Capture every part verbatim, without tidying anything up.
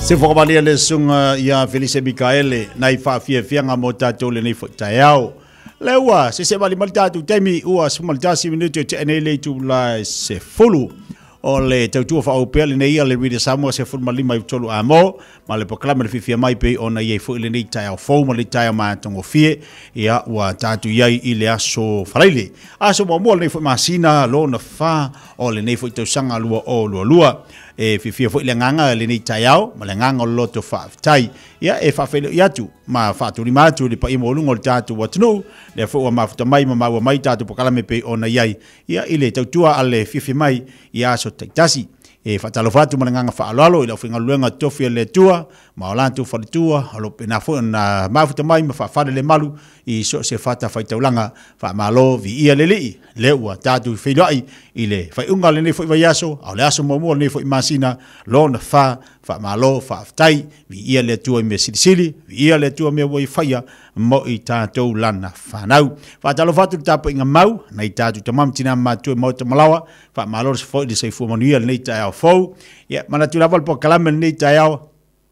Se whakamalia le sunga ia Felice Mikaele nai whaafia fianga mo tātou le nei whaitaiao. Le ua, se se mali mali tātou teimi ua se mali tāsi minuto te ene le tu la se fulu. O le tautua whaopea le nei ia le Rita Samoa se fulu mali mai tolu a mo. Ma le poklama le fifia mai pe o na iei fu le nei taiao fau ma le taiao mātongo fie. Ia ua tātou iai i le aso wharaile. Aso mua mua le nei fu masina lo na wha o le nei fu tausanga lua o lua lua. E fifia fo ile nganga le ni taiao ma le nganga loto fa tai ia e fa fele yatu ma fa tu ni matu le pa imo lungo tatu watno le fo ma futa mai ma ma mai tatu pokala me pe ona yai ia ile tautua ale fifia mai ia so taitasi e fa talo fatu ma nganga fa alalo ile finga luenga tofi le tua ma olantu fa tua alo pena fo na ma futa mai ma fa fa le malu i so se fata fa taulanga fa malo vi ia le li le ua tatu filai ile fa unga le ni fo yaso au le aso mo mo ni fo masina lo na fa fa malo fa tai vi ia le tua me silisili vi ia le tua me wo faia mo i tatu lana fa nau fa talo fatu tapo inga mau na i tatu tamam tina ma tu mo te malawa fa malo se fo di se fo mo ni le ta au fo ya mana tu laval po kalame ni ta au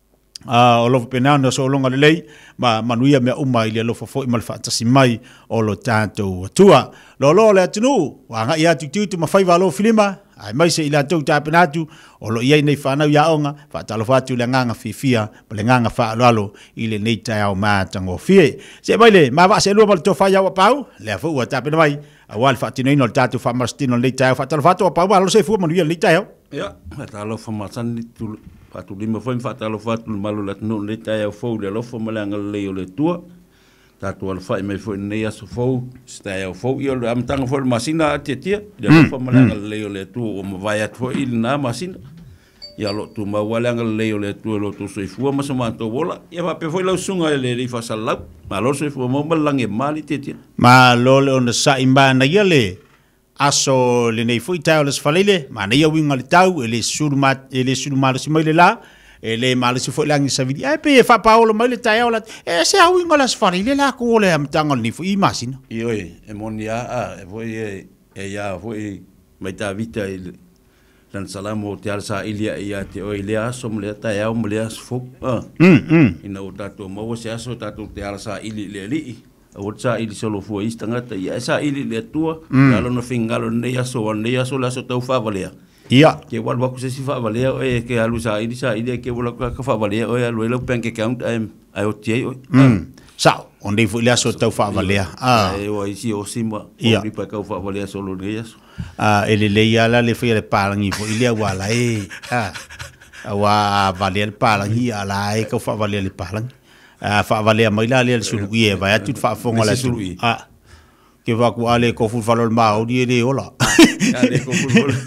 Ah, o lo pena no so longa le lei ma manuia me uma ile lo fo i mal fatasi mai o lo tanto tua lo lo le tunu wa nga ia tu tu ma fai valo filima ai mai se ila tu ta penatu o lo ia nei fana ya onga fa talo fatu le nganga fifia le nganga fa lo ile nei ta o ma tango fie se mai le ma va se lo mal to fa ya wa pau le fo wa ta pena mai awal fa tino no tatu fa mastino nei ta fa talo fatu pau lo se fu manuia nei ta ya talo fa masan tu Fatu lima foi fatalo fatu malu la no le tai fo le lo fo malanga le le tua tatu al fai me foi nei aso fo stai fo io am tanga fo masina tetia le lo fo malanga le le tua o vai at fo il na masina ia lo tu ma walanga le le tua lo tu soi fu ma sama to bola ia va pe foi lo sunga le le fa sala ma lo soi fu mo malange mali tetia ma lo le on sa imba na ia le aso le nei foi tau les falele ma nei winga le tau ele surmat ele surmat si mai le la ele mal si foi langi sa vidi ai pe fa paolo mai le tau la e se a winga les falele la ko le am tanga ni foi imagina io e monia a e foi e ya foi mai ta vita il dan salamo te alsa ilia ia te o ilia so le tau mo le as fo ah mm mm ina o tato mo se aso tato te alsa ili le li o tsa ili solo fu istanga ta ia sa ili le tua ngalo no fingalo ne ya so ne ya so la so tau fa valea ia ke wal ba ku se si fa valea o e ke alu sa ili sa ili ke wala ka fa valea o ya lo lo pen ke count am ai o tie o sa onde fu le so tau fa valea ah e o isi o sima o ri pa ka fa valea solo ne ya so ah ele le ya la le foi le palangi fu ile wala e ah wa valea le palangi ala e ka fa valea le palangi a fa valea mai la le sulu ie vai atu fa fonga la sulu ah ke va ku ale ko fu falol ma o die le ola ale ko fu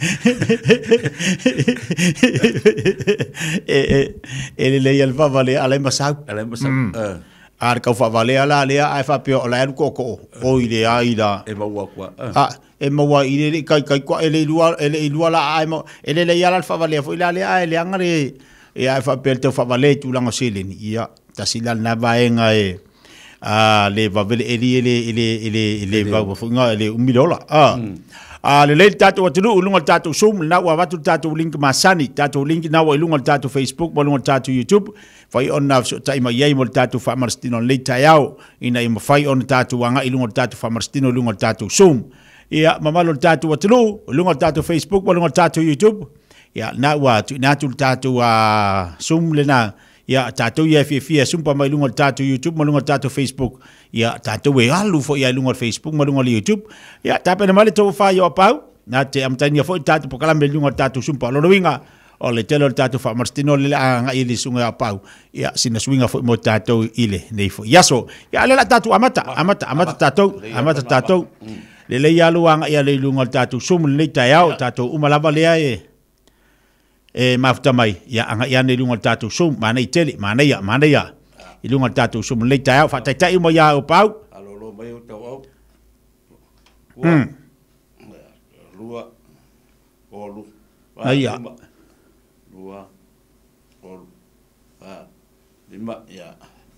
e e le le al fa valea ale ma sa ale ma sa ar ka fa valea la le ai fa pe ola ko ko o ile ai la e va wa kwa ah e ma wa ile kai kai kwa ele lua ele lua la ai mo ele le ya al fa valea fo ile ale ai le angare e ai fa pe te fa valea tu langa seleni ia tasila na vaenga e a le vavele ele ele ele ele ele va funga ele umilola a a le le tatu watu ulunga tatu zoom na wa watu tatu link masani tatu link na wa ulunga tatu Facebook wa ulunga tatu YouTube fai on na so taima yai mo tatu fa marstino le tayao ina im fai on tatu wanga ilunga tatu fa marstino ulunga tatu zoom ia mamalo tatu watu ulunga tatu Facebook wa ulunga tatu YouTube ia na wa na tu tatu a zoom le na ya tato ya fi fi sumpa mai lunga tato YouTube malunga tato Facebook ya tato we alu fo ya lunga Facebook malunga YouTube ya tape na mali to fa yo pau na te am tania fo tato pokala me lunga tato sumpa lo winga o le telo tato fa marstino le anga ili sunga pau ya sina swinga fo mo tato ile nei fo yaso ya le tato amata amata amata tato amata tato le le ya luanga ya le lunga tato sum le tayao tato umalava le ai e mafuta mai ya anga ya ne lunga tatu sum mana iteli mana ya mana ya i lunga tatu sum le tai fa tai tai mo ya o pau alo lo mai o tau mm lua olu aya lua olu ah lima ya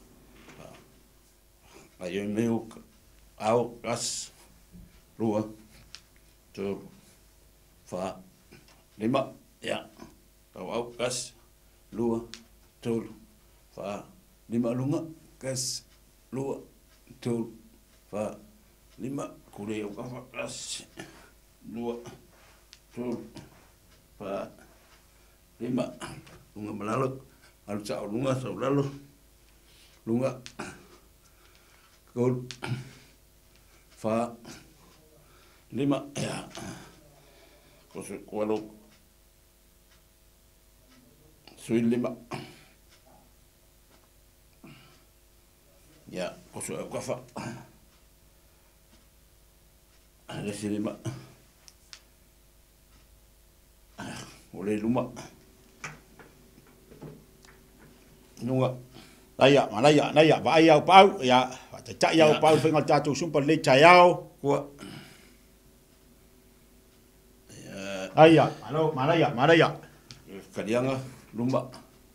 ayo meu au gas lua tu fa lima ya tau au kas lua tolu, fa, lima lunga, kas, lua, tolu, fa, lima, kure o kafa, kas, lua, tolu, fa, lima, lunga malalo, alu sa lunga sa lalo, lunga, kol, fa, lima, ya, kosu kualo, sui lima, ya, kosu kafa, ada si lima, oleh luma, nunga, Laya, malaya, laya, ba ayau pau, ya, cak yau pau fengal tatu sumpah le cayau. kuat, Laya, malo, malaya, malaya. kadianga, luma,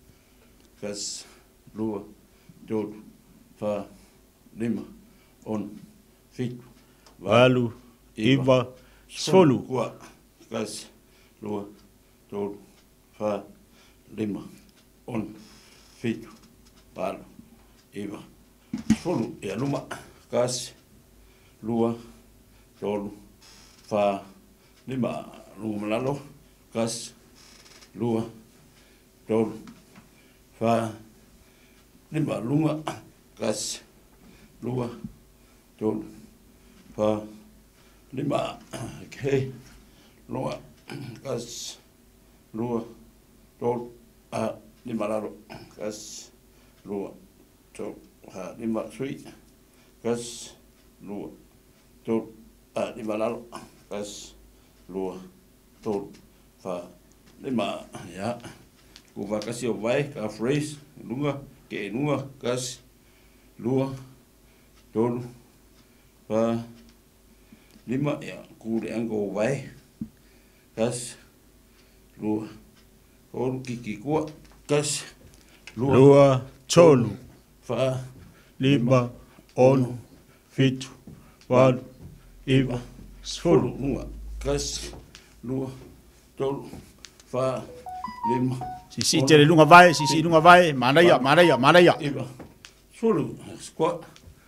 kas, lua, tolu, fa, lima, on, fitu, Walu, iwa, sfolu. kuat, kas, lua, tolu, fa, lima, on, fitu, walu, iwa, sfolu, ya luma, kas, lua, tolu, fa, lima, lunga malalo, kas, lua, tolu, fa, lima, lunga, kas, lua, tolu, fa, lima, okay, lunga, kas, lua, tolu, a, lima lalo, kas, lua, tolu, ha, lima, sui, kas, lua, tolu, a, lima lalo, kas, lua, tolu, fa, lima, ya, kuva kasi o vai, ka phrase, lunga, ke lunga, kas, lua, tolu, fa, lima, ya, kure ango vai, kas, lua, tolu, kiki kua, kas, lua, Lua, tolu, fa, lima, onu, fitu, walu, iwa, sfolu. lunga, kas, lua, tolu, fa, lima, Sisi tere lunga vai, sisi lunga vai, malaya, malaya, malaya. iba, sulu, squat,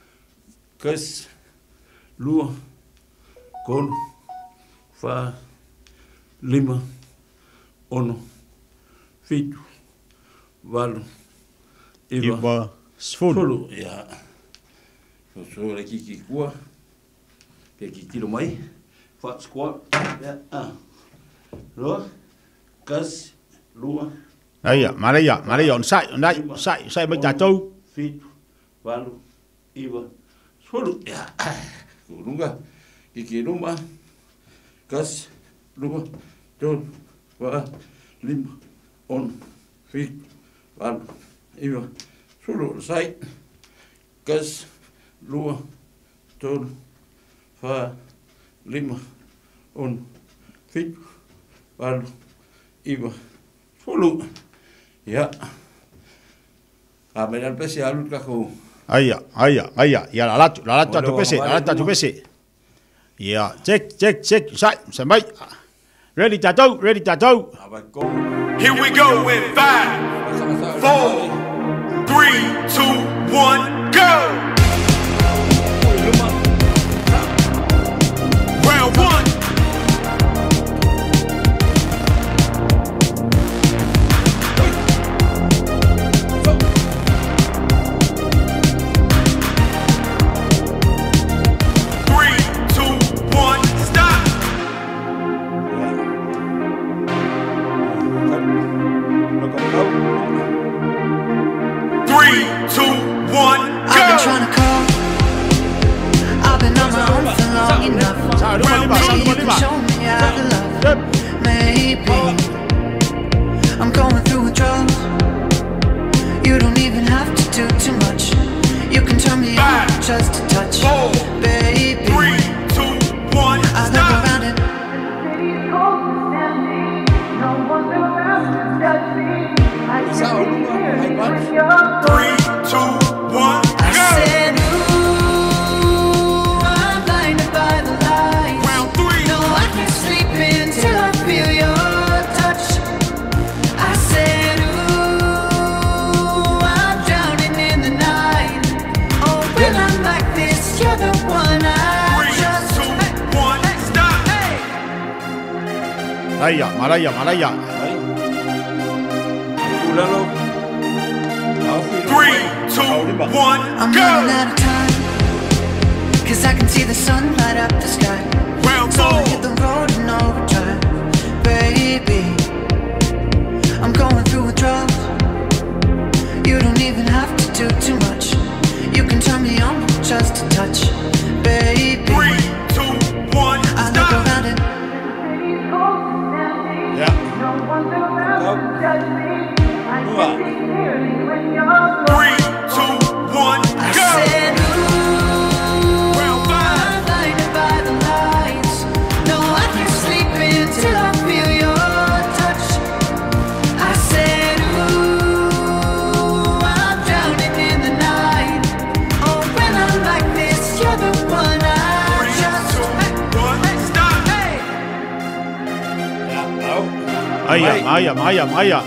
kas, lua, kolu, fa, lima, ono, fitu, walu, iba, Iwa, sfolu. sulu, ya, so la kiki kua, ke kiki lo mai, fa, squat, ya, ah, lua, kas, lua, Laya, malaya, malaya, on sai, on sai, sai, sai mai tatou. fitu, walu, iwa, sulu, ya, lunga, kiki luma, kas, luma, tolu, wa, lima, on, fitu, walu, iwa, sulu, sai, kas, lua, tolu, fa, lima, on, fitu, walu, iwa, sulu, ya, a medan pesi alut kako. Aya, aya, aya, ya la latu, la latu tu pese, la latu tu pese. Ya, cek, cek, cek, sai, sampai. Ready tatou, ready tatou. Here we go in five, four, three, two, one, go! Round one. Three, two, one, stop! Three, two, one, I've been go! trying to call. I've been on my own for long enough. Maybe you can show me how to love. Maybe I'm going through withdrawals. You don't even have to do too much. You can turn me on just a touch, Four, baby. three, two, one, I look stop! around it. Three, two, one, I go! said, ooh, I'm blinded by the light. Round three. No, I can't sleep until I feel your touch. I said, ooh, Aia, malaya, malaya. Ulalo. Three, two, one, I'm go! running out of time, cause I can see the sun light up the sky. Round So I four. hit the road in overdrive, baby. I'm going through withdrawals. You don't even have to do too much. You can turn me on with just a touch, baby. Three, two, one, I look stop! around it. Yeah. Three, two, one, I go! said, ooh, Round five. I'm blinded by the lights. No, I can't sleep until I feel your touch. I said, ooh, I'm drowning in the night. Oh, when I'm like this, you're the one I Three, just. two, one, stop! Aia, aia, aia, aia.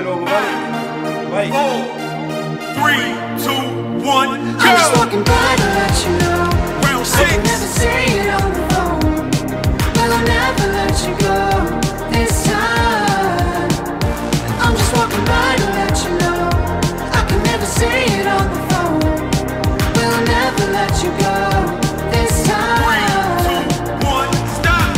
Four, three, two, one, I'm just go! walking by to let you know. Round I can never six. say it on the phone. Well, I'll never let you go this time. I'm just walking by to let you know. I can never say it on the phone. Well, I'll never let you go this Three, time. two, one, stop!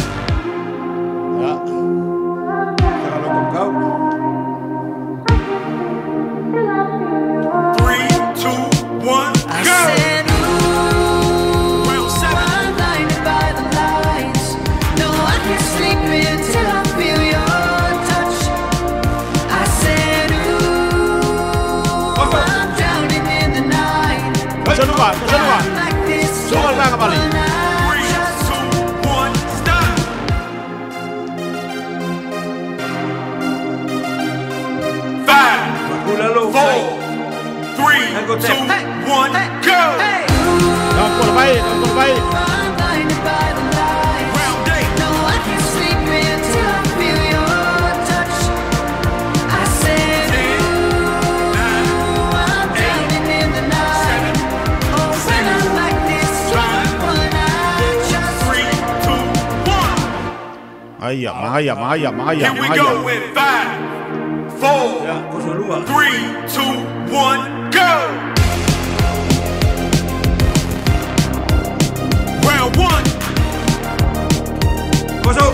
Three, two, one, I go! said, ooh, Round seven. I'm blinded by the lights. No, I can't sleep until I feel your touch. I said, ooh, I'm drowning in the night. Pasal lupa, pasal lupa. I'm like this, Soal you're ka the kembali. one I Three, just. two, one, stop! Five, four, three, two, one, go! Hey, Dah pun baik, dah pun baik. I'm blinded by the lights. Round eight. No, I can't sleep until I feel your touch. I said, Ten, nine, I'm drowning in the night. Oh, when I'm like this, you're the one I just. three, two, one. Aia, aia, aia, aia, Here we go aia. in five, four, three, two, one, go! Round one. Kosong.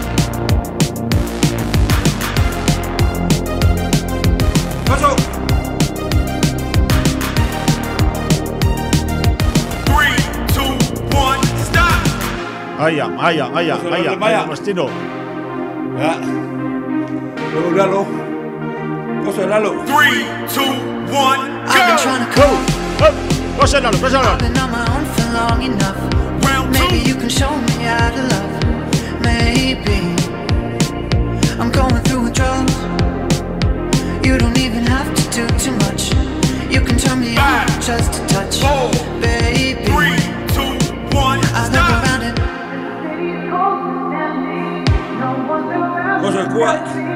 Kosong. Three, two, one, stop! Aia, aia, aia, aia, aia, Mastino. Ya. Lalu lalu. Kosong lalu. Three, two, one, I've been go! trying to Go. cope. Up. Pasal lalu, pasal I've lalu. been on my own for long enough. Round Maybe two. you can show me how to love. Maybe I'm going through withdrawals. You don't even have to do too much. You can turn me on Five, with just a touch, four, baby. Three, two, one, I look stop! around it. Kosong kuat.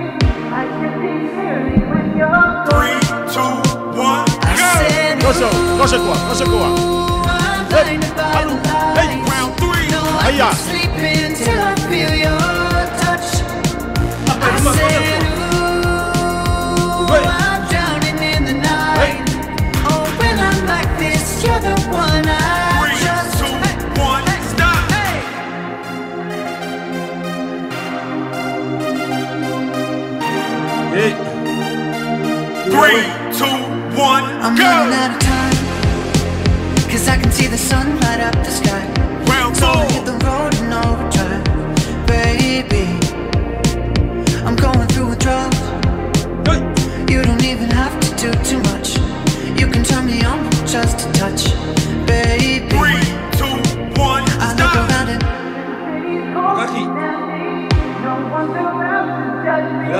Three, two, one, I go! said, Kosong, kosong kuat, kosong kuat. I'm blinded by the lights. Round three. No, I Hiya. can't sleep until I feel your touch. I said, ooh, Wait. I'm drowning in the night. Oh, when I'm like this, you're the one I Three, just. two, one, stop! Eh. Three, two, one, I'm go! running out of time, cause I can see the sun light up the sky. Round So I four. hit the road in overdrive, baby. I'm going through withdrawals. You don't even have to do too much. You can turn me on with just a touch, baby. Three, two, one, I look stop! around it. Kaki. Ya.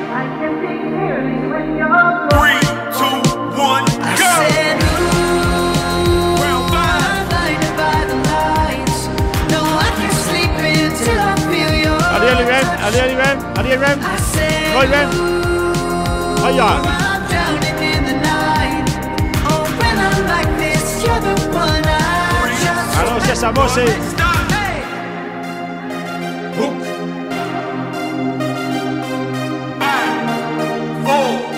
Three, two, one, I go! said, ooh, Round five. I'm blinded by the lights. No, I can't sleep until I feel your Ada yang rem, touch. ada yang rem, ada yang rem. I said, Oi, rem. ooh, Aia. I'm drowning in the night. Oh, when I'm like this, you're the one I just. Kalau saya sama saya. Stop! Hey. Hook.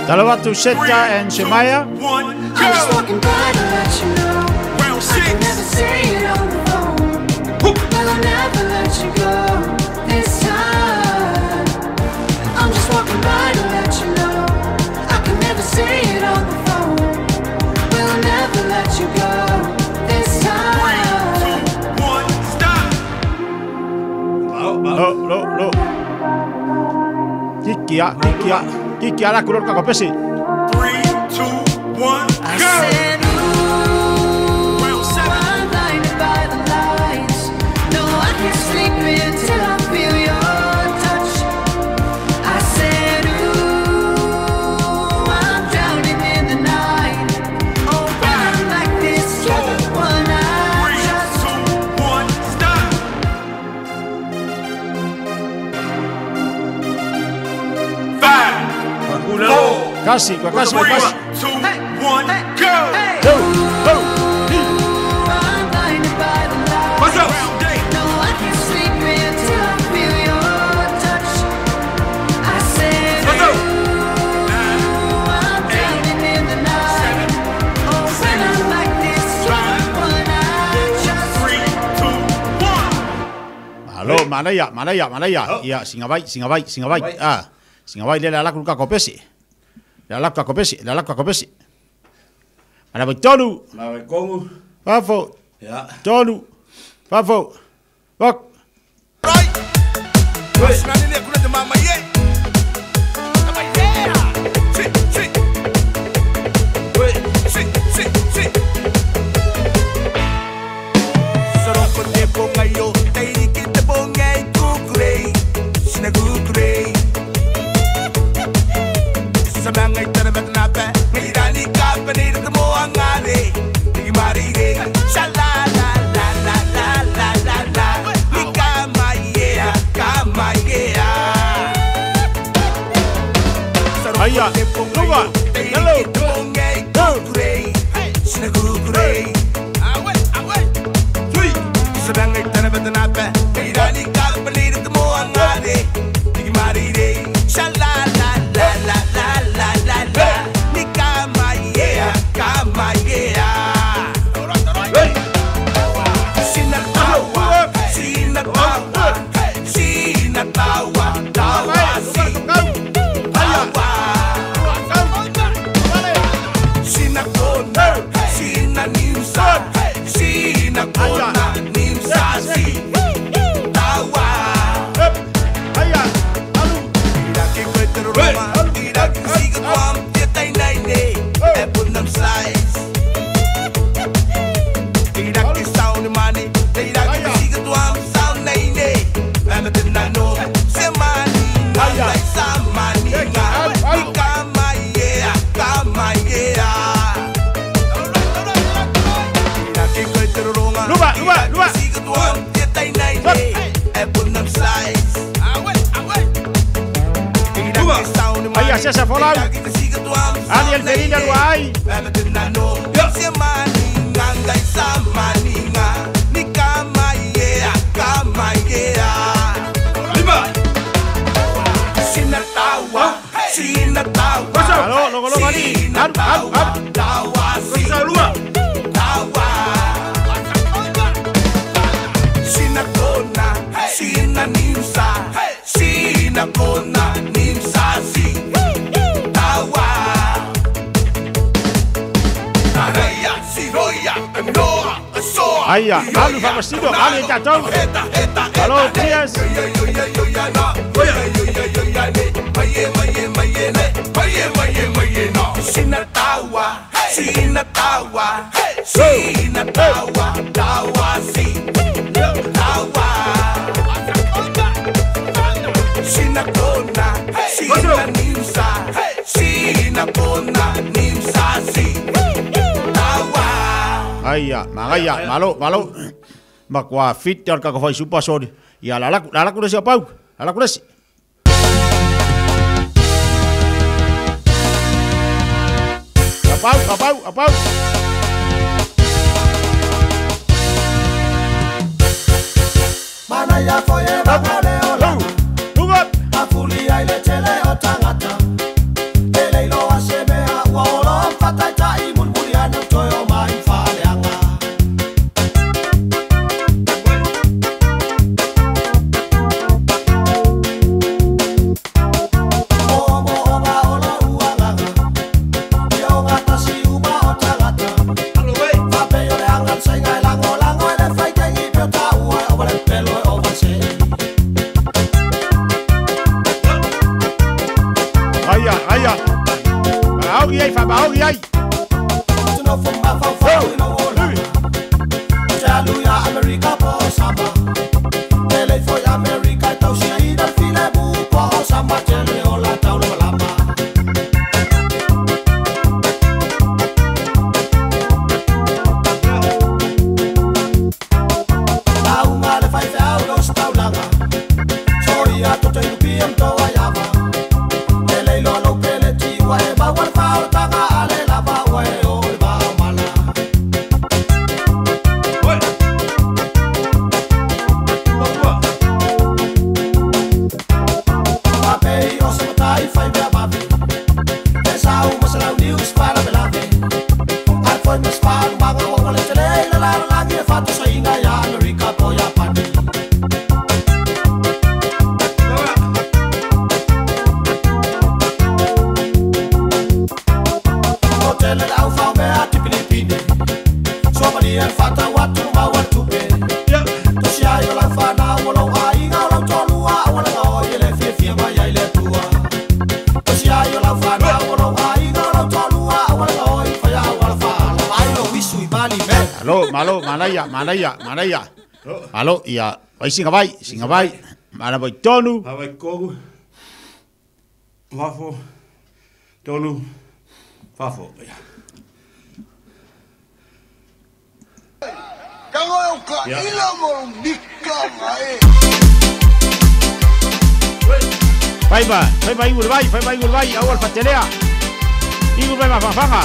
Talawatu Seta and Shemaya. I'm just walking by to let you know. Round I can never six. say it on the phone, but I'll never let you go this time. I'm just walking by to let you know. I can never say it on the phone, but I'll never let you go this time. Three, two, one, stop. Lo, lo, lo. Kikia, kikia, kikia la kulor kakopesi. Three, two, one, I go. said, ooh, Round seven. I'm blinded by the lights. No, I can't sleep until I feel your touch. I said, ooh, I'm drowning in the night. Oh, when I'm like this, you're the one I Three, trust. two, one, stop. Five, four, Kasi, kwa kasi, kwa three, kasi. two, one, go. Hey, Go, go. I'm blinded by the lights. What's up? Round eight. No, I can't sleep until I feel your touch. I said, What's up? ooh, I'm drowning in the night. Oh, when I'm like this, you're the one I trust. Three, two, one. Halo, mana ya, mana ya, mana ya. Ya, singa bai, singa bai, singa bai. Ah, singa bai le la kulor kakopesi. La la kakopesi, la la kakopesi. Ana tonu, Mawe kongu. pafo, Ya. tonu, pafo. Bok. Right. Nani ne kuna mama ye. Mama yeah. Sit, sit. Wait, sit, sit, sit. Soro con te ponga yo, te di que te ponga y kukure. Sina kukure. Sabang ay tara bet na pa. Ngira ni ka pa ni te mo angare. Di mari re. Shala la la la la la la la. Ni kama yeah, kama yeah. Aya, luba, hello. Tawa, tawa, si, tawa. Sinakona, sinanimsa, sinakona, nimsa, si, tawa. Aya, alu. Tira que cuete Roma, tira que siga tuam, tieta y naine, e punam slice. Tira que sound money, tira que siga tuam, sound naine, and the nano, se mani, nanda y sa mani, ni kama yeah, kama yeah. Luba, luba, luba. Aya, César Folau. Ariel Ferina Luai. Halo, logo logo ali. Adu, adu, adu. Cosa lua. Sinakona, sinanimsa, sinakona, nimsa, si, tawa. Taraya, siroya, noa, soa. Aya, alu famasido, ali jatuh. Halo, cheers. Sinatawa, sinatawa, sinatawa, tawa, si, tawa. Sinakona, sinanimsa, sinakona, nimsa, si, tawa. Aya, mangaya, malo, malo. Makwa fit yor ka kafai super sod. Ya lala lala kuda siapa? Lala kuda si. Apau, apau, apau. Mana ya foye bakale ola Tugat. Afuli aile tele otangata Ele ilo no from my far in a wall. Hallelujah, America, boss, Samba. Tele for America, Tausia, Ida, Filabu, boss, Samba, Tele, Ola, Taulo, Lama. Launga, le fai euros, Taulaga. Soia, to take P M to Ayava. Tele, Lolo, Pele, Tiwa, Eba, one foul, Taga, Ale, Lava, Way, Oba, Mala. Fai bea babi Pesau masalau news para belabi Ai foi mas para baga o le tele la la la que fato sa inga ya America poya pani Hotel el au fa bea ti Pilipine So mani el fata watu ma watu be To sia yo la fa na wo lo ai nga lo tolua o la o ile fie fie ma ya ile tua Yo la fa na wo ai no lo tolua wa lo i fa ya wa fa ai lo wisu i bali me Malo, malo, malaya, malaya, malaya. Malo, ia, vai singa vai, singa vai. Mana vai tonu. Hawai kogu. Wafo. Tonu. Wafo. Kango yo ka ila mo dikka mai Vai ba, vai ba igul vai, vai ba igul vai, awal patelea. Igul vai mafafanga.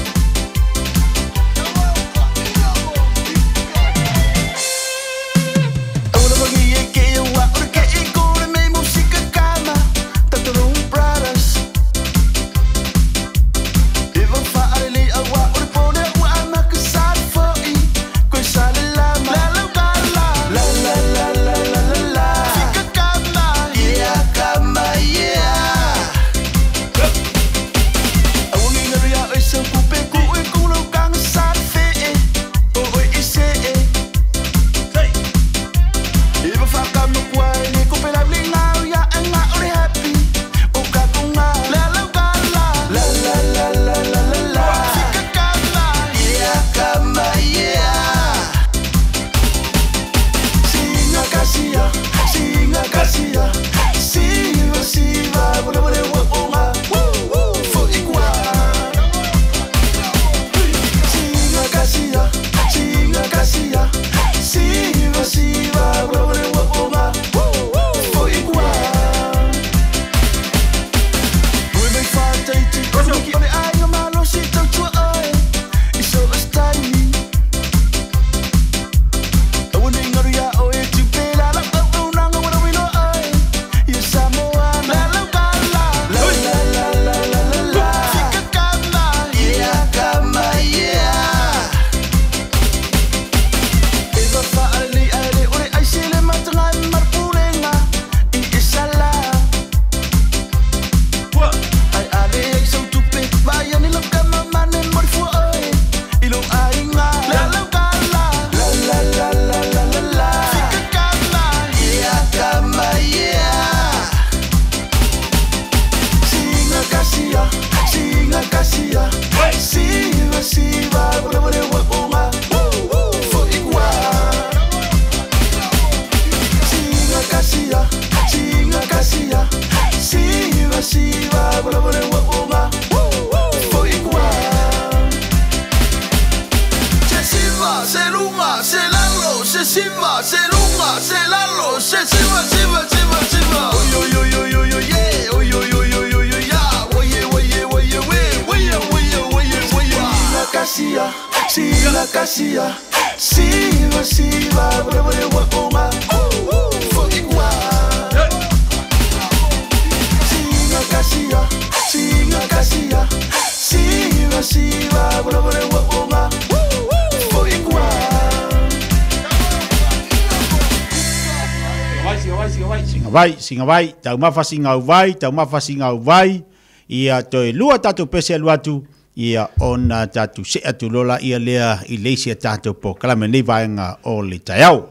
Vai, singa vai, tau mafa singa vai, tau mafa singa vai, ia toi lua tatu pese luatu, ia ona tatu se atu lola ia lea i leisia tatu po kalame nei vaenga o le taiau.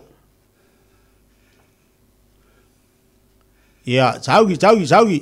Ia, saugi, saugi, saugi.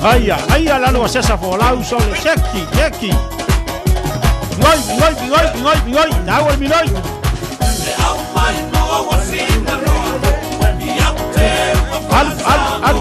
Aia, aia lalo sesa fo lau sole seki, seki. Ngoi, ngoi, ngoi, ngoi, ngoi, tahu al minoi. Al, al, al.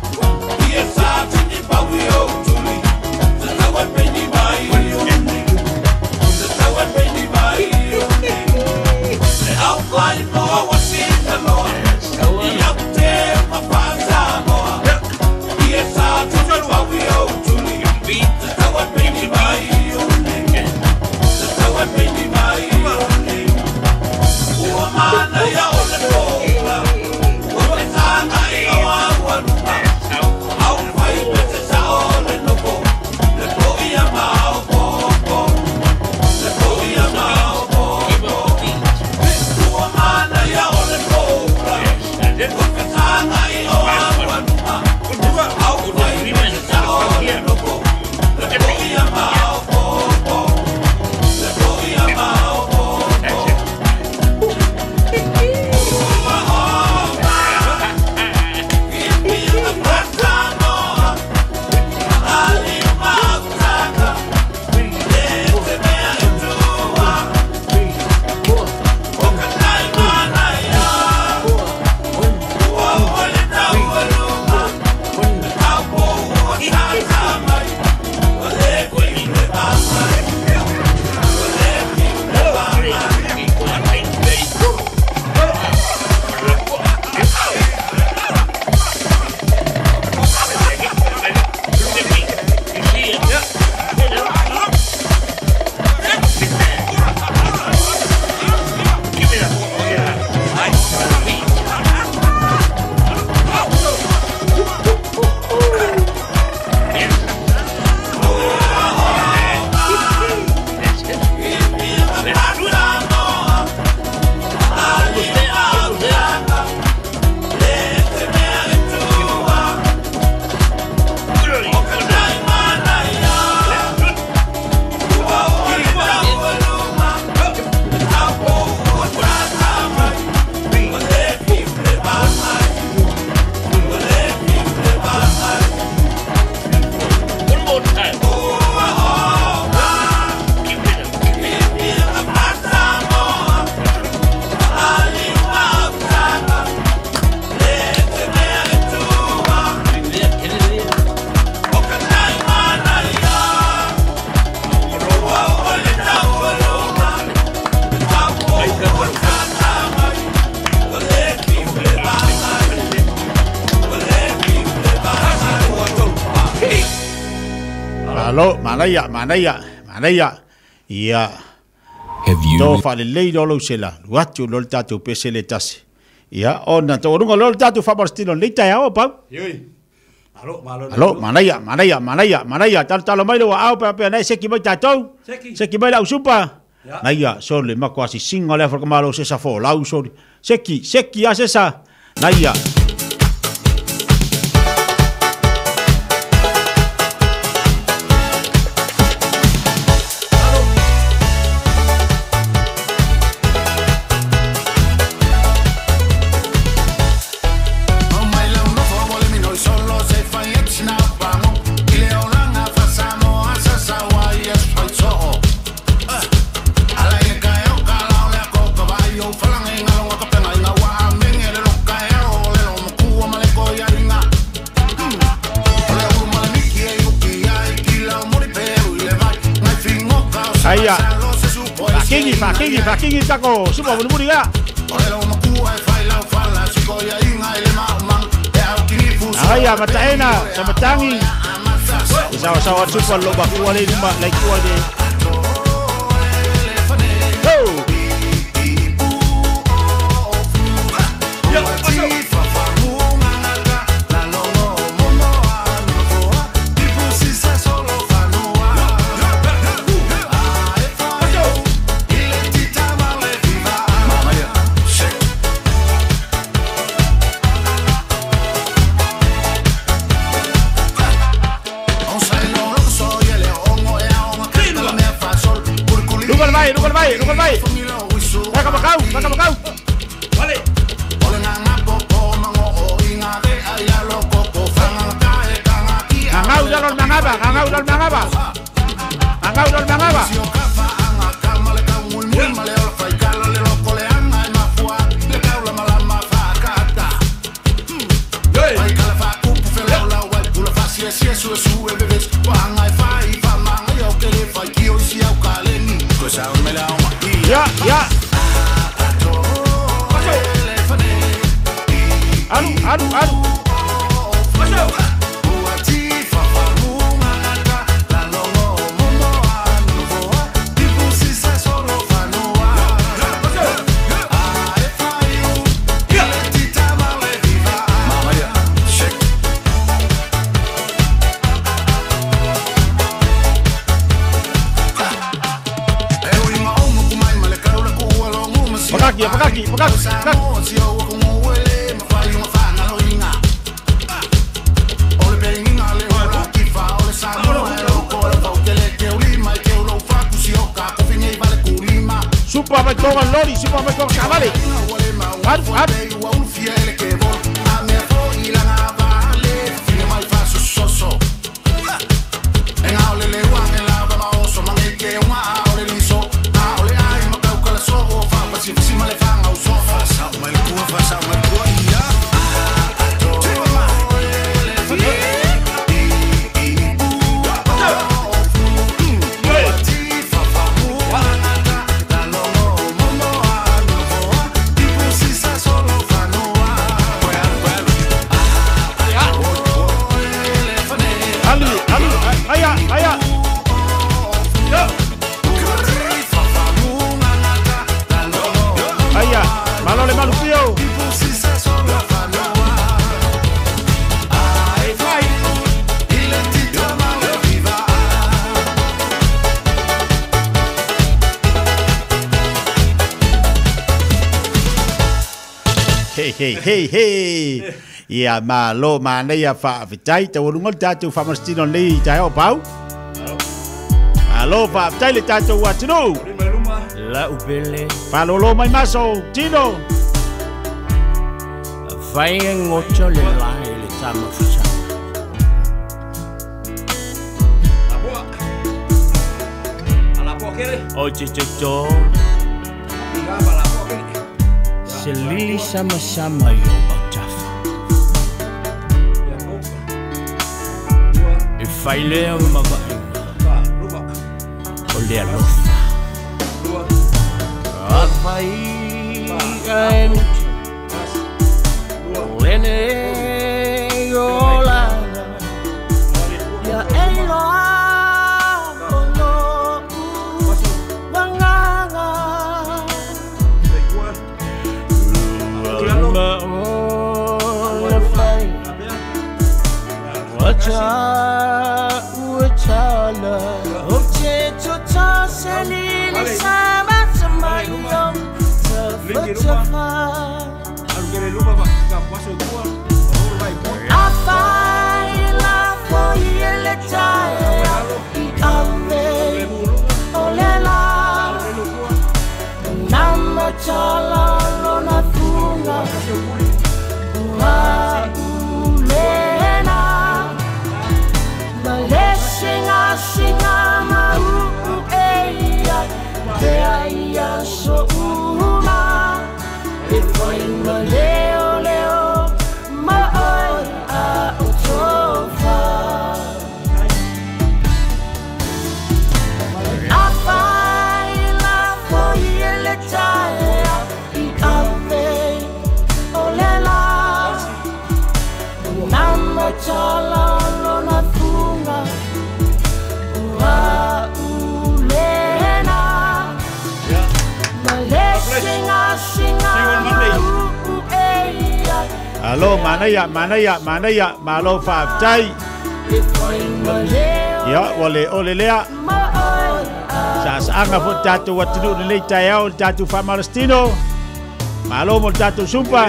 Halo, manaya, manaya, manaya. Ia. Have you Do fa le lei lo sela. Watu lo tatu pesele tasi. Ia, ona to runga lo tatu fa barstino le tai ao pa. Yoi. Halo, malo. Halo, manaya, manaya, manaya, manaya. Tal tal mai lo ao pa pa nei seki mai tatou. Seki. Seki mai la usupa. Ya. Naia, so le makwasi singa le fa malo se sa fo lau so. Seki, seki asesa. Naia. Aia. Pakingi, pakingi, pakingi tako. Supa bulu bulu ya. Aia, mataena, sama tangi. Sawa-sawa supa lo bakuwa le lima like kuwa de. Oh. Yo, what's up? Vai, lugar vai, lugar vai. Vai ka makau, vai ka makau. Vale. Ngau, mangaba, ngangau dal mangaba. Ngangau dal mangaba. Ya, ya. Anu, anu, anu. Pakaki, pakaki, pakaki, pakaki. Supa mai konga lori, supa mai konga kavale. Adu, adu. Hey, hey, hey. Ia malo mana ia fa vitai te urungo tatu fa mastino nei tai o pau. Alo fa vitai le tatu wa tino. La ubele. Fa lo lo mai maso tino. Fai ngocho le lai le tama fucha. Ala po kere. O chichito. Selili sama-sama yo bautafa. E fai leo mavai. O le alofa. A fai ai muti. Lene yo lana. Ya eloa. Wacha, wachala, oche chota selili sama sama yom, tafa. Apa ila foyele chaya, ave olela, nama chala lona funga, wa ulena. Singa singa mau eia te aia so uma e foi no leo leo mai a utofa a fai la foi ele taia i ave olela nama chala lona funga Alo mana ya mana ya mana ya malo fa chai. Ya wale ole lea. Sa anga fo tatu watu le tai au tatu fa Palestino. Malo mo tatu sumpa.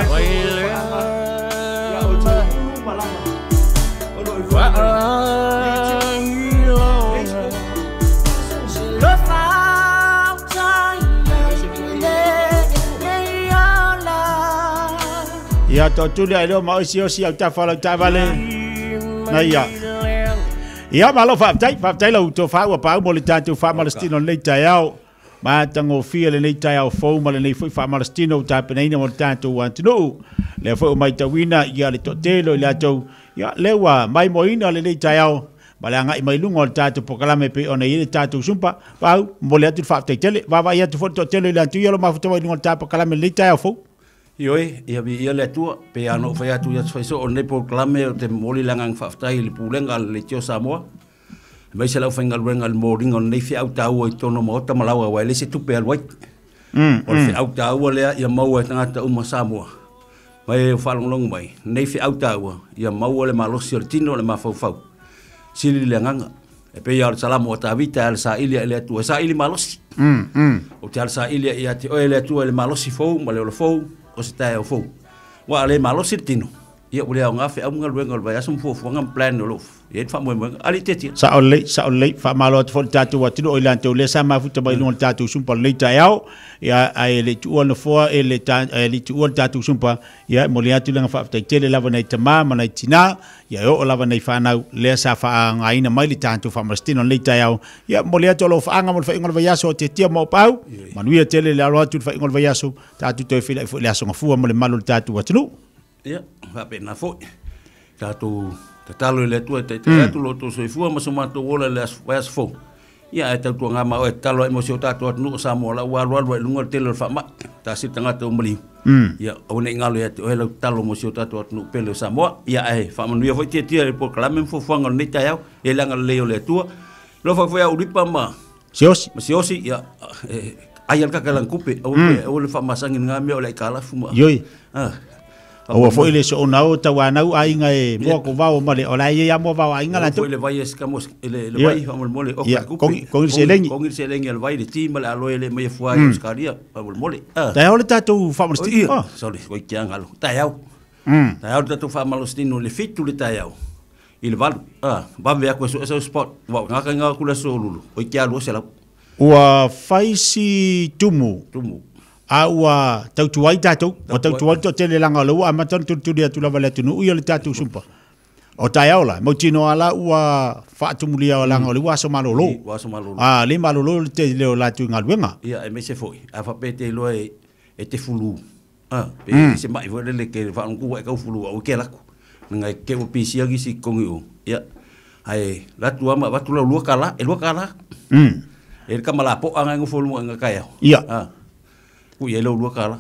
Ya to tu le lo ma si o si au ta fa la ta vale. Na ya. Ia malo fa tai fa tai lo to fa wa pa mo le tatu fa Palestino le taiao. Ma tango fia le nei taiao fo ma le nei foi fa Palestino ta penina mo tatu wa tino. Le fo mai tawina ia le totelo le ato. Ia lewa mai moina le nei taiao. Balanga i mai lungo le tatu pokalame pe ona ile tatu sumpa. Pa mo le atu fa tai tele. Va va ia tu fo totelo le atu ia lo ma fo mai lungo le tatu pokalame le taiao fo. Ioi, ia bi ia le tua pe ano fa atu ia fa so ne pokalame te moli langang fa tai le pulenga le tio Samoa. Mai se lau whainga luenga le mōring o nei whi au tāua i tono mo ota malawa wai le se tupe al wai. O le whi au tāua lea ia maua e tangata uma Samoa. Mai e whalonglong mai. Nei whi au tāua ia maua le malosi o le tino le mawhauwhau. Sili le nganga. E pe ia o le salamo o tāwita ale sa ilia ele atua. Sa ili malosi. O te ale sa ilia ia te oe le atua le malosi fau, ma le o le fau, o se tae o fau. Wa le malosi le tino. Ia ule au ngafe au mga luenga lua yasum fufu ngam plan no lof. Ia fa mo mo ali teti. Sa ole sa ole fa malo at fol tatu wa tino ile ante ole sa ma futa mai no tatu sumpa le taiao. Ia ai le tu ona fo ele ta ele tu ona tatu sumpa. Ia mo le atu langa fa ta tele lava nei tama ma nei tina. Ia o lava nei fa na le sa fa ngaina mai le tatu fa Palestino le taiao. Ia mo le atu lo fa anga mo fa ingol va yaso te tia mo pau. Manuia tele le alo atu fa ingol va yaso. Tatu te fila fo le aso ngafu mo le malo tatu wa tino. Ia, va pena foi. Tatu tatalo le tu te te tu lo to soi fua ma so mato wola le as fo. Ia e tatu nga ma o talo e mo so tatu no sa mo la wa wa wa lungo telo fa ma. Ta si tanga to mli. Ia o ne ngalo e o le talo mo so tatu no pelo sa mo. Ia e fa mo ia foi te te po klame fo fo ngol ni taiao. E langa le le tu. Lo fa foi a uripa ma. Siosi. Ma siosi ia ai al ka kalan kupe o o le fa masangin nga me o le kala fuma. Yoi. Ah. O foi le so nau tawa nau ainga e mo ko va o male o la ia mo va ainga la tu. Foi le vai escamos ele le vai vamos mole o con con se lengi. Con se lengi el vai de time la alo ele me foi escaria vamos mole. Ta ole tatu fa Palestino. Ah, sorry, foi que angalo. Ta yau. Mm. Ta yau tatu fa Palestino le fitu le ta yau. Il va ah, va ver com esse spot. Va nga nga kula so lulu. O que alo se la. Ua faisi tumu. Tumu. A ua tau tuai tātou, o tau tuai to tele langa lau, a matan tu tu dia tu lava le tunu, ui le tātou sumpa. O tai aola, mo tino ala ua whaatumulia o langa o le waso malolo. Waso malolo. Ah, le malolo le te leo la tu ngaluenga. Ia, e me se foi, a whapete loa e te fulu. Ah, pe se mai foi le ke whaangu e kau fulu au ke laku. Ngai ke o pisi agi si kongi o. Ia, ai, la tu ama, watu la lua kala, e lua kala. Mm. E kamala po anga ngu fulu anga kaya. Ia. Ah. Ku ye lo lua kala.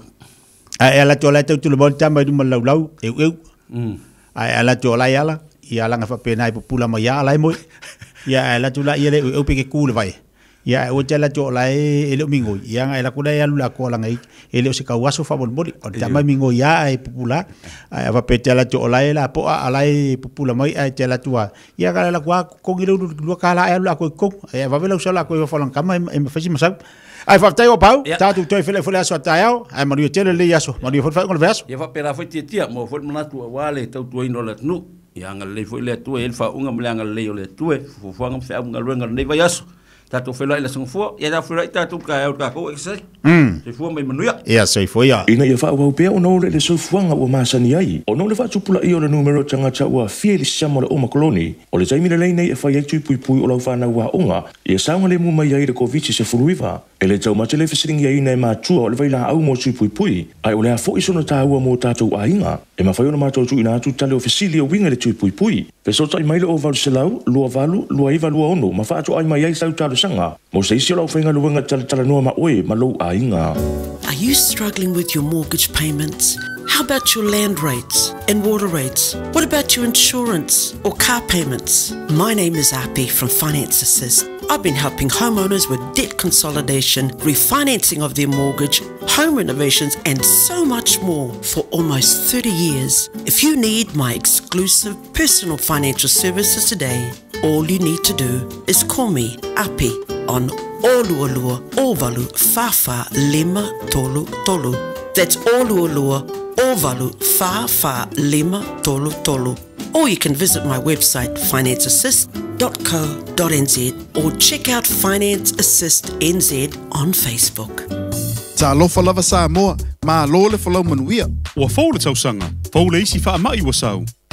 Ai ala to la tu tu le bon tama du malau lau, eu eu. Mm. Ai ala to la yala, ia langa fa pena i popula ma ya ala mo. Ia ala tu la ia le eu pe ke ku le vai. Ia o te la to la e le mingo. Ia ngai la ku la ya lu la ko la ngai. Ele o se ka waso fa bon boli. O tama mingo ya e popula. Ai va pe te la to la la po ala e popula mai ai te la tua. Ia ga la kwa ko ngi lu kala ai lu ko ko. Ai va vela usala ko fa lan kama e fa si masa. Ai fa tai o pau, tatu toi fele fele aso taiao, ai mario tele le yaso, mario fa ngol verso. Ia fa pela foi tia mo foi manatu wale tau tu ino let nu. Ia ngal le foi le tu el fa unga mlanga le le tu e fu fu ngam fa unga luenga nei vai yaso. Tatu fele ile song fu, ia da fele tatu ka o ka ko exai. Mm. Se fu mai manuia. Ia se foi ia. Ina ia fa o pe o no le so fu nga o masani ai. O no le fa tupula i o le numero tanga cha wa fieli samo le o makoloni. O le jaimi le nei e fa ia tu pui pui o la fa na wa unga. Ia sa ngale mu mai ai de covid se furuiva. Ele tau matele fisiringi ai nei matua o le vai la au mo tui pui pui. Ai o le a fo iso na taua mo tatou ainga. E ma fai ona matou tu ina atu tale ofisili o winga le tui pui pui. Pe so tai mai le o valu se lau, lua valu, lua iva lua ono. Ma fa atu ai mai ai sau talo sanga. Mo se isi o lau whainga luenga tala tala noa ma oe ma lou ainga. Are you struggling with your mortgage payments? How about your land rates and water rates? What about your insurance or car payments? My name is Api from Finance Assist. I've been helping homeowners with debt consolidation, refinancing of their mortgage, home renovations, and so much more for almost thirty years. If you need my exclusive personal financial services today, all you need to do is call me, Api, on Oluolua Ovalu Fafa Lima Tolu Tolu. That's Oluolua Ovalu Fafa Lima Tolu Tolu. Or you can visit my website finance assist dot co dot n z or check out Finance Assist N Z on Facebook. Ta alofa lava Samoa, ma lo le follow manuia. Ua fau le tausanga, fau le isi wha mai ua sau.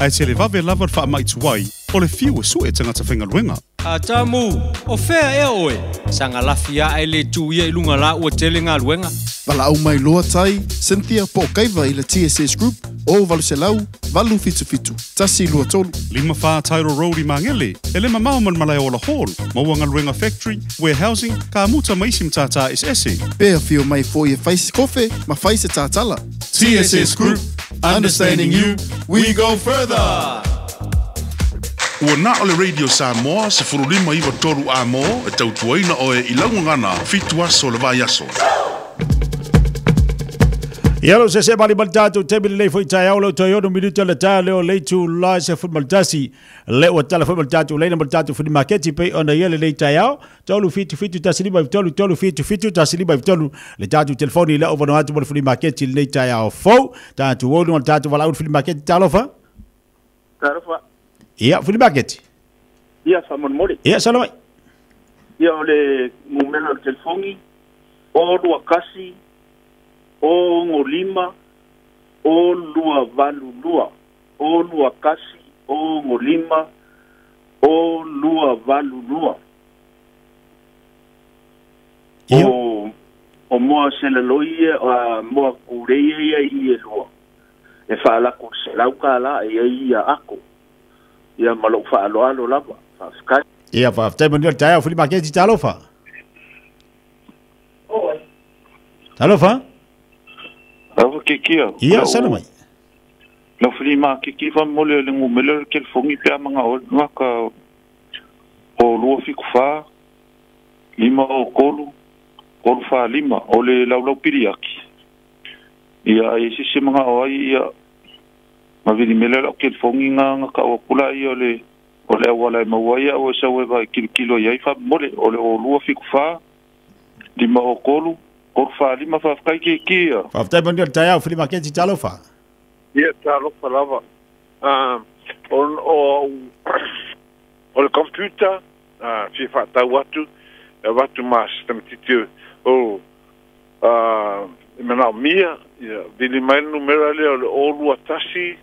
ai te le vave lava wha mai tuai, o le fiu e sue tangata whenga ruenga. A tamu, o whea ea oe, sanga lafia ai le tuia i lunga la ua tele ngā luenga. Wala au mai loa tai, Cynthia po kaiva i le T S S Group, o valu se lau, valu fitu fitu, tasi lua tolu. Lima wha Tairo Road i Mangele, e le mamau man malai o la hall, mauanga ruenga factory, warehousing, ka muta maisim tata S S E. Pea fio mai fo i faisi kofe, ma faisi tātala. T S S Group, understanding you, we go further. Ua na o le Radio Samoa, se furulima iwa toru a mo, e tautuaina o e ilaungangana, fitu aso le vai aso. Ialo se se bali maltatu te bili le foi tai aulo to yono minuto le ta leo le tu la se fu maltasi le o tala fu maltatu le maltatu fu marketi pe ona yele le tai au tolu fitu fitu tasili ba tolu tolu fitu fitu tasili ba tolu le tatu telefoni le over no atu fu marketi le tai au fo tatu wono tatu wala fu marketi talofa talofa ia fu marketi ia fa mon mori ia salama ia le numero telefoni o do kasi o ngolima, o lua valu lua, o lua kasi, o ngolima, o lua valu lua. O, o moa seleloia, o moa kureia ia ia lua. E whaala ko se lauka la, ia ia ako. Ia malo whaalo alo lava, whaafkai. Ia whaaftai manua taia, fuli maketi talofa. Oi. Talofa? Awa kekia. Ia sana mai. Na fri ma kiki fa mole le ngumele ke fongi pe manga o ngaka o lo fiku fa lima o kolu kolu fa lima o le laulau piriaki. Ia e sisi manga o ia ma vidi mele ke fongi nga ngaka o kula ia le o le wala ma waia o sa we ba kilo kilo ia fa mole o le o lo fiku fa lima o kolu o fa lima fa kai ke kia fa fa bandir taya fri maketi talofa ia talofa lava ah on o o le computer ah fi fa ta watu e watu mas tamtitu o ah mena mia ia vili mai numero le o lu atasi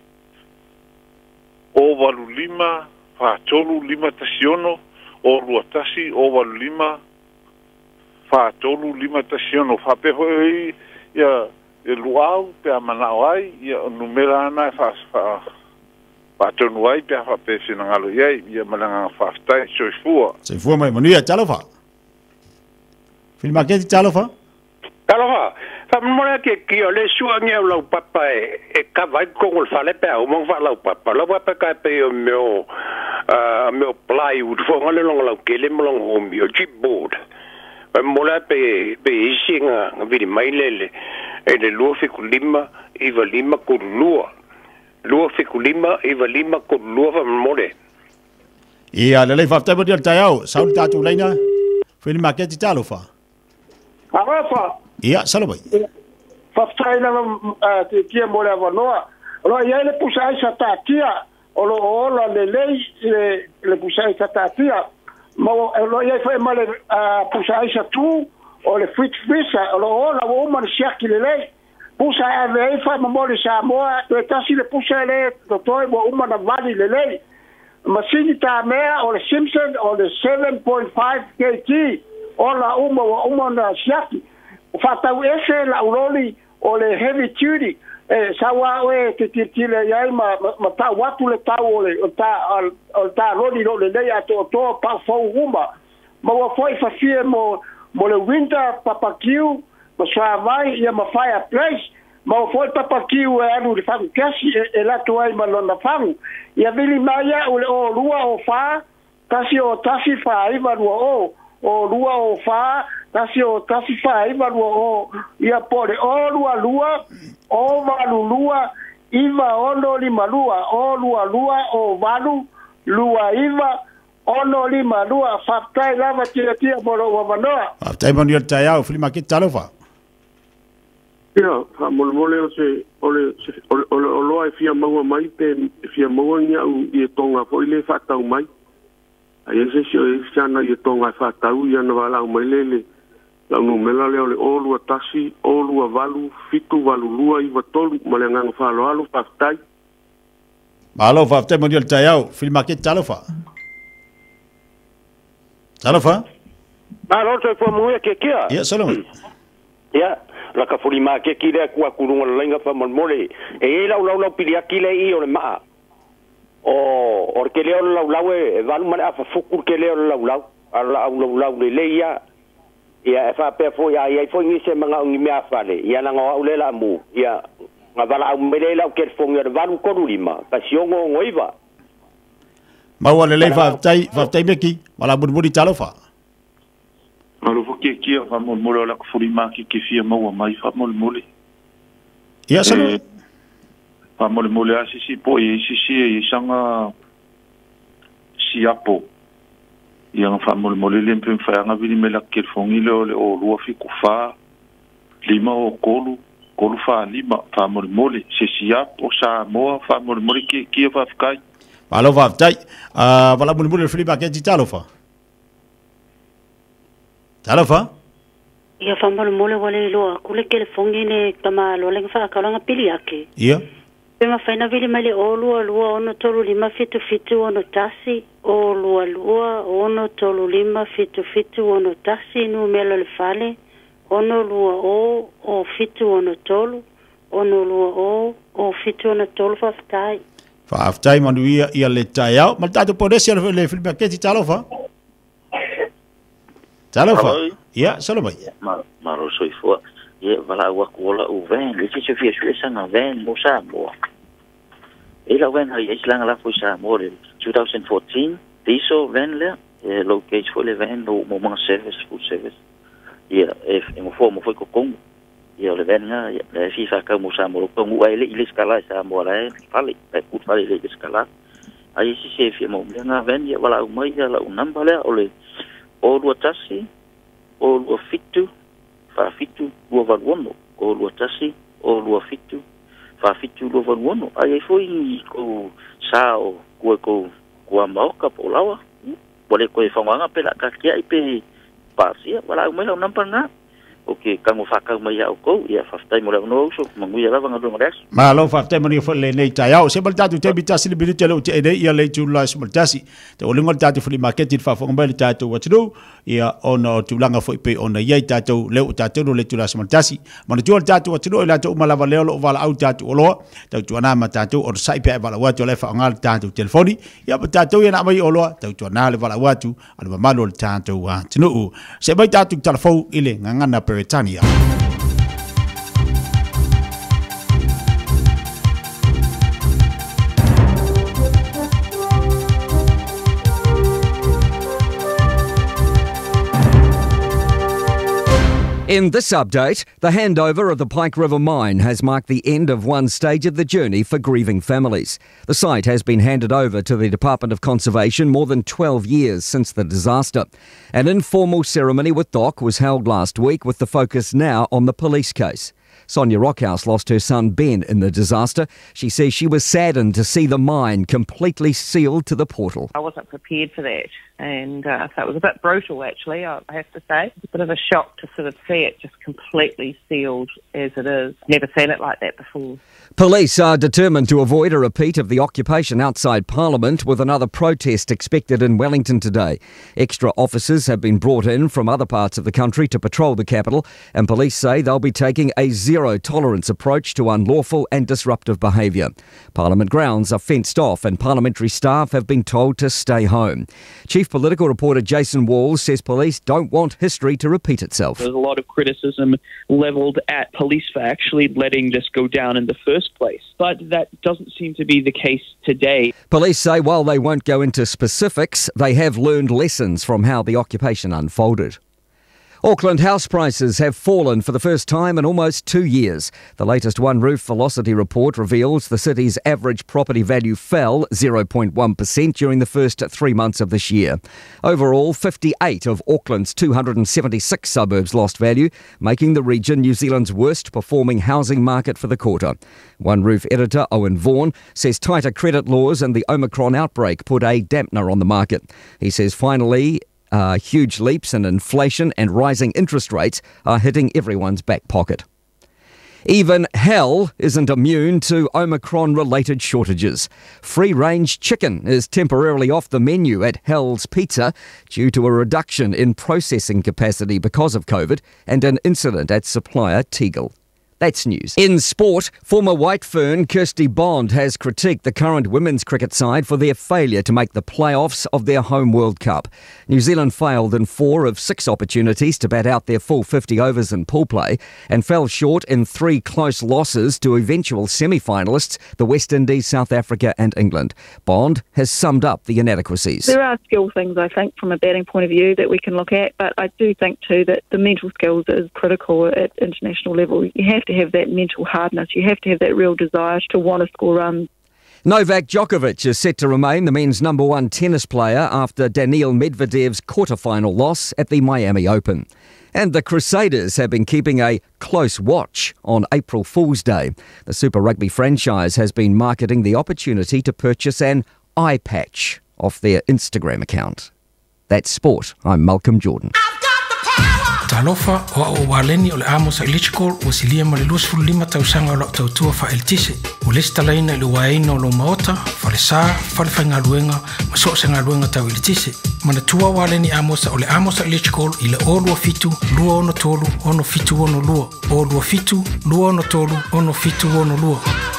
o valu lima fa tolu lima tasiono o lu atasi o valu lima fa tolu lima tasiono fa pe hoi ia e luau pe manao ai ia numero ana fa fa fa tonu ai pe fa pe finangalo ia ia malanga fa stai soifua soifua mai mania talofa filma ke talofa talofa fa mona ke ki ole suange lo papa e ka vai con el fale pe o mo fa lo papa lo papa ka pe o meu a meu plywood fo ngale long lo ke le mo long home yo chipboard mola pe pe isinga ngaviri mailele e le lua fiku lima iwa lima ko lua lua fiku lima iwa lima ko lua fa mole ia le le fa tabo dia tayau saul tatu leina fini maketi talofa arafa ia salomai fa faina te kia mole vanoa lo ia le pusa isa tatia o lo ola le lei le le pusa isa tatia mo lo ia fa male pusa isa tu o le frit visa o lo ola o man siaki le lei pusa ave fa mo le sa mo e tasi le pusa le to toi mo uma na vali le lei masini ta mea o le Simpson o le seven point five kg o la uma o uma na siaki fa ta ese la uloli o le heavy duty e sawa o te titile yai ma ma ta watu le ta o le ta o ta loli lo le lei ato to pa fo uma ma wa foi fa fie mo mo le winter papakiu ma sa vai ia ma fireplace ma foi papakiu e anu le fangu kasi e la to ai ma lona fangu ia vili maya o le o lua o fa kasi o tasi fa iva o o lua o fa kasi o tasi fa iva o ia pole o lua lua o valu lua iva ono lima lua o lua lua o valu lua iva ono lima lua fatai lava tia tia bolo wavanoa fatai moni o tayau fili maketi talofa ia fa mole mole o se ole ole ole ai fia maua mai pe fia maua nia u i tonga foi le fatau mai ai ese se o sana i tonga fatau ia na vala mai lele la no mela le ole olu atasi olu avalu fitu valu lua i vatolu malenga falo alu fatai Malo fa te moniol tayau, fil market talofa. Talofa? Malo te fo mo ke kia. Ya, salam. Ya, la ka fuli ma ke kile ku ku no lenga fa mo mole. E la la la pili akile i o le ma. O or ke le la la we valu mana fa fuku ke le la la. Ala la la le le ya. Ya fa pe fo ya ya fo ni se manga ngi me afale. Ya na ngo le la mu. Ya ngavala umele la ke fo ngi valu ko lima. Ka siongo ngoiva. Mawa le le fa tai fa tai meki, wala burburi talofa. Malo fo ke kia fa mo mo la fo lima ki ke fia mo mai fa mo mo le. Ya salo. Fa mo mo le asi si po e si si e sanga si apo. Yang fa mo mo le lempe fa nga vini me la ke fo ngi le o lo fi ku fa lima o kolu kolu fa lima fa mo mo le si si apo sa mo fa mo mo ki ki fa kai. Malo va tai. Ah, wala mo mo le fili market talofa. Talofa? Ia fa mo mo le wale lo ku le ke fongi ne kama lo le fa ka longa pili yake. Ia. Pema faina vile male o lua lua ono tolu lima fitu fitu ono tasi o lua lua ono tolu lima fitu fitu ono tasi nu melo le fale ono lua o o fitu ono tolu ono lua o o fitu ono tolu faftai. Faftai manu ia ia le tayau mal tatu podesi le film market talofa. Talofa. Ia, solo mai. Ma ma ro soi fo. Ia vala wa kola u ven, le se fie fie sanga ven mo sa mo. E la ven hai islang la fo sa mo le twenty fourteen, diesel ven le, e low gauge fo le ven no mo mang service full service. Ia e mo fo mo fo ko kong. Ia le ven nga le fi sa ka mo sa mo ko mo ai le ile skala sa mo la fali, e ku fali le skala. Ai si se fie mo nga ven ia vala u mai la u namba le o le o lua tasi, o lua fitu, fa fitu, lua valuono, o lua tasi, o lua fitu, fa fitu, lua valuono. Ai ai foi ko sao, kua ko, kua maoka po lawa, wale koe whanganga pela ka kia i pe pasia, wala au meila o nampa ngā. Ok, kango whakau mai au kou, ia whaftai mo leo no auso, manguia lava ngā runga reas. Ma lo whaftai mo ni whale nei tayau, se mal tatu te bitasi li biru te leo te ene, ia lei tu la se mal tasi, te o lingol tatu fili marketi whawhonga mai li tatu watinu, ia ona o tulanga fo ipe ona iei tatu leo tatu no le tu la se mal tasi, mana tuol tatu watinu, ila tu umalava leo lo vala au tatu o loa, tau tuanama tatu o saipe e vala watu le whaonga le tatu telefoni, ia pa tatu ia na mai o loa, tau tuanama le vala watu, alwa malo le tatu watinu, se mai tatu telefou ile ngangana Peretania. In this update, the handover of the Pike River mine has marked the end of one stage of the journey for grieving families. The site has been handed over to the Department of Conservation more than twelve years since the disaster. An informal ceremony with Doc was held last week with the focus now on the police case. Sonia Rockhouse lost her son Ben in the disaster. She says she was saddened to see the mine completely sealed to the portal. I wasn't prepared for that, and uh, so it was a bit brutal actually, I have to say. It's a bit of a shock to sort of see it just completely sealed as it is. Never seen it like that before. Police are determined to avoid a repeat of the occupation outside Parliament, with another protest expected in Wellington today. Extra officers have been brought in from other parts of the country to patrol the capital, and police say they'll be taking a zero-tolerance approach to unlawful and disruptive behaviour. Parliament grounds are fenced off and parliamentary staff have been told to stay home. Chief political reporter Jason Walls says police don't want history to repeat itself. There's a lot of criticism levelled at police for actually letting this go down in the first place, but that doesn't seem to be the case today. Police say while they won't go into specifics, they have learned lessons from how the occupation unfolded. Auckland house prices have fallen for the first time in almost two years. The latest One Roof Velocity report reveals the city's average property value fell zero point one percent during the first three months of this year. Overall, fifty-eight of Auckland's two hundred seventy-six suburbs lost value, making the region New Zealand's worst performing housing market for the quarter. One Roof editor Owen Vaughan says tighter credit laws and the Omicron outbreak put a dampener on the market. He says finally, Uh, huge leaps in inflation and rising interest rates are hitting everyone's back pocket. Even hell isn't immune to Omicron-related shortages. Free-range chicken is temporarily off the menu at Hell's Pizza due to a reduction in processing capacity because of COVID and an incident at supplier Tegel. That's news. In sport, former White Fern Kirsty Bond has critiqued the current women's cricket side for their failure to make the playoffs of their home World Cup. New Zealand failed in four of six opportunities to bat out their full fifty overs in pool play and fell short in three close losses to eventual semi-finalists, the West Indies, South Africa and England. Bond has summed up the inadequacies. There are skill things, I think, from a batting point of view that we can look at, but I do think too that the mental skills is critical at international level. You have to have that mental hardness. You have to have that real desire to want to score runs. Novak Djokovic is set to remain the men's number one tennis player after Daniil Medvedev's quarter-final loss at the Miami Open. And the Crusaders have been keeping a close watch on April Fool's Day. The Super Rugby franchise has been marketing the opportunity to purchase an eye patch off their Instagram account. That's sport. I'm Malcolm Jordan. Talofa o au waleni o le Amos Electrical o silia ma le luas fulu lima tausanga o lo tautua fa eltise. O le stalaina le waina o lo maota, fa le sa, fa le whainga luenga, ma so se ngā luenga tau eltise. Mana tua waleni Amos o le Amos Electrical i le o lua fitu, lua ono tolu, ono fitu ono lua. O lua fitu, lua ono tolu, ono fitu ono lua.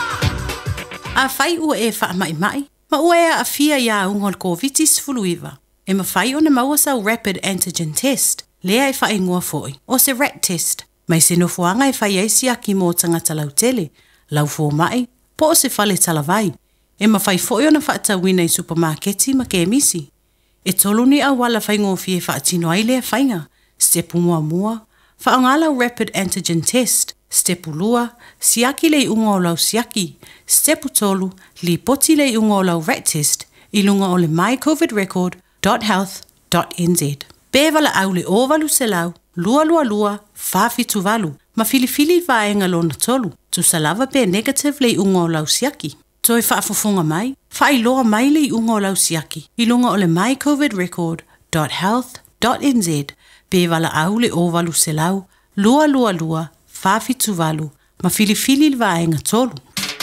A whai ua e wha mai mai, ma ua e a fia ia ungol COVID fuluiva. E ma whai o ne maua sau rapid antigen test. Lea e whae ngua foi, o se rat test. Mai se no fuanga e whae eisi aki mō tangata lau tele, lau fō mai, po o se whale talavai. E ma whae foi o na whaata wina i supermarketi ma ke emisi. E tolu ni au wala whae ngō fie whaatino ai lea whainga, stepu mua mua, whaangala rapid antigen test, stepu lua, siaki lei unga o lau siaki, stepu tolu, li poti lei unga o lau rat test, i lunga o le my covid record dot health dot n z. Bevala au le ovalu se lau, lua lua lua, whawhitu walu, ma filifili vaenga lona tolu, tu salava pe negative le unga o lau siaki. Toi whaafofonga mai, whai loa mai le unga o lau siaki, i lunga o le my covid record dot health dot n z. Bevala au le ovalu se lau, lua lua lua, whawhitu walu, ma filifili vaenga tolu.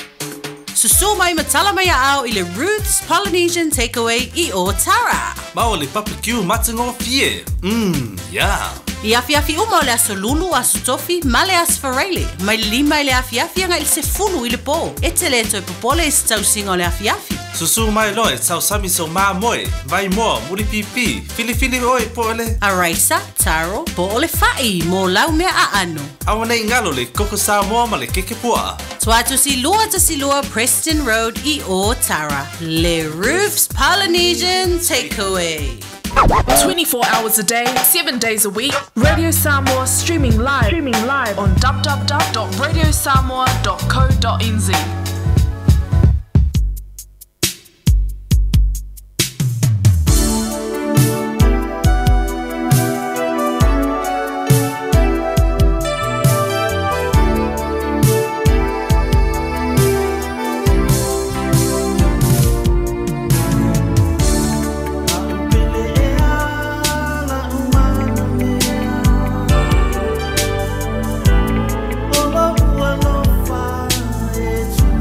Susu mai matala mai au i le Ruth's Polynesian Takeaway i o Tara. Mao le papakiu matingo fie. Mmm, yeah. I afi afi uma o le aso lulu aso tofi ma le asfarele. Mai lima i le afi afi anga i se fulu i le po. E te le toi popole i stau singa o le afi afi. Susu mai loe tau sami so maa moe. Vai moa, muri pipi. Fili fili oi po le. Araisa, taro, po ole fai mo lau mea a ano. Awana i ngalo le koko sa moa ma le keke pua. Tuatu si lua ta si lua Preston Road i o Tara. Le Roof's Polynesian Takeaway. twenty-four hours a day, seven days a week. Radio Samoa streaming live, streaming live on w w w dot radio samoa dot co dot n z. Oh,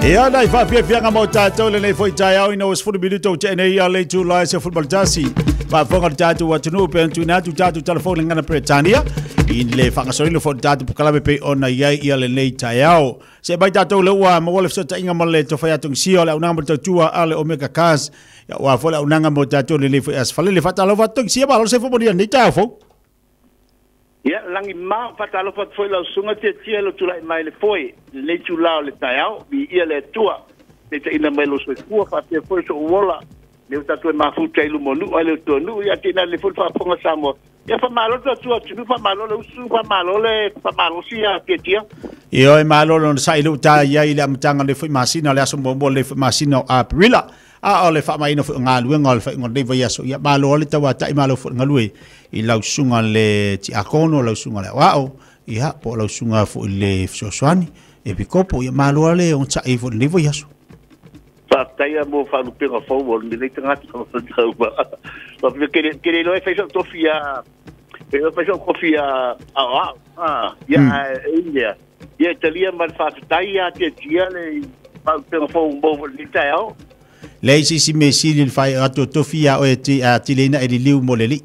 Ia nai fa fia fia mo tatou le nei foi tai au ina os fu minuto te nei ia le tu lai se football tasi pa fonga tatu wa tunu pe tu na tu tatu telefone ngana Britania in le fanga sori le fo tatu kala pe ona ia ia le nei tai au se bai tatou le wa mo le fsa inga mo le to fa atu si ole una mo tu ale omega cas ya wa fo le una mo tatou le le foi as fa le fata lo va tu si ba lo se fo mo ni tai fo ia langi ma fatalo fat foi la sunga te tia lo tula mai le foi le tula le taiao bi ia le tua te te ina mai lo so fu fa te foi so wola le uta tu ma fu tailu monu ale to nu ia te na le fu fa ponga samo ia fa malo to tu tu fa malo le su fa malo le fa malo si ia te tia io e malo lo sai lu ta ia ile amtanga le foi masina le aso bombo le masina a prila a ole fa mai no nga lu ngol fa ngol dei vai so ia malo le tawa tai malo fu ngalui i lau sunga le ti akono lau sunga le wao i ha po lau sunga fu le fsoswani e pikopo ia malo le on cha i fu le vai so fa tai mo fa lu pega fo wo ni le tanga ko fa ba fa ke ke lo e fa so tofia e lo fa so kofia a ah ia ia ia talia mal fa tai ya te tia le fa pega fo bo ni tai au le si si me si le fai ato tofia o ti a ti le na e liu mo le li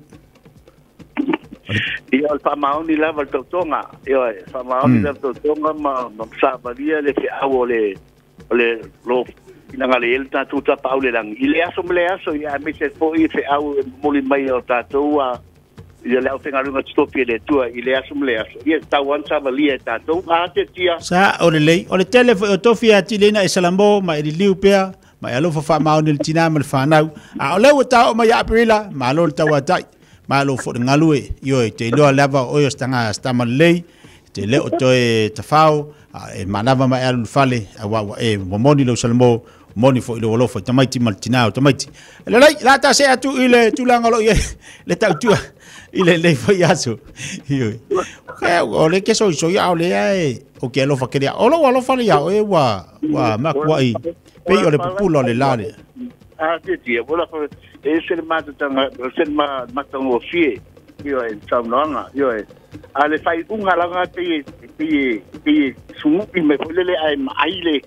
ia fa mauni la va totonga ia fa mauni la totonga ma ma sa va dia le ke awo le le lo ina ngale el ta tu ta paule lang ile aso mle aso ia me se fo i fe awo mo li mai o ta tu a ia le ofenga lunga stopie le tu ile aso mle aso ia ta wan sa va li ta tu a te tia sa o le le o le telefo o tofia ti le na e salambo ma e liu pea ma alo fa mauni le tina ma fa nau a o le o ta o ma ya aprila ma lo ta wa tai malo fo ngalue yo te lo lava o yo stanga stama lei te le o toe tafao e manava ma alu fale wa e momoni lo salmo moni fo lo lo fo tamaiti maltina tamaiti le lai la ta se atu ile tulanga lo ye le ta tu ile le fo yaso yo o le que so so ya le ai o que lo fa que o lo lo fale ya e wa wa ma kwa i pe yo le pupulo le lare ah te tia bola e se le mata tanga se le mata ngo fie yo e tsamanga yo e ale fai unga langa te te te sumu pi me polele ai mai le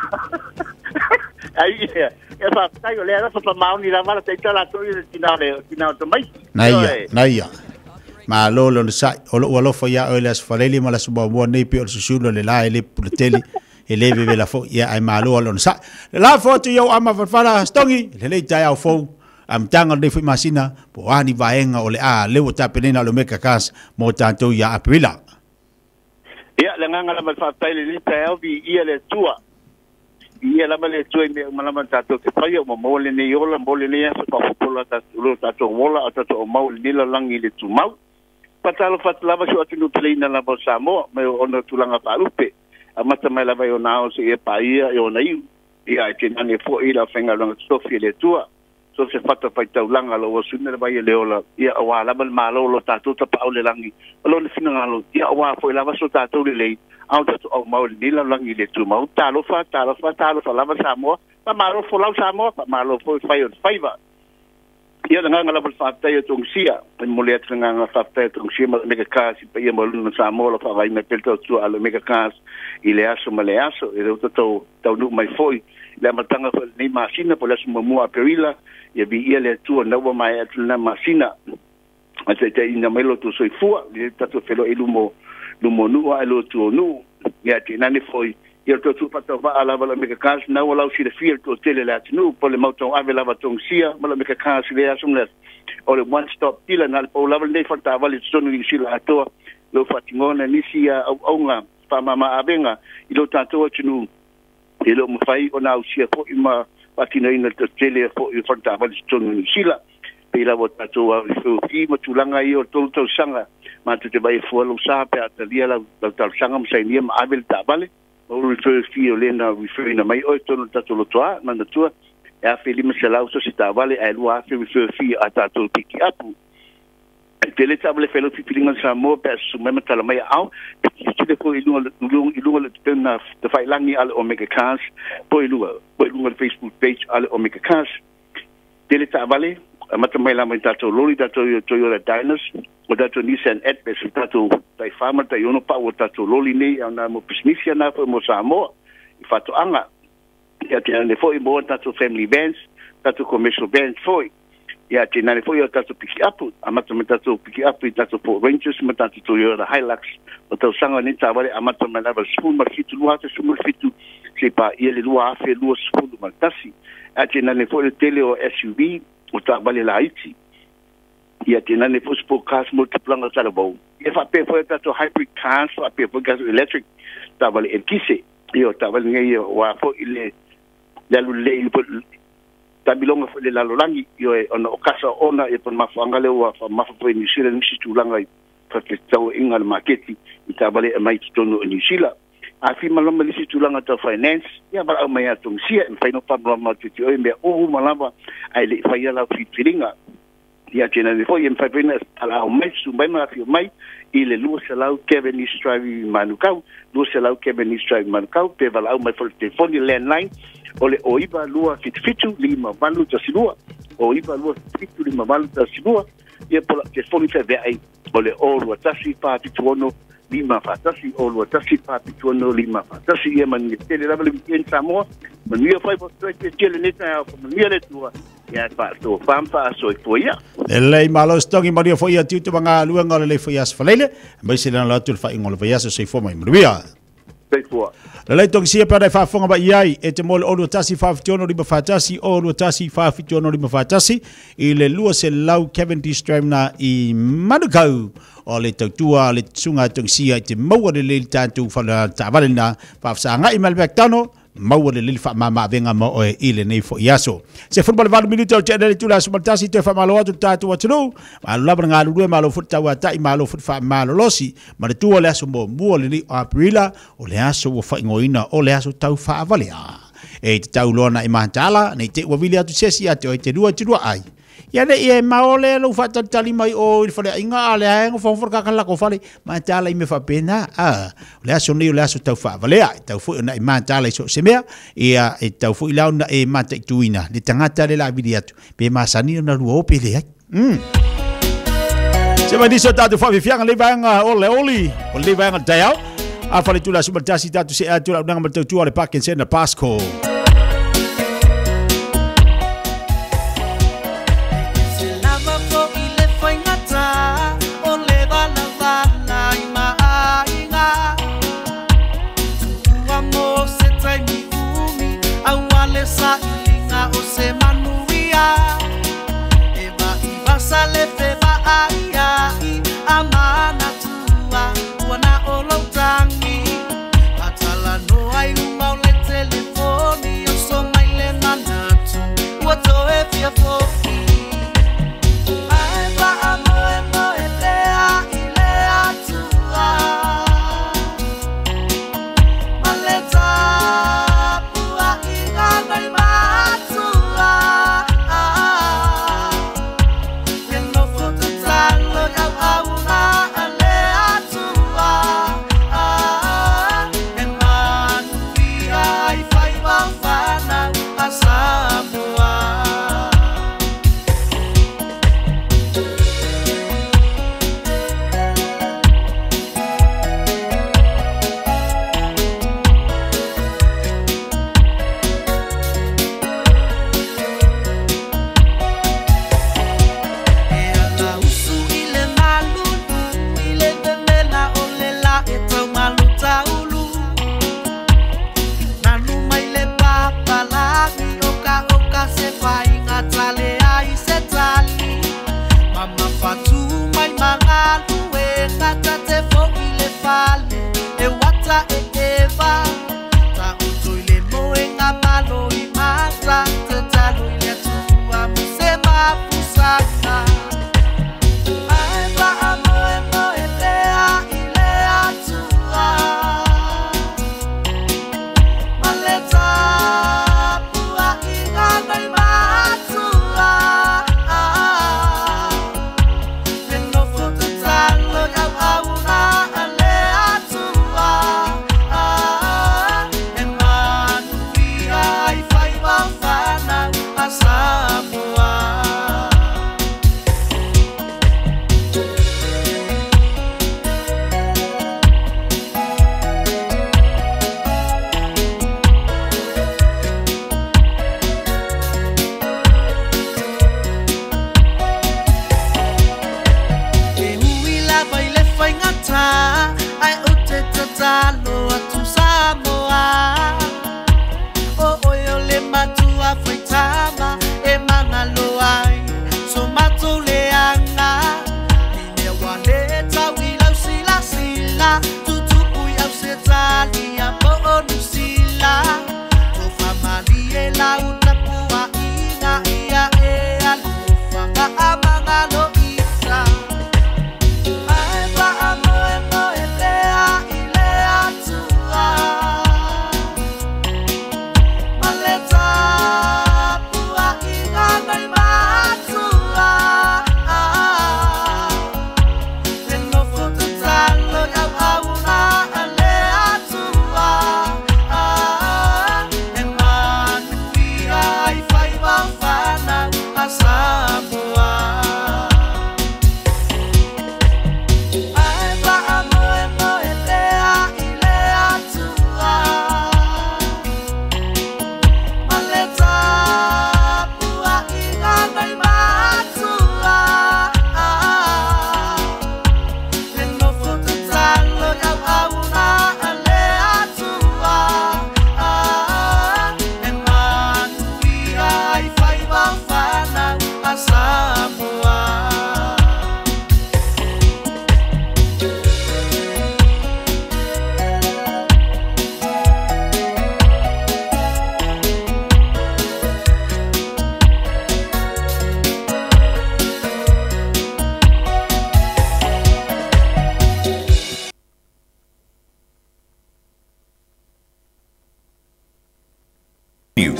ai e fa tai le ra fa mauni la mala te tala to i tinale tinale to mai naia naia ma lo lo sai o lo lo fa ya o le asfaleli mala suba bo nei pe o susulo le la ele pulteli ele veve la fo ya ai malo lo sa la foto yo ama fala stongi le le tai au fo am tanga de masina po ani vaenga ole a le wota penena lo meka kas mo tanto ya aprila ya le nganga la fa tai le tai au vi ia le tua ia la male tua me malama tanto ke pai mo mo le ne yola mo le ne so pa pola ta lo ta to mola ta to mau le la langi le tu mau patalo fatlava so atu pleina la bosa mo me ono tulanga palupe amata mai la vai ona o se e paia e ona i ia te nane fo i la fenga longa sofia le tua so se fata pai tau langa lo sune le vai le ola ia wa la mal malo lo tatu ta paule langi lo le fina ngalo ia wa fo la so tatu le le au ta o mau ni la langi le tu mau ta lo fa ta lo fa ta lo fa la sa mo pa malo fo la sa mo pa malo fo fai on faiva ia nga nga la fa ta yo tong sia en molet nga nga fa ta tong sia me ka kasi pa ia mo lo sa mo lo fa vai me pelto tu alo me ka kas ile aso male aso e do to to nu mai foi le matanga ni masina po la mo mo perila ia bi ia le tu na wa mai at na masina ate te ina melo tu soi fua le tatu felo ilu mo lu mo nu a lo tu nu ia te nani foi ia to tu pata va ala vala me ka kas na wala si le fiel to tele la nu po le moto ave la tong sia mala me ka kas le asum le o le one stop tila na po la le fa ta vale sonu ni sila ato lo fatingona ni sia au nga pa mama abenga ilo tato tunu ilo mo fai ona usia ko ima patina ina te tele fo i fanta vale sonu ni sila pela vota to a fi mo tulanga io to to sanga ma tu te vai fo lo sa pe atalia la ta sanga mo sai ni ma avel ta vale o refer fi o lena refer na mai o to no tato lo toa na na tua e a feli me sala so si ta vale e lo a fi refer fi a tato piki apu tele table felo fi filinga sa mo pe su me tala mai au ki te ko ilu ilu ilu le tena te fai langi al omega cast po ilu po ilu le Facebook page al omega cast tele ta vale mata mai la mai tato lori tato yo to yo la diners o tato Nissan Edbes tato tai fama tai ono pa o tato loli nei ana mo pismisia na mo sa mo i fato anga ia te ane foi mo tatu family bands, tatu commercial bands foi. Ia te ane foi o tatu piki apu, amata me tatu piki apu, tatu Ford Rangers, me tatu Toyota Hilux, o tau sanga ni tawale amata me lava spoon ma fitu lua te sumul fitu, se pa ia le lua afe lua spoon ma tasi. Ia te ane foi o tele o S U V, o tawale la iti. Ia te ane foi sport cars multiplanga talabou. Ia fa pe foi tatu hybrid cars, fa pe foi gas electric, tawale el kise. Ia tawale ngai wa foi ile lalu le tabilonga fo le lalolangi yo e ona okasa ona e pon mafanga le wa fa mafa po New Zealand nisi tulanga i fa te tau inga le marketi i tabale e mai tono New Zealand a fi malama nisi tulanga ta finance ya ba mai atung sia en faino pa malama te o me o malama ai le fa ya la fitiringa ya tena le fo yem fa pena ala o mai su mai ma fi mai i le lu se lau Kevin East Drive manukau lu se lau Kevin East Drive manukau pe vala au mai fo telefoni landline ole o iba lua fitfitu lima valu tasilua o iba lua fitfitu lima valu tasilua ia pola telefoni fe ai ole o lua tasi pa pituono lima fatasi o lua tasi pa pituono lima fatasi ia man tele la vale en Samoa man ia fai po te tele neta ko man ia le tua ia pa to pampa so i foia ele malo stongi maria foia tiu te manga luanga le foia sfalele mai se na la tu fa ingol foia so i fo mai maria le lai tong sia para fa fonga ba iai e te mol o tasi fa fitono ri fatasi o lo tasi fa fitono ri fatasi i le lua se lau Cavendish Drive na i Manukau o le tautua le tsunga tong sia te maua le le tantu fa la tavalina fa sa nga i malbek tano maua le le fa mama venga mo o i le nei fo iaso se football valu minuto te le tula sumaltasi te fa malo atu tatu watu ma la banga lu malo futa wa tai malo fut fa malo losi ma le tua le aso mo mo le ni aprila o le aso wo fa ngoina o le aso tau fa avalia e te tau lona i mantala nei te wa vili atu sesi atu e te dua te dua ai ya le e maole lo fa tali mai o il fa inga ale ai ngo fa fa ka la ko fa le mantala i me fa pena a le aso ni le aso tau fa avalia tau fu na i mantala so se mea ia e tau fu ila na e mata tuina le tangata le la vili atu pe masani na lu o pe le ai mm se va diso tatu fa fianga le vanga ole oli o le vanga tau a fa le tula subaltasi tatu se atu na ngam tau tu le parking center pasco sa inga o se manuia e va i vasa le fe va aia i amana tua wana o lo tangi atala no ai uma o le telefoni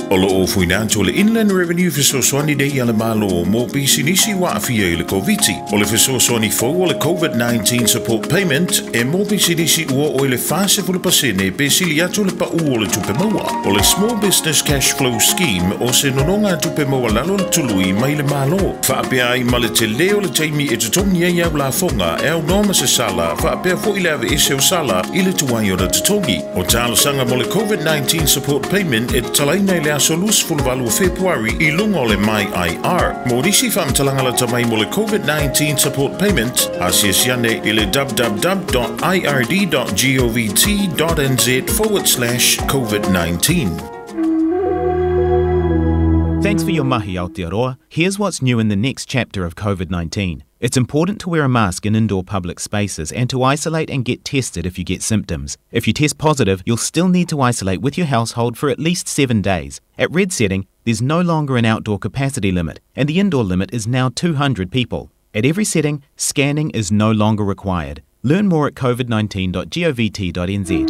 O lo o fuinanto le Inland Revenue Fesoswani Dei ala malo mo bisinisi wa afia i le koviti. O le Fesoswani fo o le COVID nineteen support payment e mo bisinisi ua o le fase fu le pasene pe siliato le pa u o le tupe maua. O le Small Business Cash Flow Scheme o se nononga tupe maua lalo le tului mai le malo. Fa apea ai ma le te leo le taimi e tutongi e iau la fonga e au noma se sala fa apea fo i le ave ese o sala i le tuai o le tutongi. O talo sanga mo le COVID nineteen support payment e talaina i le asolus fulvalu Februari i lunga o le mai I R. Mo risi fam talanga la tamai mo le COVID nineteen support payment asiasiane i le w w w dot i r d dot govt dot n z forward slash COVID nineteen. Thanks for your mahi, Aotearoa. Here's what's new in the next chapter of COVID nineteen. It's important to wear a mask in indoor public spaces and to isolate and get tested if you get symptoms. If you test positive, you'll still need to isolate with your household for at least seven days. At red setting, there's no longer an outdoor capacity limit, and the indoor limit is now two hundred people. At every setting, scanning is no longer required. Learn more at covid nineteen dot govt dot n z.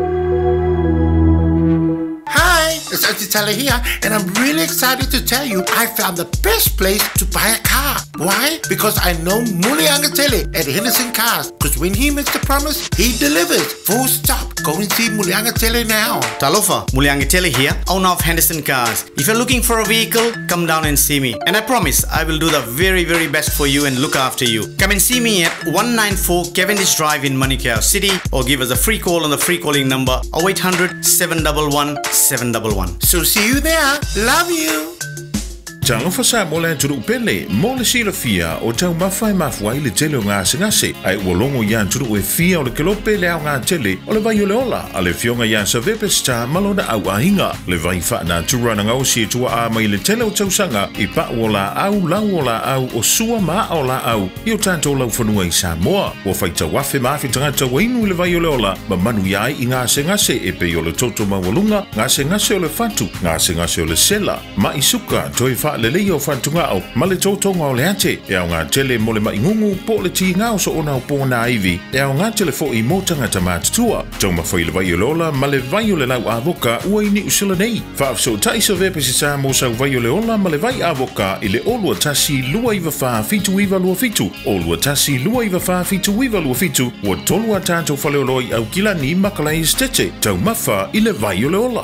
Hi, it's Auntie Tala here, and I'm really excited to tell you I found the best place to buy a car. Why? Because I know Mulianga Tele at Henderson Cars. Because when he makes the promise, he delivers. Full stop. Go and see Mulianga Tele now. Talofa, Mulianga Tele here, owner of Henderson Cars. If you're looking for a vehicle, come down and see me. And I promise I will do the very, very best for you and look after you. Come and see me at one ninety-four Cavendish Drive in Manukau City, or give us a free call on the free calling number oh eight hundred, seven one one, seven one one. So see you there. Love you. Talofa sa mo le turu pele, mo le sila fia o tau mawhai mawhai le tele o ngā singase. Ai walongo yan turu e fia o le kelope le au ngā tele o le vai o le ola. A le fionga yan sa vepe sta malona au ahinga. Le vai wha na tura na ngau si tua a mai le tele o tau sanga i pa o la au lau o la au o sua ma o la au. I o tanto lau whanua i Samoa. Wa whai tau wafe mawhi tangata wainu le vai o le ola. Ma manu iai i ngā singase e pe o le toto mawalunga. Ngā singase o le fatu. Ngā singase o le sela. Ma i suka toi wha le lei o whantungao, ma le tōtonga o le ate, e au ngā tele mo le maingungu, po le ti ngao so ona o pōna iwi, e au ngā tele fo i mōtanga ta mātutua. Tau ma whai le vai o lola, ma le vai o le lau avoka, ua i ni usila nei. Whaaf so taisa vepe si sa mo sau vai o le ola, ma le vai avoka, i le olua tasi lua iwa wha fitu iwa lua fitu, olua tasi lua iwa wha fitu iwa lua fitu, ua tolua tātou whale oloi au kila ni makalai stete, tau mawha i le vai o le ola.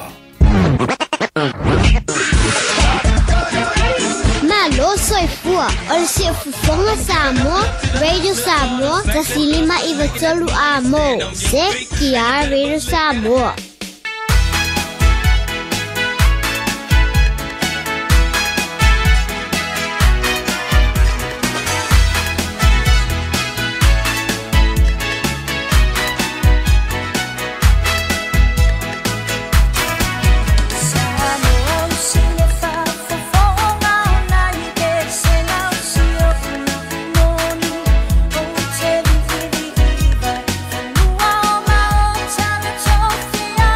Malo soy fua, ol si fufonga Samoa, Radio Samoa, tasilima iwa tolu amo, se kia Radio Samoa. Tell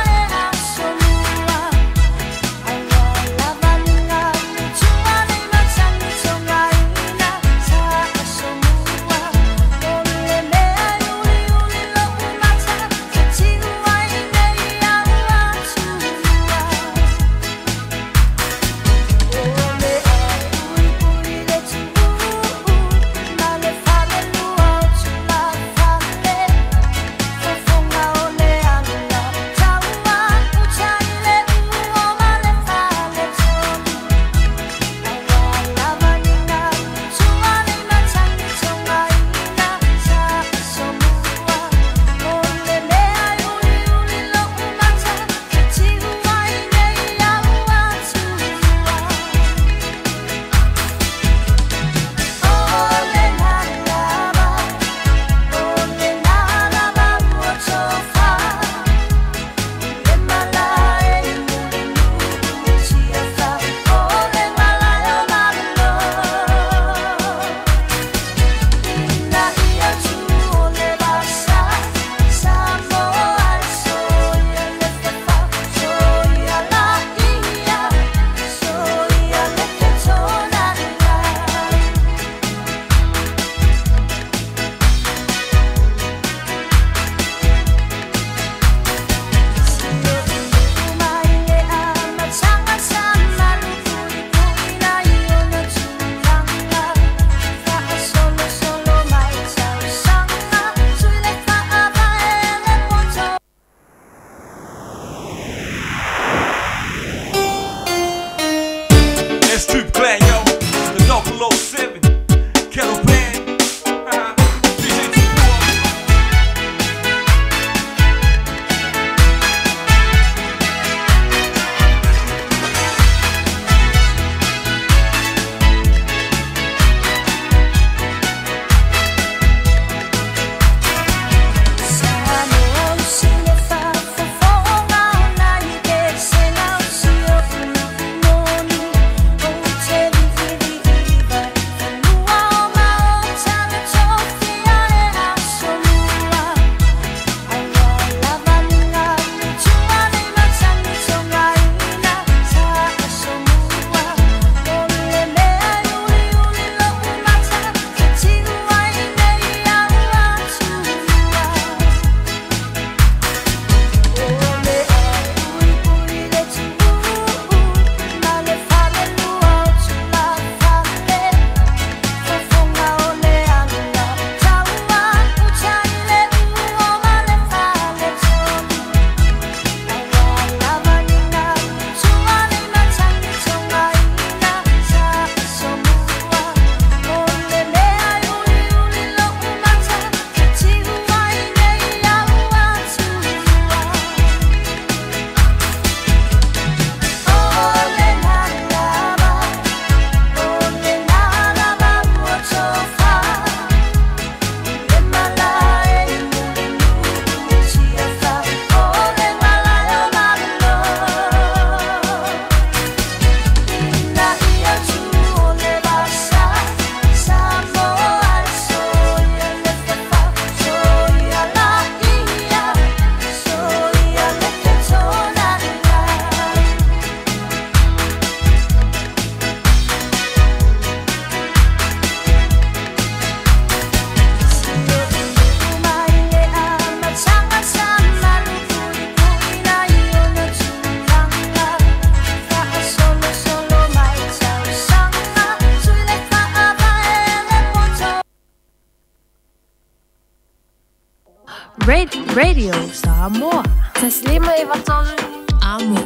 Radio Samoa. Taslima iwatolu Amo.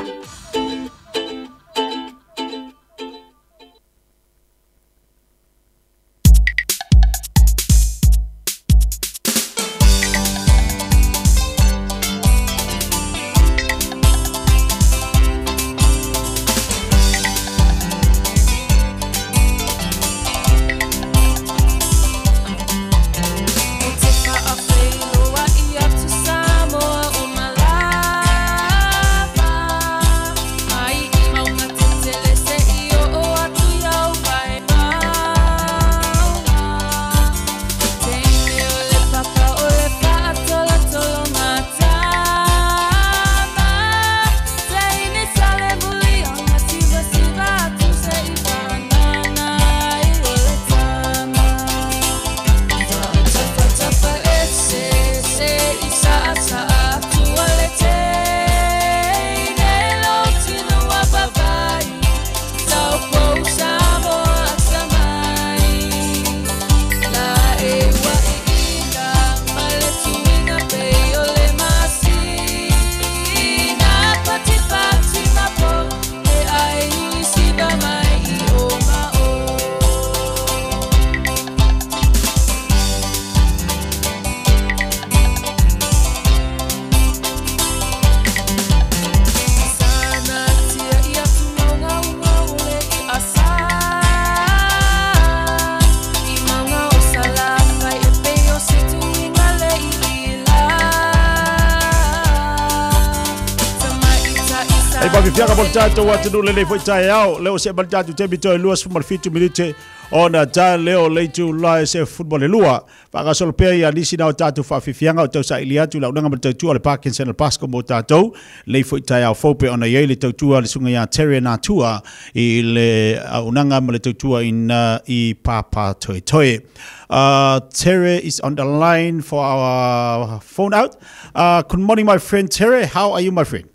Fianga Boltato watu lele foi tai au leo se Boltato te bito luas football fitu minute ona ta leo leitu la se football lua para sol pe ya nisi na tatu fa fianga o sa iliatu la unanga Boltato le Parkinson le Pasco Motato le foi tai au fope ona yele tautua le sunga ya Terry na tua i le unanga le tautua in i papa toi toi. Uh, Terry is on the line for our phone out. Uh, good morning, my friend Terry. How are you, my friend?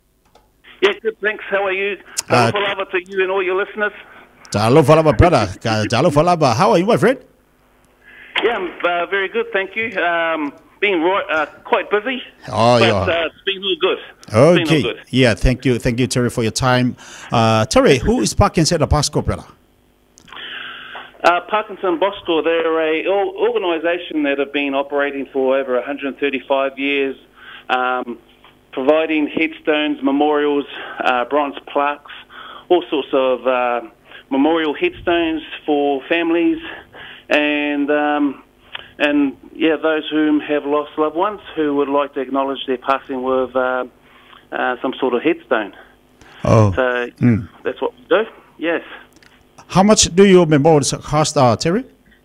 Yeah, good, thanks. How are you? Uh, Talofa to you and all your listeners. Talofa lava, brother. Talofa lava. How are you, my friend? Yeah, I'm uh, very good, thank you. Um, been right, uh, quite busy, oh, but yeah. uh, it's been all good. Okay. It's been all good. Yeah, thank you. Thank you, Terry, for your time. Uh, Terry, who is Parkinson Pasco, brother? Uh, Parkinson Bosco, they're a o- organisation that have been operating for over one hundred thirty-five years, um, providing headstones, memorials, uh, bronze plaques, all sorts of uh, memorial headstones for families and um, and yeah, those whom have lost loved ones who would like to acknowledge their passing with uh, uh, some sort of headstone. Oh, so mm. that's what we do. Yes. How much do your memorials cost, uh, Terry?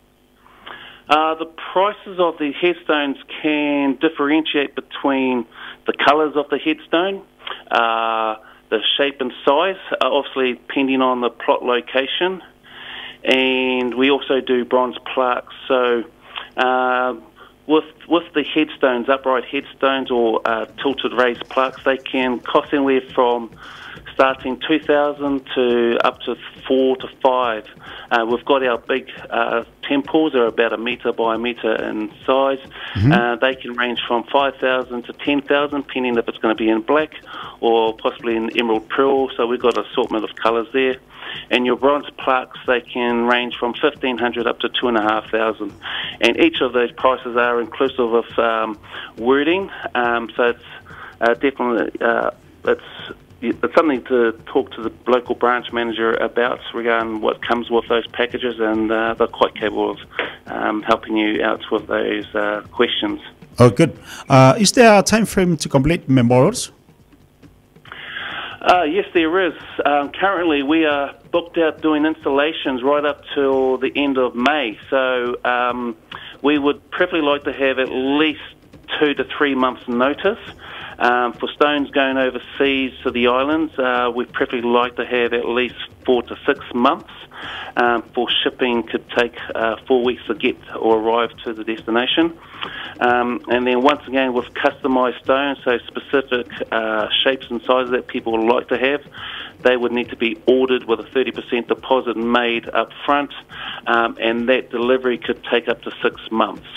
Uh, the prices of the headstones can differentiate between the colours of the headstone, uh, the shape and size, uh, obviously depending on the plot location, and we also do bronze plaques. So uh, with with the headstones, upright headstones or uh, tilted raised plaques, they can cost anywhere from starting two thousand to up to four to five. Uh, we've got our big uh, temples, they're about a metre by a metre in size. Mm-hmm. Uh, they can range from five thousand to ten thousand, depending if it's going to be in black or possibly in emerald pearl. So we've got an assortment of colours there. And your bronze plaques, they can range from fifteen hundred up to two and a half thousand. And each of those prices are inclusive of um, wording. Um, so it's uh, definitely, uh, it's It's something to talk to the local branch manager about regarding what comes with those packages, and uh, they're quite capable of um, helping you out with those uh, questions. Oh, good. Uh, is there a time frame to complete memorials? Uh, yes, there is. Um, currently, we are booked out doing installations right up till the end of May. So um, we would preferably like to have at least two to three months' notice. Um, for stones going overseas to the islands, uh, we'd preferably like to have at least four to six months. Um, for shipping could take uh, four weeks to get or arrive to the destination. Um, and then once again with customised stones, so specific uh, shapes and sizes that people would like to have, they would need to be ordered with a thirty percent deposit made up front, um, and that delivery could take up to six months.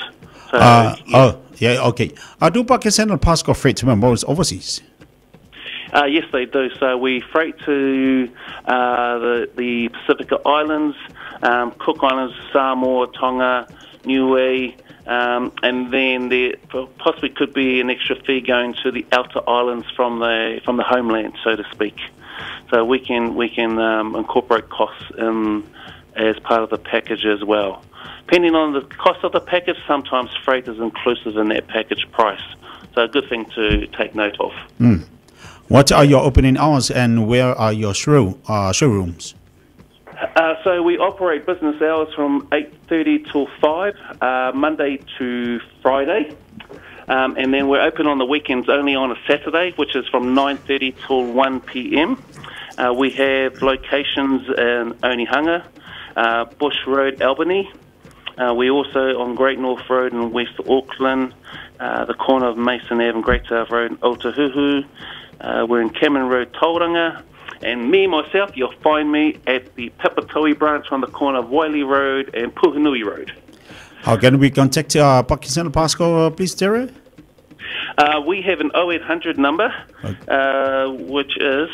So, Uh, oh, yeah, okay. Uh, do Pakistan and Pasco freight to members overseas? Uh, yes, they do. So we freight to uh, the, the Pacific Islands, um, Cook Islands, Samoa, Tonga, Niue, um, and then there possibly could be an extra fee going to the outer islands from the from the homeland, so to speak. So we can we can um, incorporate costs in as part of the package as well. Depending on the cost of the package, sometimes freight is inclusive in that package price. So a good thing to take note of. Mm. What are your opening hours and where are your show, uh, showrooms? Uh, so we operate business hours from eight thirty till five, uh, Monday to Friday. Um, and then we're open on the weekends only on a Saturday, which is from nine thirty till one p.m. Uh, we have locations in Onehunga, uh, Bush Road, Albany. Uh, we're also on Great North Road in West Auckland, uh, the corner of Mason Avenue and Great South Road in Otahuhu. Uh, we're in Cameron Road, Tauranga. And me, myself, you'll find me at the Papatoe branch on the corner of Wiley Road and Puhinui Road. How can we contact uh, Pakistan and Pasco, uh, please, Terry? Uh, we have an oh eight hundred number, uh, which is...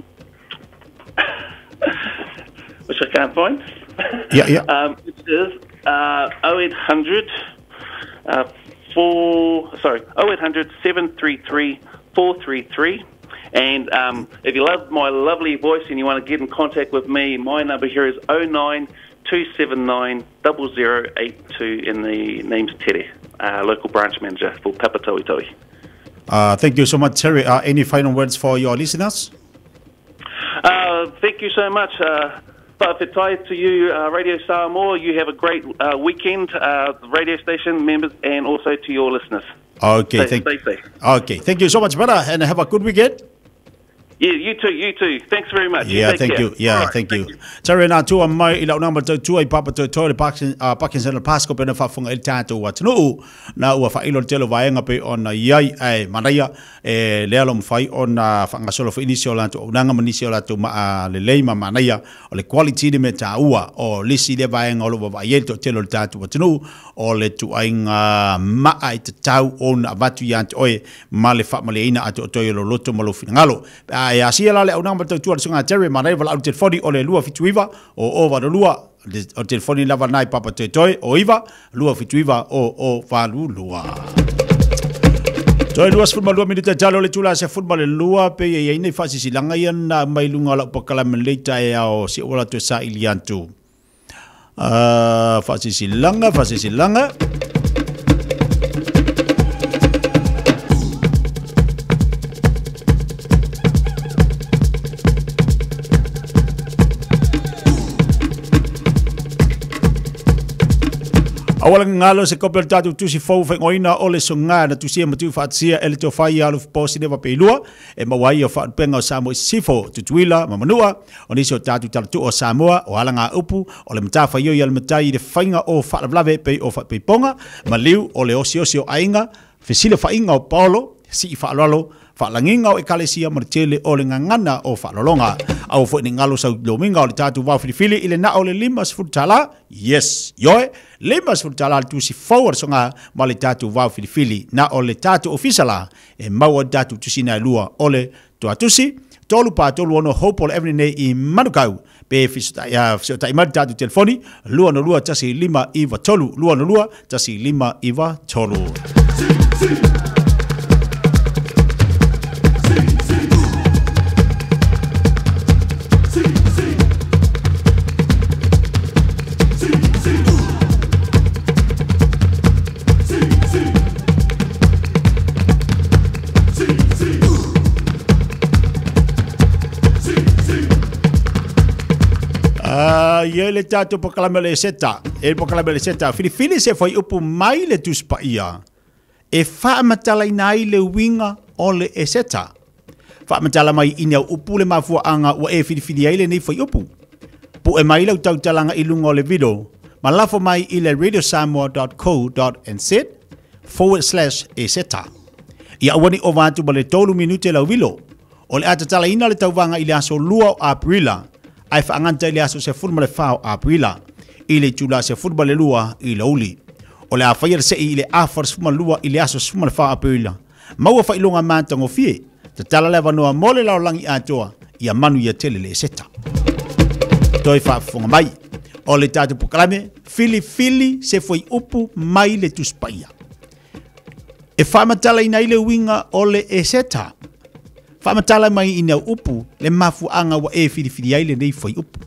which I can't find. Yeah, yeah. um, which is uh, oh eight hundred, uh, four, sorry, oh eight hundred, seven three three, four three three. And um, if you love my lovely voice and you want to get in contact with me, my number here is oh nine two seven nine, zero zero eight two, and the name's Tere, uh, local branch manager for Papatoe Toi. Uh, thank you so much, Terry. Uh, any final words for your listeners? Uh, thank you so much. Uh, Whawhetai to you, uh, Radio Samoa. You have a great uh, weekend, uh, radio station members, and also to your listeners. Okay, stay, thank, stay safe. Okay, thank you so much, brother, and have a good weekend. Yeah, you too, you too. Thanks very much. Yeah, you thank care. you. Yeah, right, thank, thank you. Tara na tua mai ila una mata tua I papa to to Pakistan na Pasco pena fa funga el tato wat no na ua fa ilo telo vaenga pe on yai ai manaya e le alo mfai on fanga solo fa inisio la to unanga manisio la to ma le leima manaya o le quality de meta ua o lisi de vaenga o lo va yel to telo tato wat no o le tu ainga ma ai te tau on avatu yant oe male fa male ina ato to lo loto malo finalo ai asia la le una mata tua sunga Terry manai vala au te fodi o le lua fituiva o ova do lua o te fodi lava nai papa te toi o iva lua fituiva o o valu lua toi lua futbol lua minute talo le tula se futbol le lua pe ye nei fasi silanga ia mai lunga la pakala meleita e o si ola to sa iliantu uh fasi silanga fasi silanga awala ngalo se kopel tatu tusi fou fe ngoina ole songa na tusi matu fatsia ele to fai alu posi neva pelua e mawai o fa penga o Samoa sifo tutuila mamanua oni so tatu tatu o Samoa o alanga upu o le mtafa yo yal mtai de fainga o fa blave pe o fa pe ponga maliu o le osio osio ainga fesile fainga o Paulo si fa lalo fa langinga o ekalesia martele o le ngana o fa lolonga au fo ni ngalo sa dominga o le tatu va filifili ile na o le limas futala yes yoe limas futala tu si forward songa ma le tatu va filifili na o le tatu officiala e maua tatu tu sina lua ole to atusi tolu pa tolu ono hope all every day I manukau pe fista ya fista imad tatu telefoni lua no lua tasi lima iva tolu lua no lua tasi lima iva tolu Ah, ia le tatu pakalama le seta. E pakalama le seta. Filifili se foi upu mai le tuspa ia. E wha matalai nai le winga o le e seta. Wha matala mai ina upu le mafua anga wa e filifili ai le nei foi upu. Po e mai lau tau talanga ilunga o le video. Ma lafo mai i le radiosamoa dot co dot n z forward slash e seta. Ia awani o vantu ma le tolu minute lau vilo. O le atatala ina le tauwanga i le aso lua o aprila. Ai fa nganta ile aso se futbol le fao aprila ile tula se futbol le lua i lauli o le a whaia se i le a wharsuma lua i le aso suma le wha apuila. Maua whailonga mātango fie, te tala lewa noa mole lau langi atoa, ia manu ia tele le seta. Toi whaafunga mai, o le tātu pukalame, fili fili se foi upu mai le tuspaia. E whaamatala ina ile winga o le e seta. Whaamatala mai ina upu le mafu anga wa e fili fili aile nei foi upu.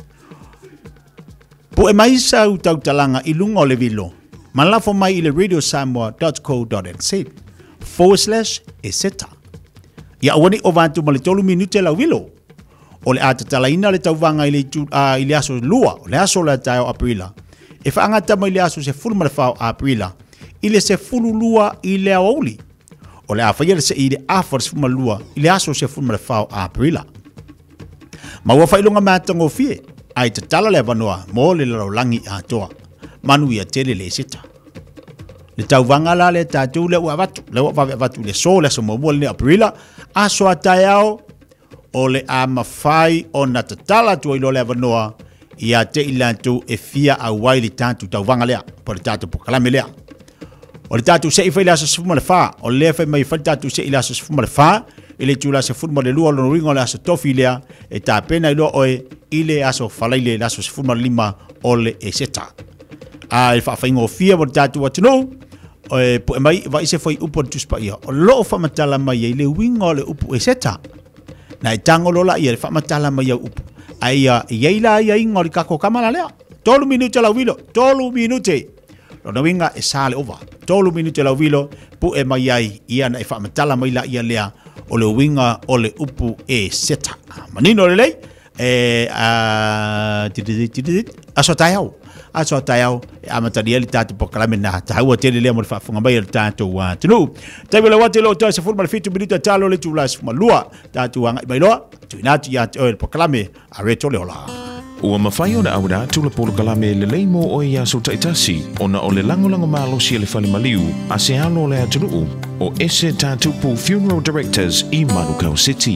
Po e mai sau tau talanga i lunga o le vilo, malafo mai i le radiosamoa dot co dot n z forward slash e seta. Ia awani o vantu ma le tolu minute la wilo. O le ata talaina le tauvanga i le, uh, i le aso lua, o le aso le tau aprila. E whaangata mai le aso se fulu ma le whao aprila, i le se fulu lua i le auli. O le awhaia le se i le awhar se fulu lua, i le aso se fulu ma le whao aprila. Ma ua whailonga mātango fie, ai te tala le wanoa, mō le laulangi a toa, manu ia tele le seta. Le tauvanga la le tātou le ua watu, le ua wawe watu le so le so mōmua le aprila, aso a tai au, o le a mawhai o na tatala tua ilo le wanoa, ia te ilantu e fia a wai le tātou tauvanga lea, po le tātou pokalame lea. O le tātou se i whai le asa sifuma le wha, o le whai mai whai tātou se i le asa sifuma le wha, i le tūla se fuma le lua lo ringo le asa tofi lea, e tā pena ilo oe, i le aso whalaile le asa sifuma lima o le e seta. A e whawhaingo fia o le tātou atino, o e po e mai wa i se whai upo le tuspa ia, o loo whamatala mai i le wingo le upo e seta. Na e tango lola ia le whamatala mai au upu. Aia iaila ia ingo li kako kamala lea. Tolu minute la wilo. Tolu minute. Lona winga e sale ova. Tolu minute la wilo. Pu e mai ai ia na e whamatala mai la ia lea. O le winga o le upu e seta. Manino le lei. E a aso tai au. Aso tai au. E amatari eli tatu pokalame na taua tele lea mo le whaafunga mai le tatu wa tinu. Taiwa le wate lo toa se fulma le fitu minita talo le tula se fumalua. Tatu wanga i mailoa. Tuinati ya te oe le pokalame a reto le ola. Ua mawhai o na awara tula polo kalame le leimo o ia so taitasi o na o le langolango malo si le whale maliu a se alo le atunuu o ese tātupu Funeral Directors i Manukau City.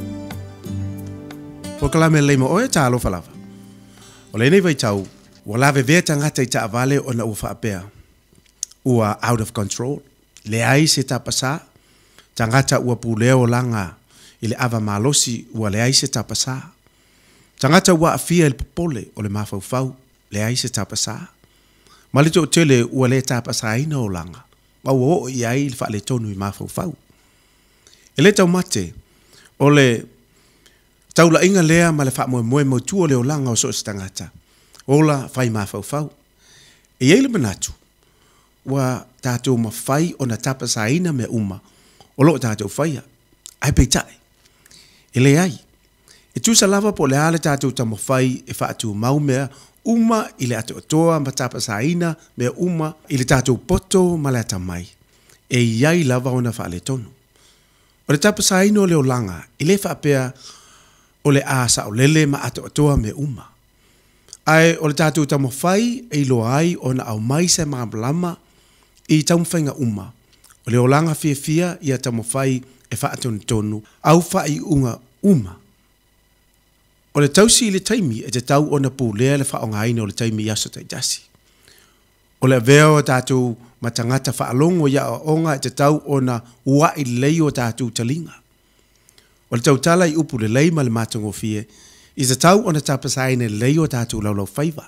Po kalame le leimo o e tālo whalawa. O le nei vai tau, ua lawe vea tangata i ta avale o na ua whaapea. Ua out of control. Le ai se tapasa, tangata ua puleo langa i le ava malosi ua le ai se tapasa. Tangata ua afia il popole o le mafaufau, le ai se tapasa. Malito o tele ua le tapasa ina o langa, ma ua o i ai il wha le tonu i mafaufau. E le tau mate, o le taula inga lea ma le wha moe moe mo tu o le o langa o so se tangata. Ola whai mafaufau. E eile manatu, ua tātou mawhai o na tapasa ina me uma, o lo tātou whaia, ai peitai. E le ai, e tu sa lava po le ale tātou ta mawhai e whaatu mau mea uma i le ato atoa ma tapasa ina mea uma i le tātou poto ma le atamai. E iai lava o na wha le tonu. O le tapasa ina o le o langa, i le whaapea o le asa o lele ma ato atoa me uma. Ai o le tātou ta mawhai e ilo ai o na au mai se maamalama i taumwhainga uma. O le o langa fia fia i a ta mawhai e whaatonu tonu, au whai unga uma. O le tausi i le taimi e te tau o na pūlea le whaonga aina o le taimi i aso taitasi. O le veo o tātou matangata whaalongo ia o onga e te tau o na ua i lei o tātou talinga. O le tau tala i upu le lei ma le matango fie, i te tau o na tapasaine lei o tātou laulau whaiva.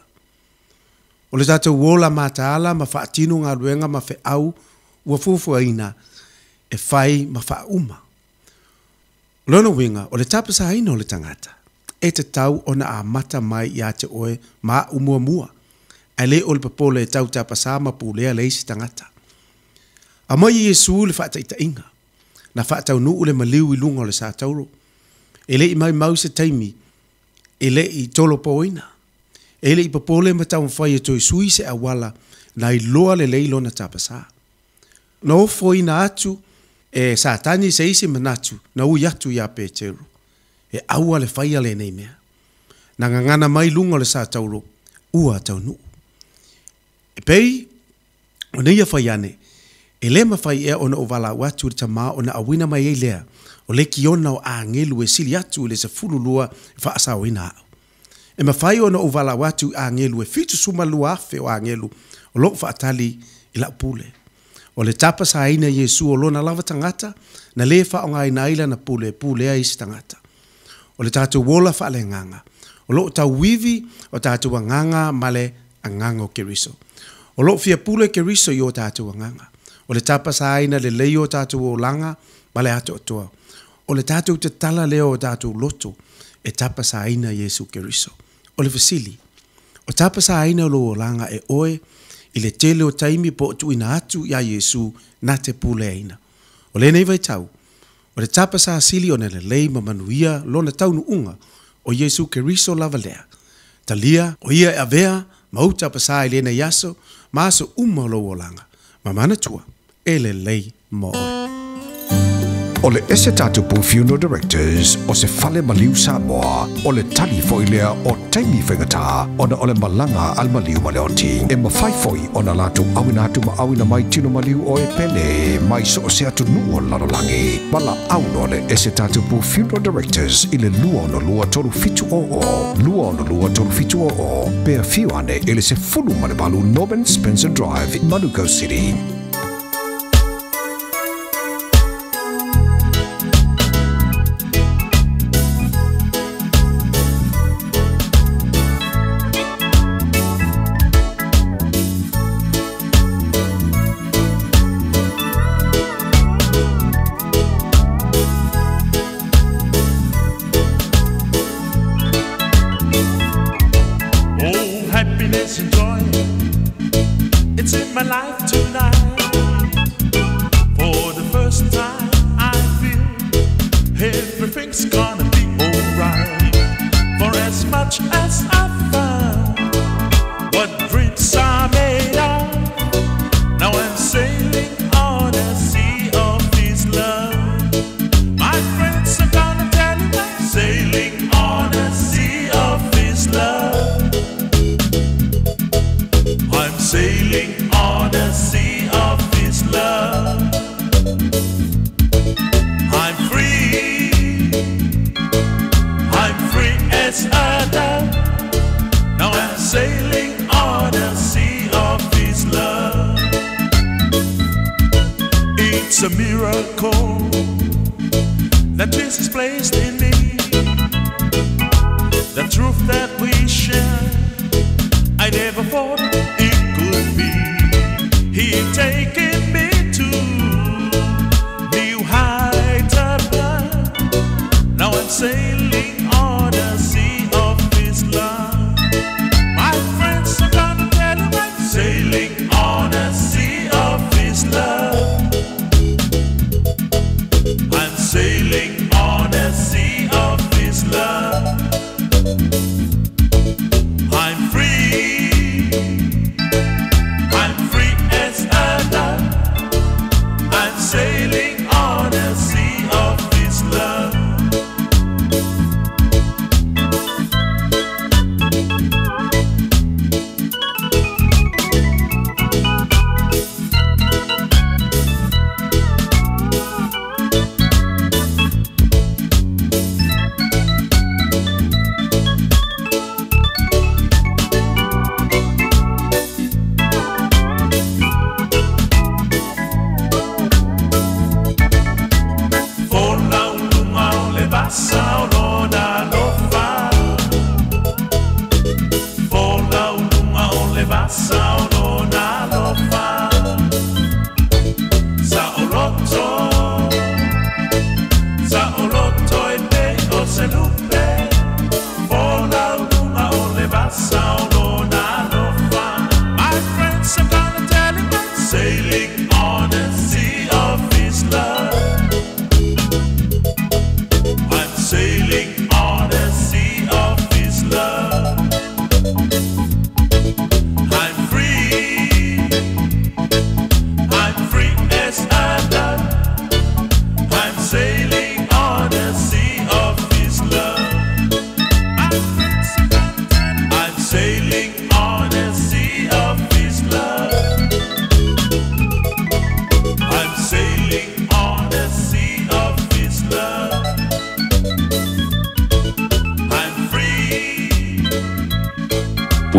O le tātou wola mataala ma whaatino ngā ruenga ma whe au ua fufuaina e whai ma wha uma. Lona winga, o le tapasaine o le tangata, e te tau o na a mata mai i a te oe ma umua mua. Ai le o le papole e tau tapasa ma pūlea le isi tangata. A mai i Jesu le whaata ita inga, na whaatau nuu le maliu i lunga o le sātauro. E le i mai mau se taimi, e le i tolo poina. E le i papole ma tau mwhai e toi sui se awala, na i loa le leilo na tapasa. Na o foina atu, e sātani se isi manatu, na ui atu i a Petero. E aua le whaia le nei mea. Na ngangana mai lunga le sātauro, ua tau nuu. E pei, o neia whaiane, e le mawhai ea ona o wala watu le tamaa ona awina mai e lea, o le kiona o a ngelu e sili atu le se fulu lua e whaasao ina au. E mawhai ona o wala watu a ngelu e fitu suma lua afe o a ngelu, O lo whaatali i la pule. O le tapa sa ina Yesu o lona lava tangata, na le wha o ngai na ila na pule, pule a isi tangata. O le tātou wola wha le nganga. O lo tau wivi o tātou nganga male a nganga o Keriso. O lo fia pule Keriso i o tātou nganga. O le tapa sa ina le lei o tātou o langa, male ato o toa. O le tātou te tala leo o tātou loto, e tapa sa ina Yesu Keriso. O le fasili. O tapa sa aina lo o langa e oe, i le tele o taimi po tu ina atu ya Yesu na te pule aina. O le nei vai tau, o le tapa sa asili o ne le lei mamanuia lo na taunu unga o Yesu Keriso lava lea. Talia, o ia e avea, mau tapa sa i lena yaso, maaso uma lo o langa. Mamana tua, e le lei mo oe. O le ese tatupu funeral directors o se fale maliu Samoa o le tali foilea o taimi whaingata o na o le malanga al maliu maleoti e mawhaifoi o na latu awina atu ma awina mai tino maliu o e pele mai so o se atu nuo lalolangi mala auno le ese tatupu funeral directors i le lua no lua toru fitu o o lua no lua toru fitu o o pea fiu ane i le se fulu male balu Norman Spencer Drive in Manuka City. Sailing on the sea of His love.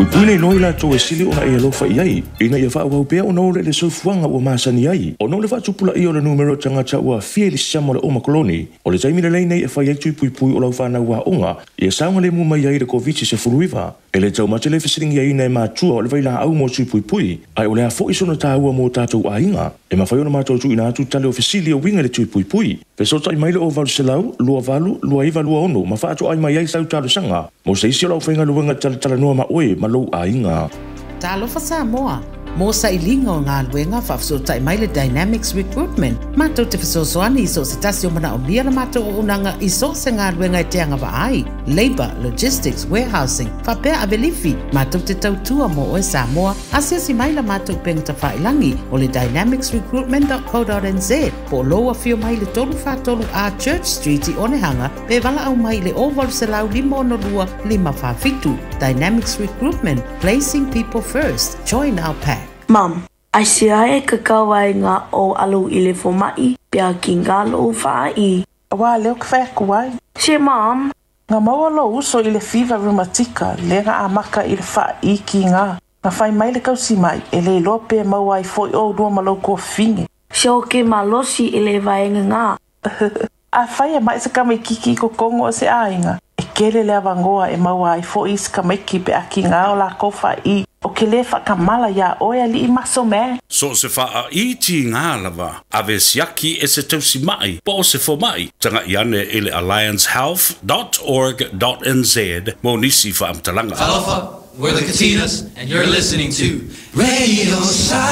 puipui nei loi la tō e sili o na e alofa i ai. Ina ia wha au pea o nau le le sofuanga ua masani ai. O nau le wha tupula i o le numero tangata ua fie li siamo le oma koloni. O le taimi le lei nei e whai aitu i puipui o lau whanau wa onga. Ia saunga le mu mai ai le COVID se furuiva. E le tau mate le fesiringi ai nei mātua o le vai la au mo tui puipui. Ai o le a fo isona tā ua mo tātou a inga. E ma whai ona mātou tu ina atu tale o fesili o winga le tui puipui. Pesota i maile o valu se lau, lua valu, lua iwa lua ono. Ma wha atu ai mai ai sau tālu sanga. Mo se isi o lau whainga luenga tala tala noa ma oe ma lau a inga. Talofa Samoa. Mo sa ilinga o ngā luenga whafsota i maile Dynamics Recruitment. Mātou te whasosoani iso se tasi o mana o mia na mātou o unanga iso se ngā luenga i te anga wa ai. Labour, Logistics, Warehousing, whapea avelifi. Mātou te tautua mo o e Samoa. Asia si maila mātou pengata whailangi o le dynamics recruitment dot co dot n z. Po loa fio maile tolu whatolu a Church Street i Onehanga. Pe wala au maile o walu se lau lima ono lua lima whawhitu. Dynamics Recruitment, placing people first. Join our pack. Mum, ai se ai e kakawai ngā o alu i le fomai, pia ki ngā lo whai. Wa leo ka whai kuai. Se Mum. Ngā maua lo uso i le fever rheumatica, le ngā amaka i le whai ki ngā. Ngā whai mai le kausi mai, e le lope maua i foi o rua malo kua finge. Se o ke malosi i le vaenga ngā. A whai e mai sa kamai kiki ko kongo o se ainga. E kele le avangoa e maua i foi sa kamai ki pe a ki ngā o la ko whai. O ke le whakamala ia oe ali i maso me. So se wha i ti ngā lava, ave siaki e se tausi mai, po se fo mai. Tanga i ane e le alliance health dot org dot n z mo nisi wha amtalanga. Talofa, we're the Katinas, and you're listening to Radio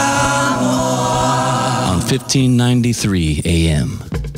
Samoa on fifteen ninety-three A M.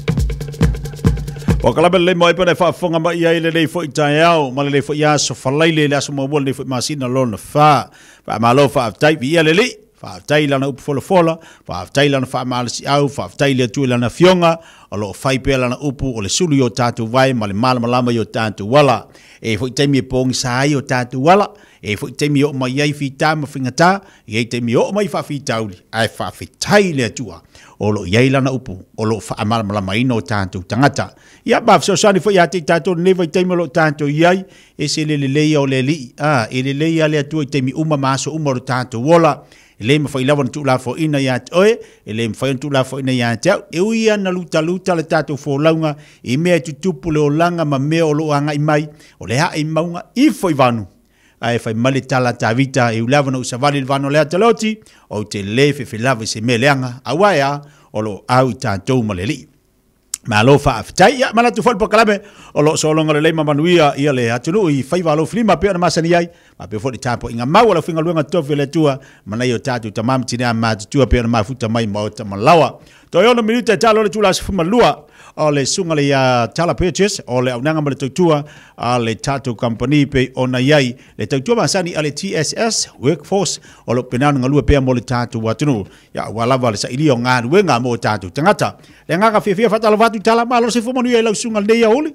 O kalabe le mo ipa ne fa fonga ma ia ile le fo itaiao ma le fo ia so falai le aso mo le fo masina lona fa fa ma lo fa tai ia le le fa tai lana up fola fola fa tai lana fa ma le au fa tai le tu lana fionga o lo fai pe lana upu o le sulu yo tatu vai ma le mala malama yo tatu wala e fo tai mi pong sa yo tatu wala e fo tai mi o ma ia fi ta ma fingata e tai mi o mai fa fi tauli ai fa fi tai le tua o lo ia lana upu o lo fa mala malama ino tatu tangata ia ba so sani fo ia te tatu ne vai tai mo lo tatu ia e se le le o le li ah e le le le tu tai mi uma maso uma lo tatu wala ele me foi lava tu la fo ina ya oe ele me foi tu la fo ina ya tau e uia na luta luta le tatu fo launga i me tu tupu le o langa ma me o lo anga i mai o le ha i maunga i foi vanu ai fai mali tala ta vita e ulava no savali vano le taloti o te lefe fe lava se me leanga awaia o lo au tatu maleli ma lo fa aftai ya mala tu fol pokalame o lo solonga le lema manuia ia le atunu i fai valo flima pe na masani ai ma pe fo di tapo inga mau la finga luenga tofe le tua mana yo tatu tamam tina ma tua pe na mafuta mai mo ta malawa to yo no minuta talo le tula sfuma lua o le sunga le ya tala purchase o le unanga ma le tua a le tatu company pe ona yai le tua masani ale T S S workforce o lo penana ngalua pe mo le tatu watunu ya wala wala sa ili o nga luenga mo tatu tangata le nga ka fifia fatala vatu tala malo se fuma nuia le sunga le ya oli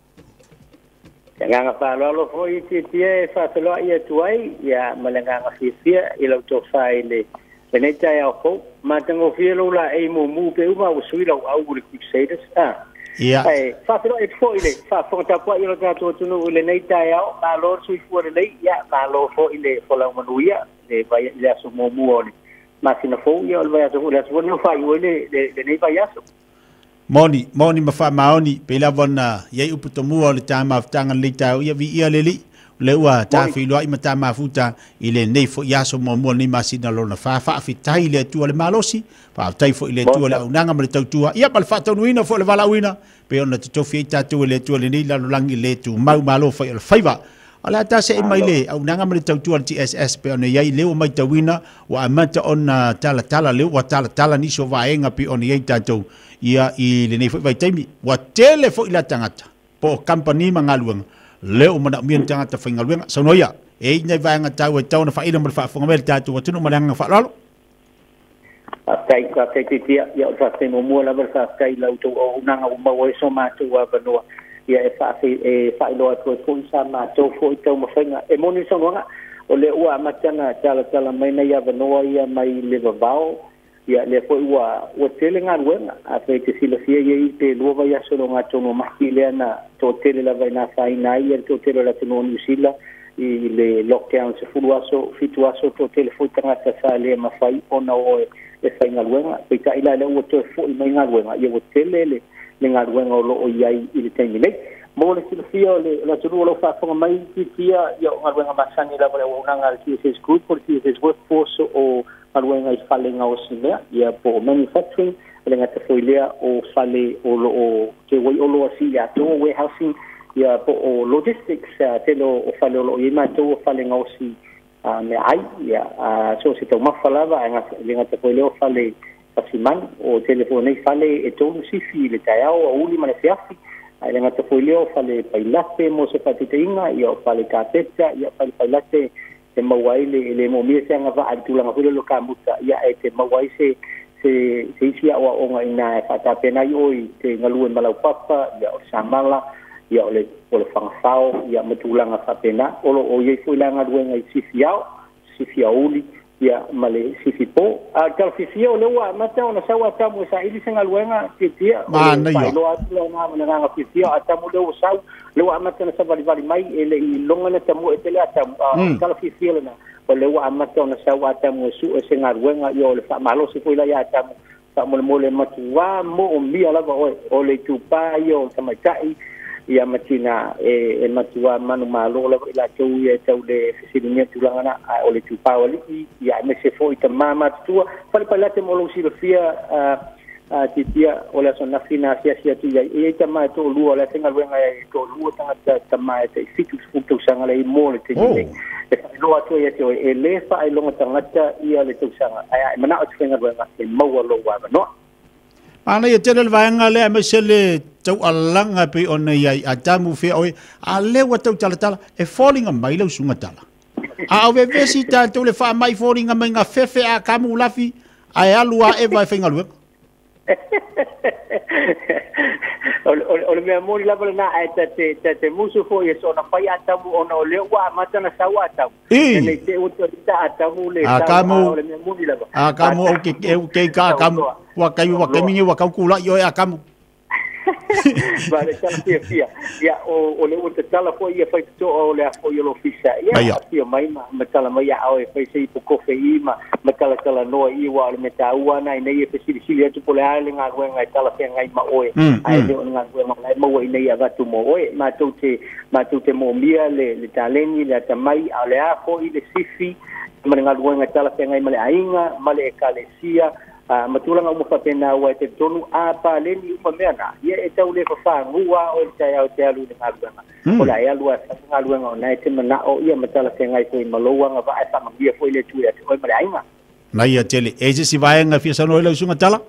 nga fa lo lo fo i ti ti e fa lo ia tuai ya malanga nga fifia i lo to fai le le ne tai au ko ma tango fia lo la e mo mu pe uma o sui lo au le crusaders ah ia ai fa lo e fo ile fa fo ta po i lo ta to no le ne tai au ma lo sui fo le ya ma lo fo ile fo la manuia le vai le aso mo mu oli ma sina fo ia o vai aso le aso no fa i le le ne vai aso Moni, moni mafa maoni, pela vona, yei upu tomua le tama aftanga le tau, ia vi ia le li, le ua ta whiloa i matama afuta, i le neifo iaso mo mua ni masina lona fa, fa afi tai le tua le malosi, fa tai fo i le tua le aunanga ma le tautua, ia pal fa taunuina fo le valauina, pe ona te tofi e tatu le tua le ni lalolangi le tu mau malo fa i le faiva, ala ta se mai le au nanga mele tautua T S S pe ona yai leo mai tawina wa amata ona tala tala leo wa tala tala ni so vaenga pe ona yai tatu ia i le nei vai taimi wa tele fo ila tangata po company mangaluanga leo mana mien tangata fa ngaluanga sonoia e nei vaenga tau e tau na fa ina mo fa fonga mel tatu wa tunu malanga fa lalo kai ka te te ia fa te mo mo la versa kai la to o nanga o mo so ma tu wa banoa ia e fa e fa lo ko ko sa ma to fo to mo fenga e moni so nga o le ua matanga tala tala mai na ia banoa ia mai le babao ia le fo ua o tele nga wenga a pe te sila fia ia te lo va ia so nga to no ma le na to tele la vai na fa ina ia to tele la to no sila i le lockdown se fulu aso fitu aso to telefoni tangata sa le mafai ona o e fai ngaluenga pe ka ila le o to fo i mai ngaluenga ia o tele le le ngaluenga o lo o iai i le temi nei mo le silfio le la tulu lo fa fonga mai titia ia ngaluenga masani la o nanga le T S S group or T S S workforce o ngaluenga i fale nga o sinea ia po manufacturing le ngata foilea o fale o lo o ke wai o lo asi ia to warehousing ia po o logistics te lo o fale o lo i ma to fale nga o si me ai ia so se tau mafalava nga le ngata foilea o fale pasiman o telefone fale e tonu sifi le taiao o uli mana fiafi le ngata foilea o fale pailate mo se fatiteinga ia o fale kapeta ia fale pailate te mawai le le mo mia se nga va atulanga hule lo kamuta ia e te mawai se se se isia o onga ina fata pena yo i te ngaluen malau papa ia o samala ia o le o le fangfao ia matulanga fa pena o lo o ye fuilanga duenga i sifiao sifiauli ia male sifipo a tal sifio le wa mata ona sawa tamu sa ili senga luenga titia ma na ia lo atlo nga mana nga sifio atamu le usau le wa mata na sabali vali mai ele i longa na tamu e tele atamu tal sifio na o le wa amata ona sawa tamu su e senga luenga yo le fa malo se foi la ya tamu fa mo le matua mo o mia lava o o le tupa yo tamatai ia matina e e matua manu malo la la tu e tau le fisinia tulanga o le tupa o le ia me se foi ta mama tua fa le palate mo lo silofia a titia o la sona fina sia sia tu ia e ta ma to lu la tenga luenga e to lu ta ta ma te fitu futu sanga le mo le te ni e lo atu ia te e le fa ai longa tangata ia le tu sanga ai mana o tenga luenga e mo lo wa no ana ia tele vaenga le me se le tau alanga pe ona ia atamu fe oi a le wa tau tala tala e falling a mai lo sunga tala a o ve vesi ta to le fa mai falling a mai nga fefe a kamu lafi ai alua e vai fenga lu o le mea mori lava na e te te te musu fo e so na pai atamu ona o le wa mata na sawa atamu e le te o te atamu le kamu o le mea mori lava a kamu o ke ke ka kamu wa kai wa kemi wa ka kula yo a kamu vale tala fia fia ia o o le o te tala fo ia fai to o le fo yo lo fisa ia fia mai ma matala mai a o e fai sei po kofe i ma matala tala no i wa le meta ua na nei e fisi sili atu po le ale nga nga tala fia ngai ma oe ai le nga nga mai mo i nei ava tu mo oe ma tu te ma tu te mo mia le le taleni le tamai a le a fo i le sifi ma nga nga tala fia ngai ma le ainga ma le kalesia a matulanga mo fa pena wa te tonu a pa le ni uma mena ia e tau le fa ngua o te au te alu nga nganga o la ia lua nga luanga na te mana o ia matala te ngai foi maloa nga va e fa mabia foi le tu e te oi marainga na ia tele e se si vai nga fisa no le sunga tala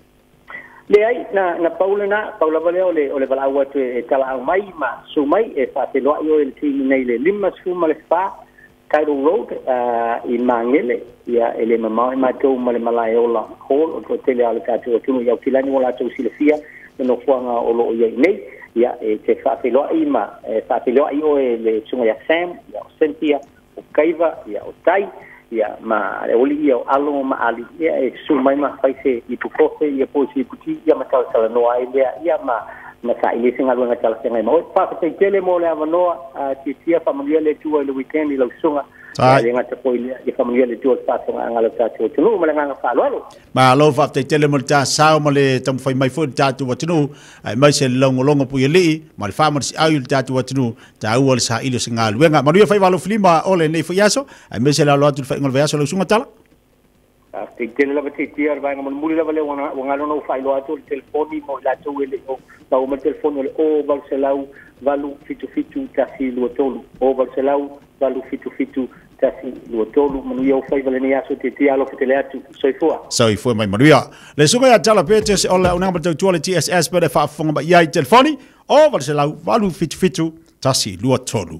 le ai na na paula na paula vale o le o le vala wa te tala au mai ma su mai e fa te lo io il timi nei le lima su ma le fa Cairo Road uh, i Mangele ia ele mama ma to male malai ola hall o to tele ala ka to tunu ia kilani wala to silafia no fuanga o lo ia nei ia e te fa te lo i ma e fa te lo i o le tsunga ya Sam ia Cynthia o Kaiva ia o Tai ia ma le oli ia alo ma ali ia e su mai ma fai se i tu kofe ia po si puti ia ma tala tala no ai ia ma ma sa ile singa luanga tala singa ma o pa te tele mo le avanoa ti tia familia le tu le weekend i lo sunga ia nga te poile i familia le tu pa sunga ngalo ta tu no ma nga fa lo ma lo fa te tele mo ta sa mo le tam fai mai fu ta tu watu ai mai se longo longo pu ile ma le fa mo si ai ta tu watu ta u le sa ile singa luanga ma ria fai valo flima ole nei fu yaso ai mai se la lo tu fai ngol yaso lo sunga tala a te tele la te tia va nga mo muli la vale wana ngalo no fai lo atu telefoni mo la tu ile o o telefoni o Barcelau valu fitu fitu tasi luotolu o Barcelau valu fitu fitu tasi luotolu manu ia fai vale ni aso te tia lo fitele atu soifua soifua mai manuia le suga ya tala pete se ola una bato tu le T S S pede fa fonga ba ia telefoni o Barcelau valu fitu fitu tasi luotolu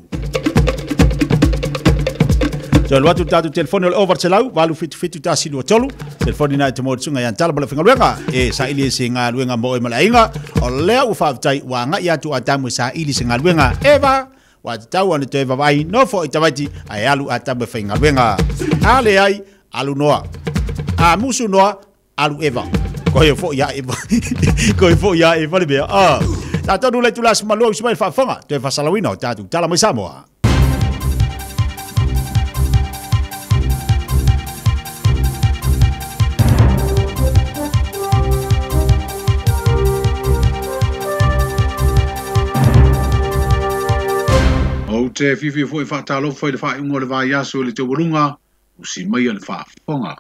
so lo atu tatu telefoni o Barcelau valu fitu fitu tasi luotolu telefoni na te mo tsunga ya tala bala finga luenga e sa ili singa luenga mo e malainga o lea u whaafutai wa nga ia tu atamu sa ili singa luenga eva wa tau ane te eva vai no fo itawati ai alu atamu finga luenga ale ai alu noa a musu noa alu eva koe fo ya eva koe fo ya eva le bea ah ta tonu le tulas malua usumai whaafonga te whasalawina o tatu tala mai Samoa te fifi foi fa talo foi le fa ungo le vai aso le te warunga o si mai le fa fonga.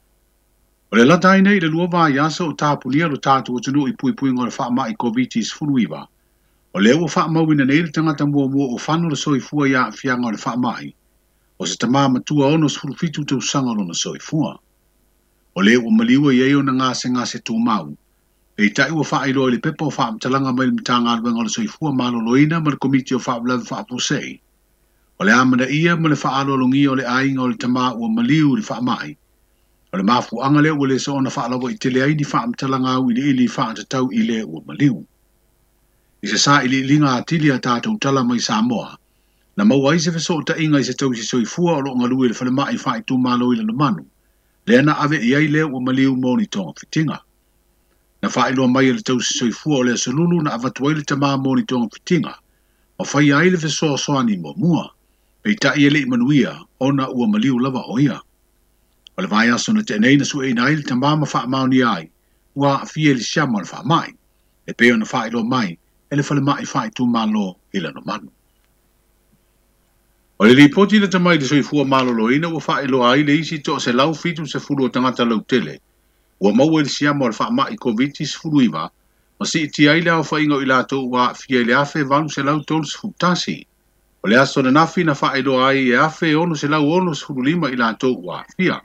O le lata nei le lua vai aso o tapunia lo tatu o tunu i pui pui ngore fa mai COVID funuiva. O le o fa mau ina nei le tangata mua mua o fano le soifua ia fianga le fa mai. O se tama matua ono sfuru fitu te usanga lo na soifua. O le o maliua i eo na ngase ngase tu mau. E tai ua wha ilo le pepa o wha amtalanga mai le mitanga alwenga o le soifua malo loina ma le komiti o wha ablawe wha apusei. O le amana ia ma le wha alo longi o le ainga o le tama ua maliu le wha mai. O le mafu anga le ua le so ona wha alawa i tele ai ni wha amtalanga au ili ili wha atatau i le ua maliu. I se sa ili linga atili a tātou tala mai Samoa. Na maua i se feso ta inga i se tau si soifua o lo ngalui le whale mai wha i tu malo i le manu. Le ana ave i ai le ua maliu moni tonga fitinga. Na whaeloa mai le tau si soifua o le asalulu na avatua le tama moni tonga fitinga. Ma whai ai le fesoa soani mo mua. Pei ta i ele i manuia o na ua maliu lava o ia. O le vai aso na te nei na su e na le tama ma wha mauni ai. Ua a fie le siama le wha mai. E peo na whaeloa mai e le whale mai whae tu malo i le no manu. O le ripoti na tamai le soifua malo loina ua whaeloa ai le isi to se lau fitu se furu o tangata lau tele. Ua maua le siama o le wha mai COVID furuiva, ma si iti ai le au whaingo i lato ua fia le afe valu se lau tolu se futasi. O le aso na nafi na whaeloa ai e afe ono se lau ono se furu lima i lato ua fia.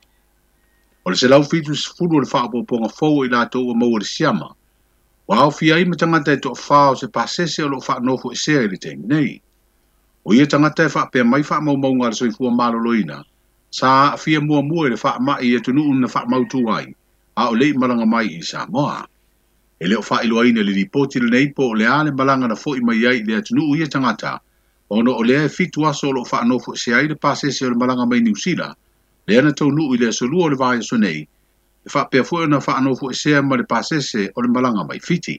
O le se lau fitu se furu o le wha poponga fau i lato ua maua le siama. Wa au fia i ma tangata e to whao se pasese o lo wha nofo e sea i le teimi nei. O ia tangata e wha pia mai wha mau mau ngā soifua malo loina, sa a fia mua mua i le wha mai e tunu una wha mautu ai, a o lei malanga mai i Samoa. E leo wha ilo aina le ripoti le nei po o le ale malanga na fo i mai ai le atunu ia tangata, ono o lea e fitu aso o lo wha nofo e sea i le pasese o le malanga mai New Zealand, le ana tau nuu i le asolua o le vaya so nei, e wha pia fo na wha nofo e sea ma le pasese o le malanga mai fiti.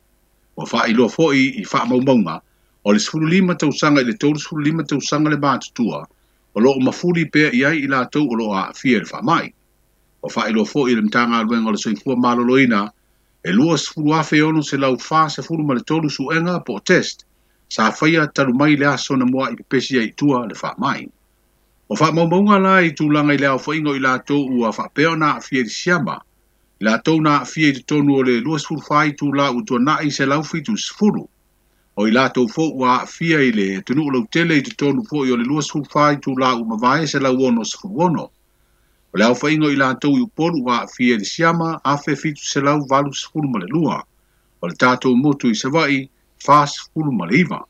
O wha ilo fo i i wha mau maunga, o le sfuru lima tausanga i le tolu sfuru lima tausanga le mātutua, o lo o mafuri pea i ai i la tau o lo a fia le wha mai. O wha ilo fo i le mtanga aluenga o le soifua maloloina, e lua sfuru afe ono se lau wha se furu ma le tolu suenga po test, sa whaia talu mai le aso na mua i pepesi ai tua le wha mai. O wha maumaunga la i tūlanga i le au whaingo i la tau ua wha peo na a fia di siama, i la tau na a fia di tonu o le lua sfuru whai tū la utua na i se lau fitu sfuru. O i lato fo wa fia i le tunu o lau tele i te tonu fo i o le lua sfuru whai tu la u mawae se lau ono sfuru ono. O le au whaingo i lato i upolu wa fia i siama a fe fitu se lau valu sfuru ma le lua. O le tato motu i sawai fa sfuru ma le iwa.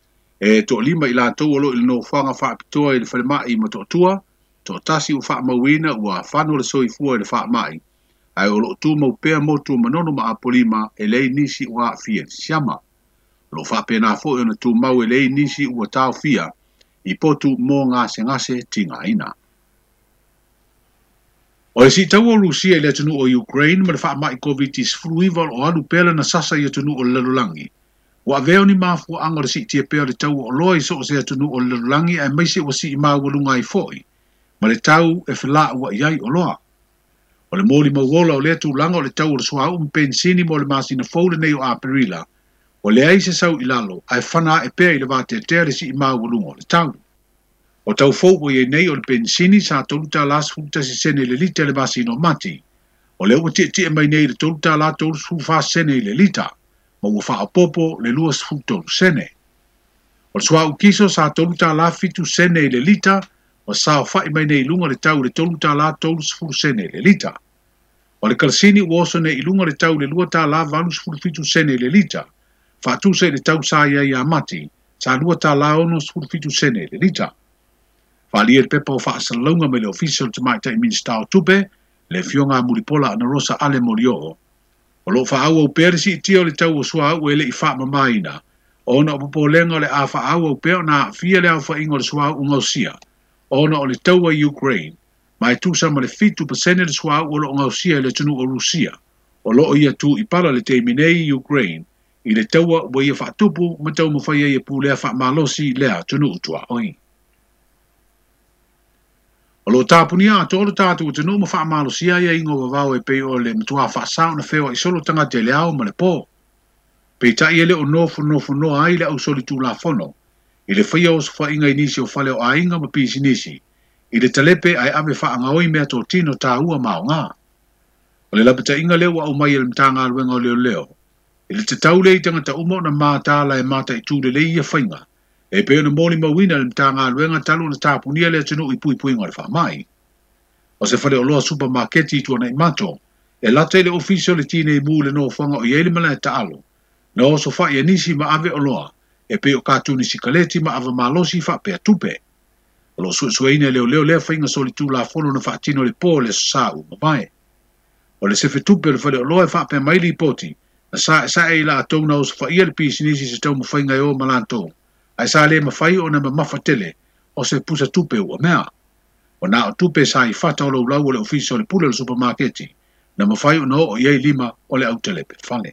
E to lima i lato o lo i no whanga wha apitoa i le whale mai ma to tua, to tasi u wha mawina ua whano le soi fua i le wha mai. Ai o lo tu mau pea motu manono ma apolima e lei nisi wa fia i siama. Lo wha pena fo i ona tu mau e lei nisi ua tau fia i potu mō ngase ngase tinga ina. O le si tau o Rusia i le tunu o Ukraine ma le wha mai COVID furuiva o alu pela na sasa i tunu o Lelulangi. Wa veo ni mafu anga le si tia pea le tau o loa i so o se tunu o Lelulangi e maise o si i maa walunga i foi. Ma le tau e whila ua iai o loa. O le mōli mauola o le tu langa o le tau o le sua um pensini mo le masina fōle nei o Aperila. O le ai se sau ilalo, ai whana e pēr i le vāte tere si i maa walunga o le tau. O tau fōko i e nei o le pensini sa toluta la sfuta si sene le lita le vasi no mati. O le ua tia mai nei le toluta la tolu sfufa sene i le lita, ma ua wha popo le lua sfuta sene. O le sua ukiso sa toluta la fitu sene i le lita, o sa whai mai nei lunga le tau le toluta la tolu sfuta sene i le lita. O le kalsini uoso nei lunga le tau le lua ta la valu sfuta fitu sene i le lita, fa tu se le tau sa ia ia mati, sa lua ta la ono sfuru fitu sene le lita. Fa lia le pepa o fa asalunga me le official te mai tai minsta o tupe, le fionga muripola ana rosa ale morio. O lo fa au au perisi i tia o le tau o sua au e le i fa mamaina, ona o popo lenga le a fa au au peo na fia le au fa ingo le sua au ngausia, ona o le tau a Ukraine, mai tu sa ma le fitu pasene le sua au o lo ngausia le tunu o Rusia, o lo o ia tu i pala le te minei Ukraine, i le taua wa ia whaatupu ma tau mawhaia ia pū lea wha malosi lea tunu utua oi. O lo tāpunia a tōru tātu o tunu ma wha malosi ia ingo wawau e pei o le matua wha sao na whewa i solo tanga te leao ma le pō. Pei ta ia le o nofu nofu noa ai le au soli tū la whono. I le whaia o sa whainga inisi o whale o ainga ma pisi nisi. I le talepe ai ave wha anga oi mea tō tino tā ua mao ngā. O le lapita inga leo au mai e le mtanga aluenga o leo leo. I le te taule i tangata umo na mātala e māta i tūle le ia whainga. E peo na mōli mawina le mtanga aluenga talu na tāpunia le tunu i pui pui ngore wha mai. O se whale o loa supermarketi i tuana i mato. E lata i le ofisio le tine i mūle no whanga o iele mala e ta alo. Na o so wha i anisi ma ave o loa. E peo kātuni si kaleti ma ava malosi wha pea tupe. O lo suesueina leo leo lea whainga soli tū la whono na whaatino le pō le sa u mamae. O le sefe tupe le whale o loa e wha pea maili i poti. Na sa e sa e la atau na o sa wha ia le pisinisi se tau mawhainga e o malantou. Ai sa le mawhai o na mawhatele o se pusa tupe ua mea. O na o tupe sa i whata o lau lau o le ofisio le pule le supermarketi. Na mawhai o na o iei lima o le autelepe whale.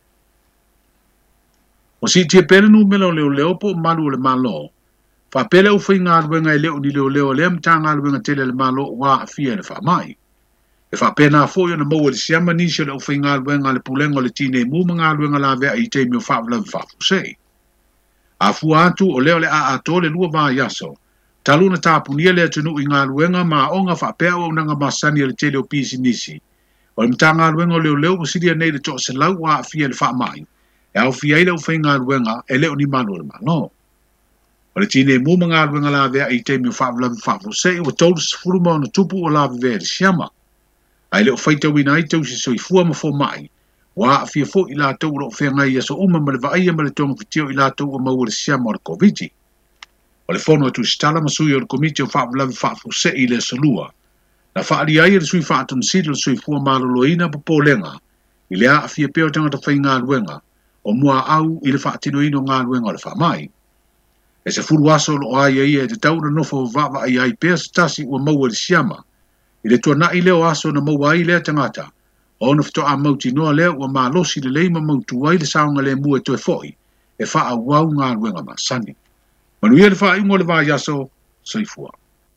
O si tia pere nu mela o leo leo po malu o le malo. Fa pele u whainga aluenga e leo ni leo leo lea mtanga aluenga tele le malo wa a fia le wha mai. E fa pena a fo yo na maua le siama nisi o le u whainga aluenga le pulenga o le tine mu mga aluenga la vea i te mi o wha vla vha fusei. A fua atu o leo le a ato le lua vā yaso. Talu na tāpunia le atunu i ngā aluenga ma o ngā wha pea o nanga masani le tele o pisi nisi. O le mtanga aluenga o leo leo o siria nei le to se lau wa a fia le wha mai. E au fia i le u whainga aluenga e leo ni manu le malo. O le tine mu mga aluenga la vea i te mi o wha vla vha fusei o tolu se furu mo na tupu o la vea le siama. Ai leo whaita wina i tau se soi fua ma fo mai. Wa a fia fo i la tau ro whea ngai aso uma ma le vaia ma le tonga fitio i la tau o maua le siama o le koviti. O le fono atu stala masui o le komiti o wha vlavi wha fuse i le salua. Na wha ali ai le sui wha atun sida le sui fua maloloina po polenga. I le a a fia peo tangata whai ngā luenga. O mua au i le wha atino ino ngā luenga o le wha mai. E se furu aso lo ai ai e te tau na nofo vava ai ai pea se tasi ua maua le siama. I le tuana i leo aso na maua ai lea tangata. O na fito a mauti noa lea ua maa losi le leima mautu ai le saunga le mua e toe foi. E wha a wau ngā luenga ma sani. Manuia le wha ingo le vā yaso, saifua.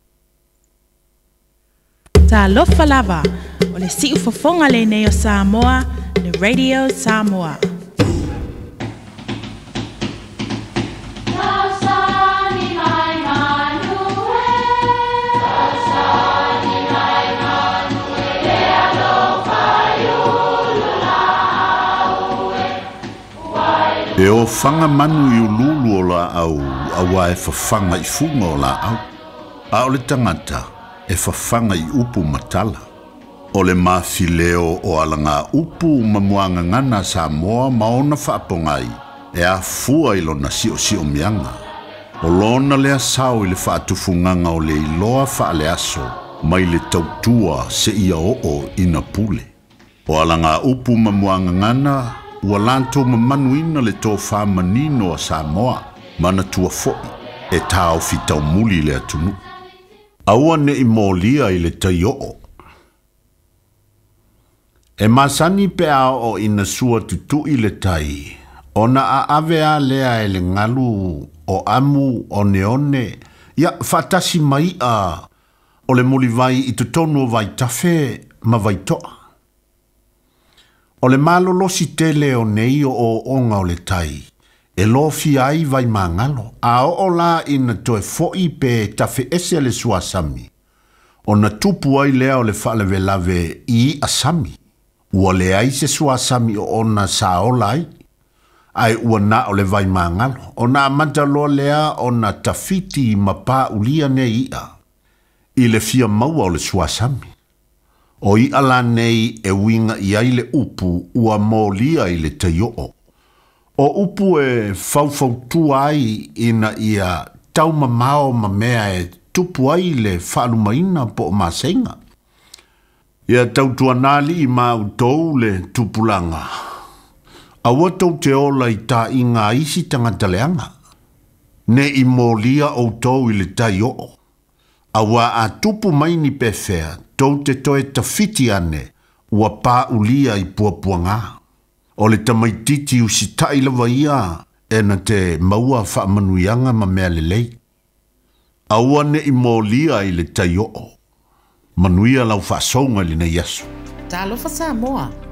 Ta lofa lava, o le siu fofonga le nei o Samoa, le Radio Samoa. E o whanga manu i ululu o la au, awa e whawhanga i funga o la au. A o le tangata, e whawhanga i upu matala. O le mawhileo o alanga upu mamuanga ngana Samoa maona whaapongai, e a fua ilo na si o si o mianga. O lona lea sao i le whaatufunganga o le iloa whaale aso, mai le tautua se ia o o ina pule. O alanga upu mamuanga ngana, ua lantou mamanuina le tō whamanino a Samoa, mana tua fo'i, e tāo fitau muli le atunu. Aua ne i mōlia i le tai o'o. E masani pe ao o ina sua tutu i le tai, ona a avea lea e le ngalu o amu o neone, ia whatasi mai a o le muli vai i tutonu vai tafe ma vai toa. O le malo losi tele o nei o onga o le tai, e lo fi ai vai mangalo, a o la ina toe foi pe tafe ese le suasami. O na tupu ai lea o le whaleve lave i asami, ua le ai se suasami o ona sa o lai, ai ua na o le vai mangalo, o na amantalo lea o na tafiti ma pa ulia ne ia, i le fia maua o le suasami. O i ala nei e winga i aile upu ua mōlia i le taioo. O upu e faufau tu ai ina ia tau mamao ma mea e tupu ai le whaalumaina po o masenga. Ia tau tuanali i mautou le tupulanga. Awa tau te ola i ta i ngā isi tangataleanga. Ne i mōlia o tau i le taioo. Awa a tupu maini pefea, tau te toe tawhiti ane, ua pā ulia i puapuanga. O le tamaititi usi tailawa ia, e na te maua whaamanuianga ma mea lelei. Aua ne i mōlia i le tai o'o. Manuia lau whaasonga li na yasu. Ta alofa Samoa,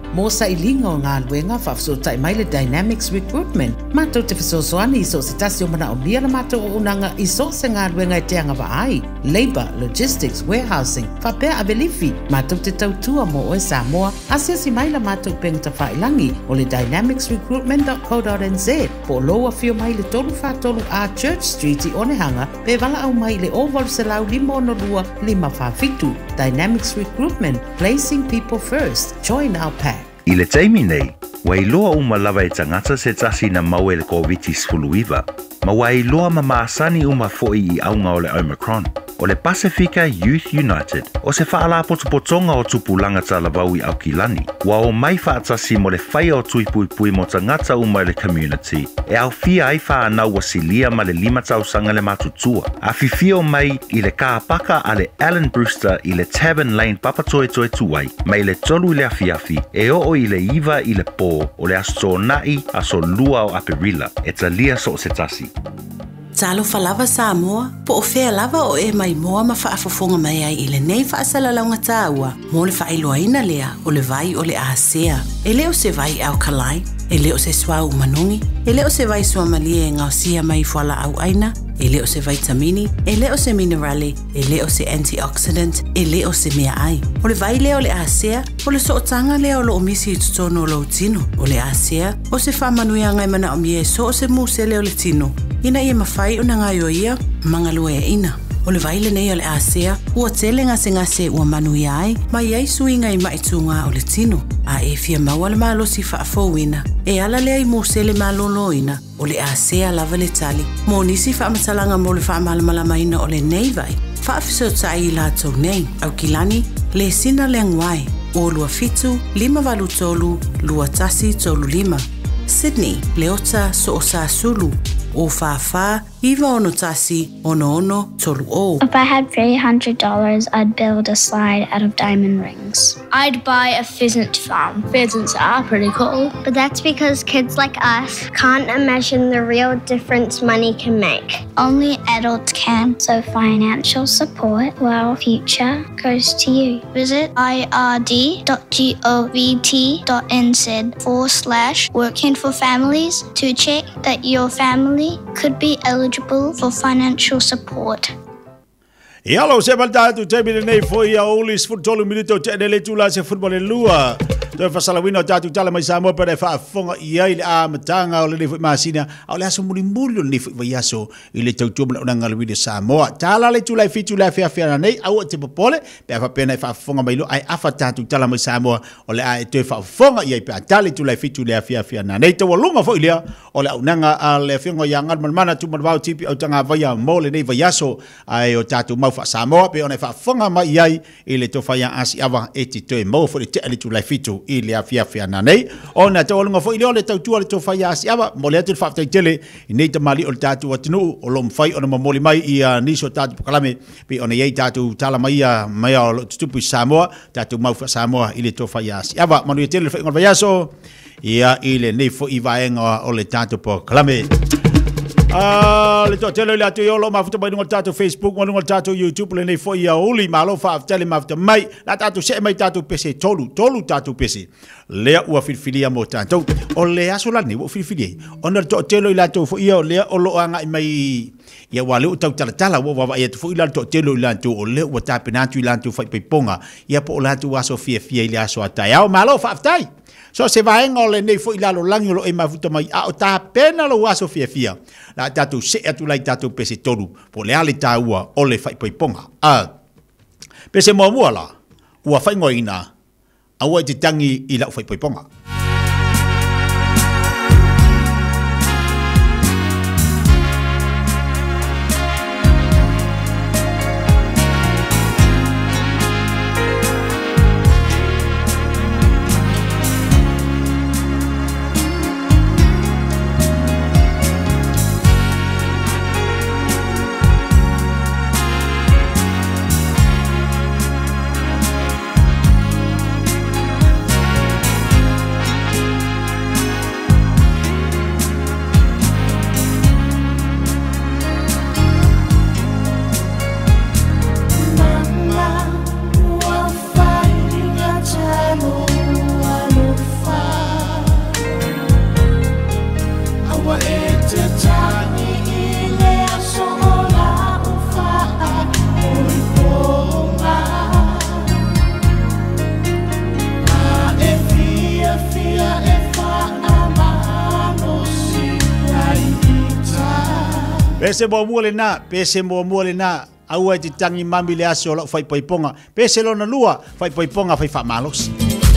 Mo sa ilinga o ngā luenga whafsotai mai le Dynamics Recruitment. Mātou te whasosoani iso se tasi o mana o mia na mātou o unanga iso se ngā luenga e te anga waai. Labour, Logistics, Warehousing, whapea avelifi. Mātou te tautua mo o e Samoa. Asia si mai la mātou pengata whailangi o le dynamics recruitment dot co dot n z. Po loa fio mai le tolu whatolu a Church Street i Onehanga. Pe wala au mai le oval se lau lima ono lua lima whawhitu. Dynamics Recruitment, placing people first. Join our pack. I le taimi nei, wai loa uma lava e tangata se tasi na mau e le COVID fuluiva, ma wai loa ma maasani uma foi i aunga o le Omicron. O le Pacifica Youth United, o se whaala potopotonga o tupulanga talavau i Aukilani, wa o mai whaatasi mo le whaia o tuipuipui mo tangata uma le community, e au fia ai whaanau wasilia ma le lima tausanga le matutua, a fifio mai i le kaapaka a le Alan Brewster i le Tavern Lane papatoe toe tuai, mai le tolu le afiafi, e o o i le iwa i le pō, o le aso nai aso lua o aperila, e talia so se tasi. Talo falava Samoa, po o fea lava o e mai moa ma whaafafonga mai ai i le nei whaasala launga tāua, mo le whaailoaina lea o le vai o le ahasea. E leo se vai au kalai, e leo se swau manungi, e leo se vai suamalie e ngausia mai fuala au aina, e leo se vitamini, e leo se minerale, e leo se antioxidant, e leo se mea ai. O le vai leo le ahasea, o le sootanga leo lo omisi i tutono lo tino. O le ahasea, o se whamanui ngai mana o mie so o se muse leo le tino. Ina ia mawhai o na ngai o ia, mangalua e ina. O le vaile nei o le ahasea, ua tele ngase ngase ua manui ai, ma iai sui ngai maitunga o le tino. A e fia maua le malosi whaafouina, e ala lea i muse le maloloina, o le ahasea lava le tali. Mo nisi whaamatalanga mo le whaamalamalamaina o le nei vai. Whaafiso tai i lātou nei, au kilani, le sina le ngwai, o lua fitu, lima walu tolu, lua tasi tolu lima. Sydney, Leota, so o sa sulu, o whawha, iwa ono tasi, ono ono, tolu o. If I had three hundred dollars, I'd build a slide out of diamond rings. I'd buy a pheasant farm. Pheasants are pretty cool. But that's because kids like us can't imagine the real difference money can make. Only adults can. So financial support for our future goes to you. Visit ird dot govt dot n z forward slash working for families to check that your family could be eligible for financial support. E alo se baltatu te mire nei foi a ulis futbol minuto te le tula se football e lua. Te fasalawino tatu tala mai Samoa pere fa fonga ia ile a matanga o le foi masina o le aso muri muri le foi yaso ile tautu bla unanga le Samoa. Tala le tula fitu la fia fia nei au te popole pe fa pena fa fonga mai lo ai afa tatu tala mai Samoa o le a te fa fonga ia pe tala tula fitu le fia fia nei te walunga foi ile o le unanga a le fingo yanga mana tu marvau tipi o tanga vaya mo le nei vayaso ai o tatu mau fa Samoa pe ona fa fonga mai ai ile to fa ya asi ava eti to mo fo te ale tula fitu ile afia fia nei ona te olunga fo ile le tautu le to fa ya asi ava mo le te fa te tele nei te mali o tatu atinu o lo mfai ona moli mai ia niso tatu pokalame pe ona ye tatu tala mai mai o tupu Samoa tatu mau fa Samoa ile to fa ya asi ava mo le tele fa ngol yaso ia ile nei fo i vaenga o le tatu pokalame. Ah, le to tele la to yo lo mafuta bai ngol tatu Facebook, ngol tatu YouTube le nei foi ya uli malo fa tele mafuta mai la tatu se mai tatu pese tolu tolu tatu pese le ua filfilia mo tatu o le aso la ni o filfilia ona to tele la to foi ya le o lo anga mai ya wale tau tala tala wa wa ya foi la to tele la to o le o tape na tu la to fai ponga ya po la tu aso fie fie ile aso atai au malo fa tai. So se va en ole nei fo ilalo langi lo e mafuta mai a o ta pena lo aso fia fia la tatu se atu lai tatu pese tolu po le ale ta ua ole fai poi ponga a pese mo mua la ua fai ngoina a ua te tangi i la fai poi ponga. Pese mo mua le na, pese mo mua le na. Au ai te tangi mami le aso lo fai poiponga. Pese lo na lua, fai poiponga fai fa malos.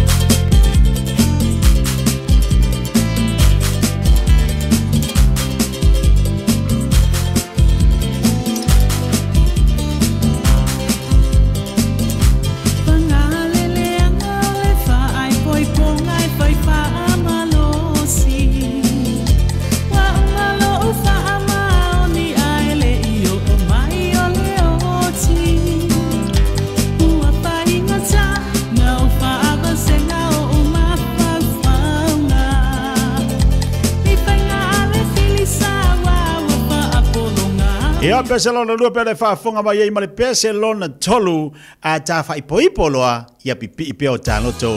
Ia peselona lua pere whaafonga mai ei male peselona tolu a tā whaipoi-poloa ia pipi i peo tā loto.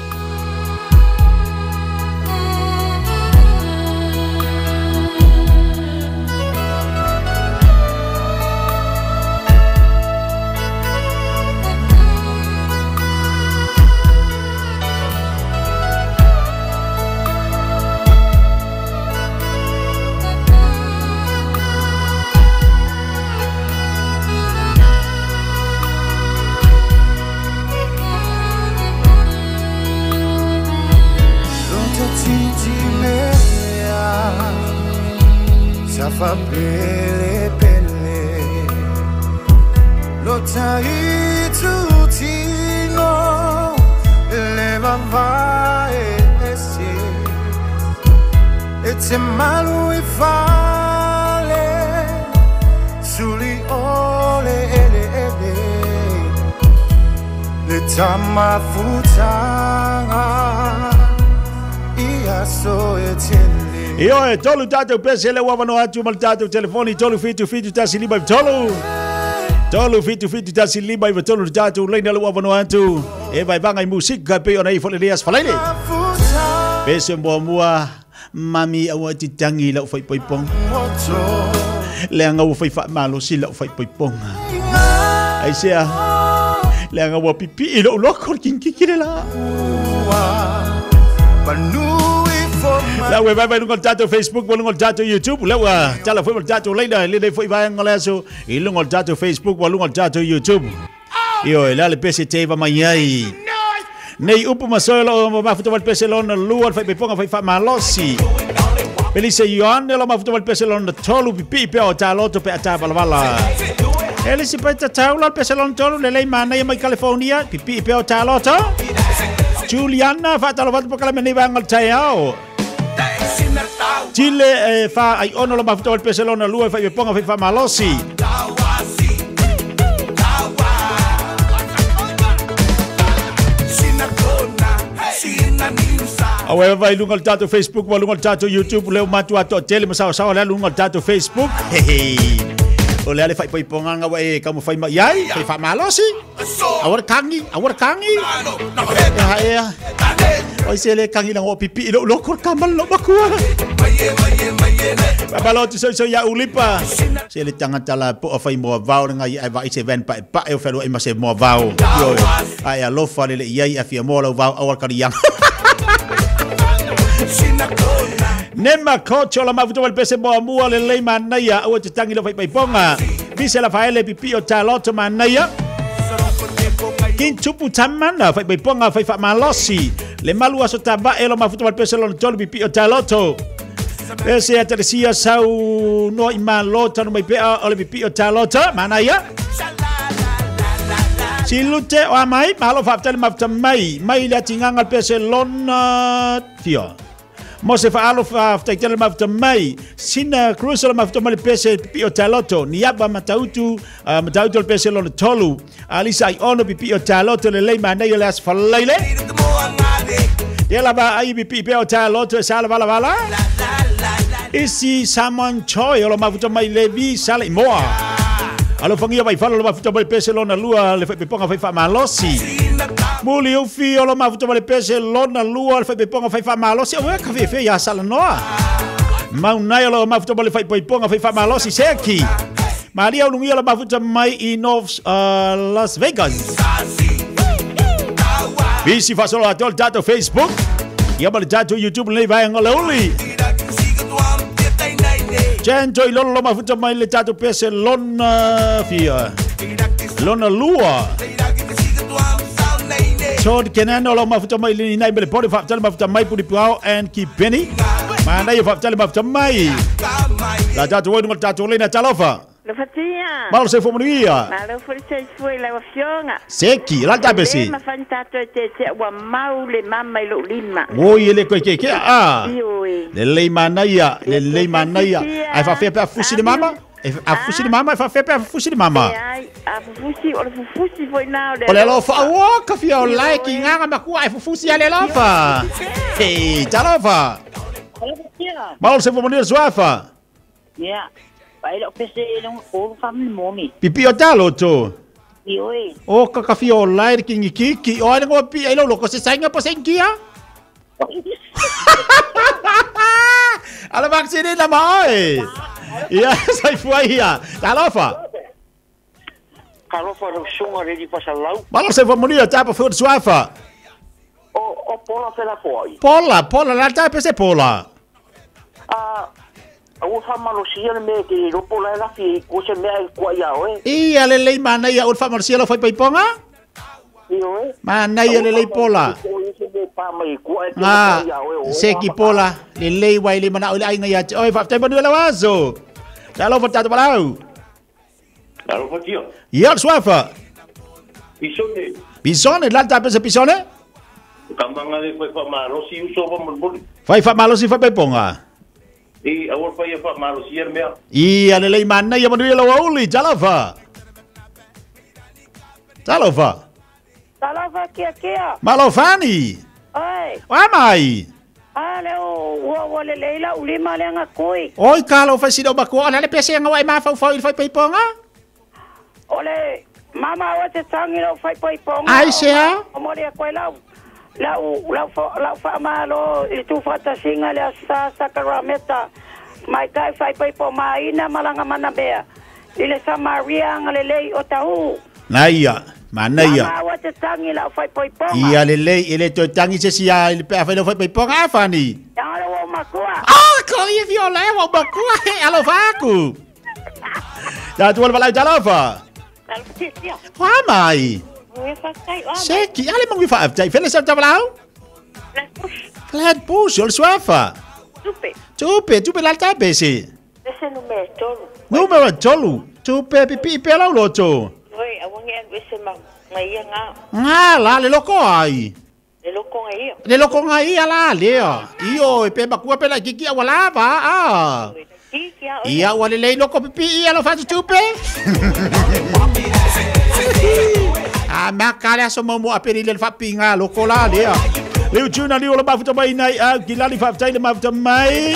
Fa pele pele lo tai tutino le va e si e te malu e fale suli ole ele ele le tama futanga ia so e Io e tolu tātou pese le wawano atu mal tātou telefoni tolu fitu fitu tasi liba i tolu. Tolu fitu fitu tasi liba i tolu tātou leina le wawano atu. E vai bangai musik ka pe ona i fole leas falaile. Pese mboa mua mami au ati tangi lau fai poipong. Le anga ua fai fa malo si lau fai poipong. Ai sea le anga ua pipi i lau loko kinkikire la. La web vai lungo tato Facebook, lungo tato YouTube, la tala foi tato leina, le foi vai ngolaso, e lungo tato Facebook, lungo tato YouTube. Io la le pese te va mai ai. Nei upu masolo ma futo val pese lon luar fai ponga fai fa malosi. Pelise Johan la ma futo val pese lon tolu pipi pe o taloto pe ata balvala. Ele si peta taula pese lon tolu le lei mana mai California pipi pe o taloto. Juliana fa talo va po kala meni vangal tayao. Chile fa ai ono la mafuta al peselona lua fa ponga fa malosi. Awe vai lungal tato Facebook, wa lungal tato YouTube, leo matu ato tele masawa sawa le lungal tato Facebook. Hehe. Ole ale fai poi ponga nga wa e kamu fai ma yai, fai fa malosi. Awar kangi, awar kangi. Ya ya. Oi se le kangi na ho pipi lo lo kor kamal lo bakua. Babalo tu so so ya ulipa. Se le tanga tala po fai mo vau nga ai vai se ven pa pa e felo e ma se mo vau. Yo. Ai a lo fa le yai afia mo lo vau awar kariang. Nema kocho la mafuto wal pese mo mua le lei manaya o te tangi lo fai ponga. Bise la faele pipi o taloto manaya. Kin tupu tamana fai ponga fai fa malosi. Le malua so taba elo mafuto wal pese lo tolu pipi o taloto. Pese ateresia sau no imalota no mai pea o le pipi o taloto manaya. Silute o mai malo fa tele mafuta mai mai le tinganga pese lona fio. Mo se fa alo fa tele mafuta mai sina cruise la mafuta mai pese pipi o taloto ni aba matautu matautu pese lona tolu alisa ai ono pipi o taloto le lei manaya le as fa leile. Yela ba ai pipi pe o taloto sala bala bala. Isi Saman Choi o mafuta mai levi sala moa. Alo fangia vai fala lo mafuta mai pese lona lua le fe ponga fai fa malosi. Muli o fi o mafuta mai pese lona lua le fe ponga fai fa malosi. O ka fe fe ya sala noa. Mau nai o mafuta mai fai ponga fai fa malosi seki. Maria o lungia lo mafuta mai i North uh, Las Vegas. Bisi fa solo atol tato Facebook. Ia bal tato YouTube le vai ngololi. Chen joy lolo lo mafuta mai le tatu pese lona fia. Lona lua. Chod kenano lo mafuta mai le nai bele pori fa tele mafuta mai pudi pau and ki penny. Mana yo fa tele mafuta mai. La tatu wo ngol tatu le na talofa. Lo fatia. Malo se fomunia. Malo foi se foi la fionga. Seki, la tabesi. Ma fantato te te wa mau le mama lo lima. Wo yele ko ke ke ah. Le le manaya, le le manaya. Ai fa fe pa fusi de mama? A fusi de mama, fa fe pa fusi de mama. Ai, a fusi, o fusi foi now de. Ole lo fa wo ka fi o like nganga maku ai fusi ale lo fa. Hey, talofa. Malo se fomunia swafa. Yeah. Pai lo pese no o family momi. Pipi o talo to. Oi. O ka ka fi o like kingi kiki, o ai ngo pi ai lo lo ko se sainga pa sengia. Ala vaccine na mai. Ya, sai foi ya. Talofa. Talofa ro shunga ready pa salau. Malo se fomunia tapa fu swafa. O o pola fela foi. Pola, pola la tapa se pola. Ah, o famalo sia me que ro pola la fi ko se me ko ya oe. Ia le le mana ia o famalo sia lo foi pai ponga? Io. Mana ia le le pola. Ah, seki pola, le le wai le mana o le ai ngai oi fa tai banu la wazo. Talo fa tatu balau. Talo fa tio. Ia swafa. Pisone. Pisone, la tapa se pisone? Kambanga le foi fa malo si uso fa mo. Fai fa malo si fa pai ponga. E awal fa ia fa malo si er mea. Ia le le mana ia manu la wauli, talofa. Talofa. Talofa kia kia. Malofani. Oi. Wa mai. Ale o o le leila ulima le nga koi. Oi kalo fa sido bako ala le pese nga wai ma fa fa fa pai ponga. Ole mama wa te tangi lo fa pai ponga. Ai sea. Mo le ko la la la fa la fa malo i tu fa ta singa le sa sa karameta. Mai kai fa pai po mai na malanga mana bea. Ile sa Maria ngale lei o tau. Naia. Mana ia? Mama wa te tangi la fai poi ponga. Ia le le ile to tangi se sia ile pe fa no fai poi ponga fani. Ya lo wa makua. Ah, ko ia viola wa makua he alo faku. Ya tu wala jalo fa. Wa mai. Seki, ale mo fa aftai. Fele sa tabalau? Flat push, ol swafa. Tupe. Tupe, tupe la tabesi. Ese numero tolu. Numero tolu. Tupe pipi pe la loto. Oi, awangi ang ese mang ngai nga. Nga la le loko ai. Le loko ngai. Le loko ngai ala le. Io e pe bakua pe la kiki wala ba. Ah. Ia wale le loko pipi ia lo fa tupe. Ah, makala so mo mo aperi le fa pinga loko la le. Le tuna li ola ba futa mai nai a kilali fa tai le ma futa mai.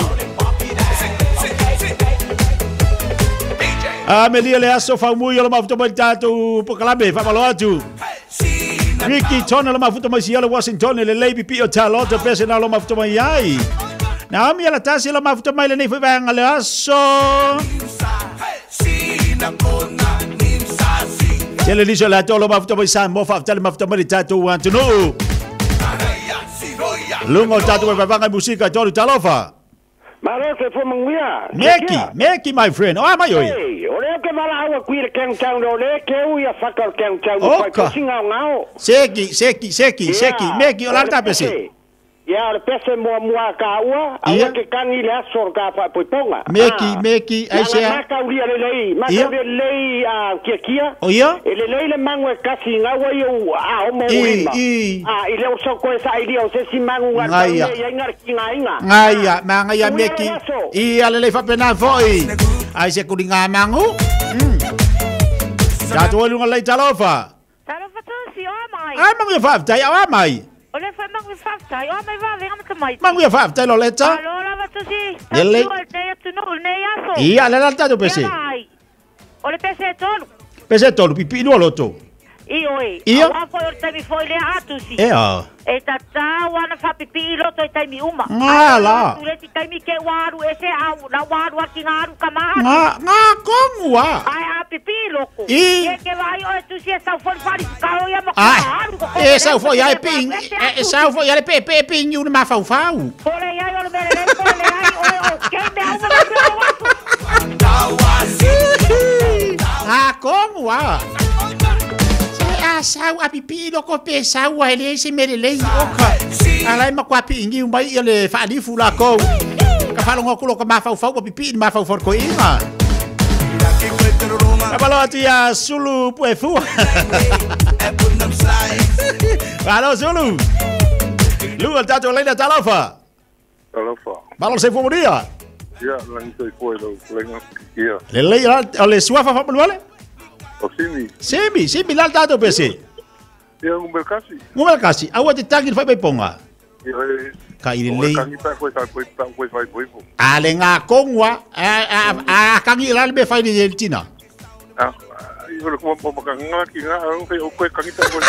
Ah, melia le aso fa muy lo mafuta mai tatu pokalabe fa malo atu. Ricky Tona lo mafuta mai sia lo Washington le lei pipi o talo to pese na lo mafuta mai ai. Na mi ala tasi lo mafuta mai le nei fa vanga le aso. Tele liso la to lo mafuta mai sa mo fa tele mafuta mai tatu want to know. Lungo tatu fa vanga musika to talofa. Maro se fo manguia. Meki, Meki my friend. Oh, mai oi. Ore ke mala awa kuira keng chang do le ke u ya fakal keng chang do pa singa ngao. Seki, seki, seki, seki. Meki ola ta pese. Ya, le pese mo mo ka ua, awa ke kangi le asor ka pa poiponga. Meki, Meki, ai sea. Ma ka uria le lei, ma ka le lei a kia kia. O ia? Ele lei le mangu e kasi ngawa yo a o mo uima. Ah, ile o soko esa ile o se si mangu nga ya ngar kinga inga. Ngaya, mangaya Meki. I ale le fa pena foi. Ai se kuringa mangu. Mm. Ya to lu ngai talofa. Talofa to si o mai. Ai mangu fa tai o mai. Ole fa mangu fa tai o mai va venga ka mai. Mangu fa tai lo leta. Alo la va to si. Ele. Tu no ne yaso. I ale la ta do pese. Ole pese tolu. Pese tolu pipi no loto. Io e. Io? A foi orta mi foi le atu si. E a. E tata wana fa pipi loto e tai mi uma. Nga la. Tu le ti tai mi ke waru ese au na waru aki ngaru kama. Nga nga kongua. Ai a pipi loko. I. E ke vai o tu si sa foi fari ka o ya ma. Ai. E sa foi ai ping. E sa foi ai pe pe ping you ma fau fau. Ole ai o le mere le ole ai o o ke me au ma. kongu wa. Sa sa api pi lo ko pe sa wa le se mere le oka. Ala ma kwa pi ngi umbai ile fa di fula ko. Ka fa lo ko lo ka ma fa fa pi pi ma fa for ko inga. Kapalo atu ya Sulu Puefu. Halo Sulu. Lu tato lain talofa. Talofa. Balon se fo dia. Ya, lang se fo lo lenga. Ya. Le le ole suafa fa wale? O simi. Simi, simi lal tato pese. Ya ngumbel kasi. Ngumbel kasi. Awa te tagi fa pe ponga. Ya. Ka ile le. Kangi pa ko sa ko ta ko fa ko. Ale nga kongwa a a kangi lal be fa di Tina. Ah, yo lo como como kan ngaki nga ang kay ko kangi ta ko.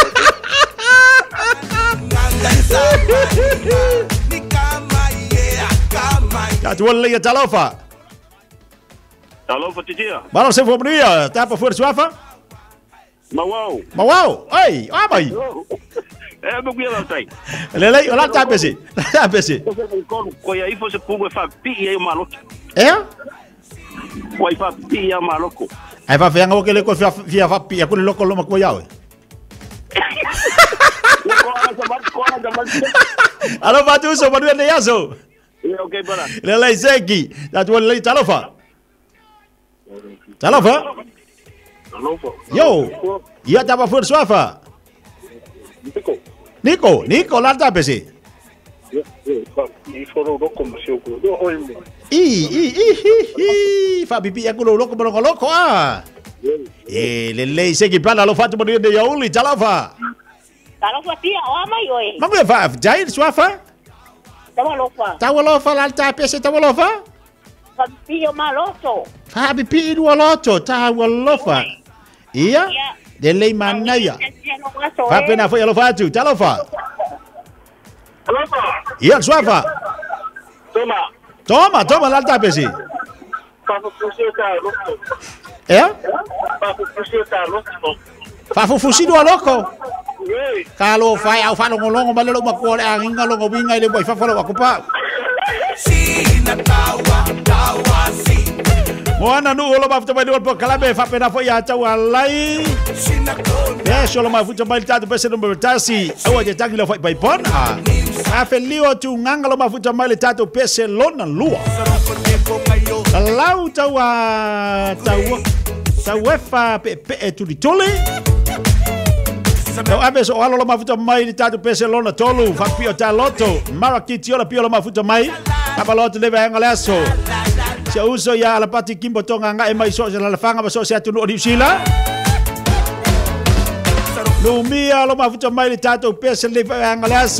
Ya tu wala ya talofa. Talofa titia. Balon se fo dia, tá pa for suafa? Mawau. Mawau. Ai, abai. Eh, mo kuya tai. Lele, ola tá pese. Tá pese. Ko ya ifo se pugo fa pi e maloko. Eh? Ko fa pi e maloko. Ai fa fenga o que le ko fa fia fa pi, ko le loko lo ma ko yawe. Alo batu so badu ne yaso. Okay bara. Lele seki, that one late talofa. Talofa? Talofa. Yo. Ya tava for suafa. Nico. Nico, Nico la ta pese. Ya, ya, i foro do como se o do oime. I i i fa bibi aku lo loko lo loko ah. Eh, lele seki plana lo fatu badu ne yauli talofa. Talofa tia o mai oi. Mago fa jai suafa? Tawalofa. Tawalofa la ta pese tawalofa? Pio maloto. Fa bibi du loto tawalofa. Iya? Dele manaya. Fa pena foi alo fatu, talofa. Talofa. Iya suafa. Toma. Toma, toma la ta pese. Fa fusil ta loco. Eh? Fa fusil ta loco. Fa fusil do loco. Kalau fai au fa longo longo balelo makole anginga longo winga ile boy fa fa aku pa. Sina tawa tawa si. Moana nu lo ba futa ba po kalabe fa pena fo ya tawa lai. Sina ko. Ya solo ma futa ba tatu pese no tasi. Awa je tangi lo fa bai pon a. A felio tu nganga lo ma futa ba tatu pese lona lua. Lau tawa tawa tawa fa pe pe tu di tole. Então, abe so alo mafuta mai tatu pese lona tolu fa pio ta loto marakiti ola pio mafuta mai aba loto leva nga leso se uso ya ala pati kimbo tonga nga e mai so se la fanga ba so se atu no di sila no mia lo mafuta mai tatu pese leva nga leso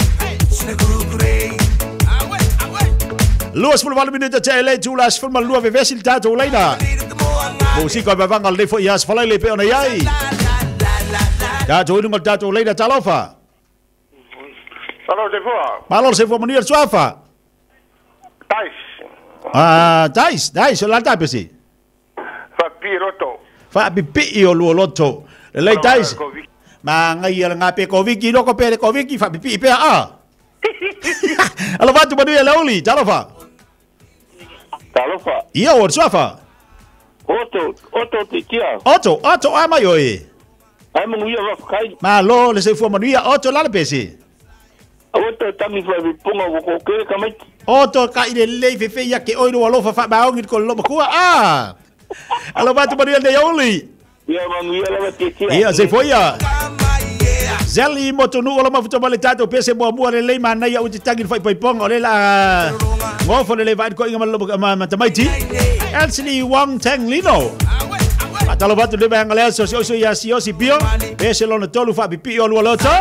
Luas puluh malu minuto te ele tu las forma lua ve vesil tatu leina musika ba vanga le fo yas falai le pe ona yai Dato ini ngal dato leida talofa. Halo Sefa. Balor se fo menir suafa. Tais. Ah, tais, tais la ta pesi. Fa piroto. Fa pipi o lo loto. Le tais. Ma ngai ala ngape koviki no ko pere koviki fa pipi pe a. Alo vatu badu ya lauli talofa. Talofa. Ia o suafa. Oto, oto tikia. Oto, oto amayoe. Ai mo ia va kai. Ma lo le se fo manuia oto la pesi. Oto tami fa vi ponga ko ke kamai. Oto ka ile le fe fe ya ke oiro alo fa fa baong ko lo makua ah. Alo batu manuia de yoli. Ia mangu ia la tikia. Ia se fo ia. Zeli moto nu ola mafuta bale tato pese mo mo le le mana ya uti tagi fa pai ponga le la. Ngo fo le vai ko inga malo ma tamaiti. Elsli Wang Tang Lino. Atalo batu de bang le so so ya si o si pio. Pese lo no tolu fa pipi o lo loto.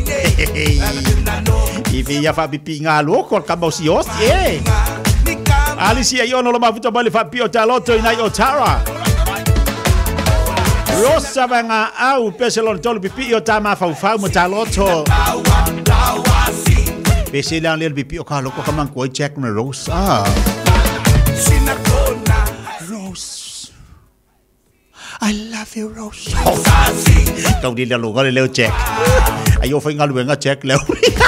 Ivi ya fa pipi ngalo ko kamo si os ye. Alicia yo no lo mafuta bale fa pio ta loto ina yo tara. Rosa banga au pese lo no tolu pipi o ta ma fa fa mo ta loto. Pese lang le pipi o ka lo ko kamang ko check na Rosa. Rose. I love you, Rose. Kau di lalu kau leo check. Ayo fai ngalu nga check leo.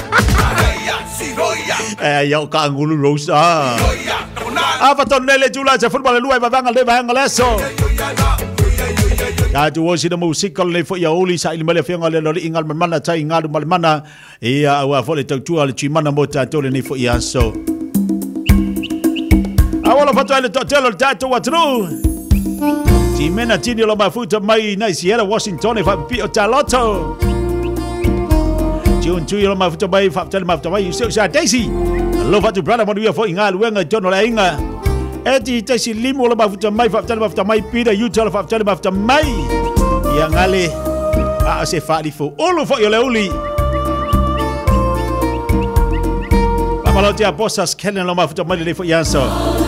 Eh, ayo ka ngulu Rose ah. Apa ton nele jula se football luai ba bangal de bangal eso. Ya tu wasi na musik le fo ya oli sa ilmale fianga le lori ingal mana tai ingal mal mana e wa fo le tu ale chimana mota to le ni fo ya so. Awala fatu ale to telo tato watru. Timena tini lo mafuta mai na Sierra Washington fa pi o taloto. Jun tu lo mafuta mai fa tele mafuta mai so sa Daisy. Lo fatu brother mo dia fo ingal wenga jono la inga. Eti Daisy limo lo mafuta mai fa tele mafuta mai pida you tell fa tele mafuta mai. Yang ale a se fa di fo olo fo yo le uli. Pamalo tia posas kelen lo mafuta mai le fo yanso.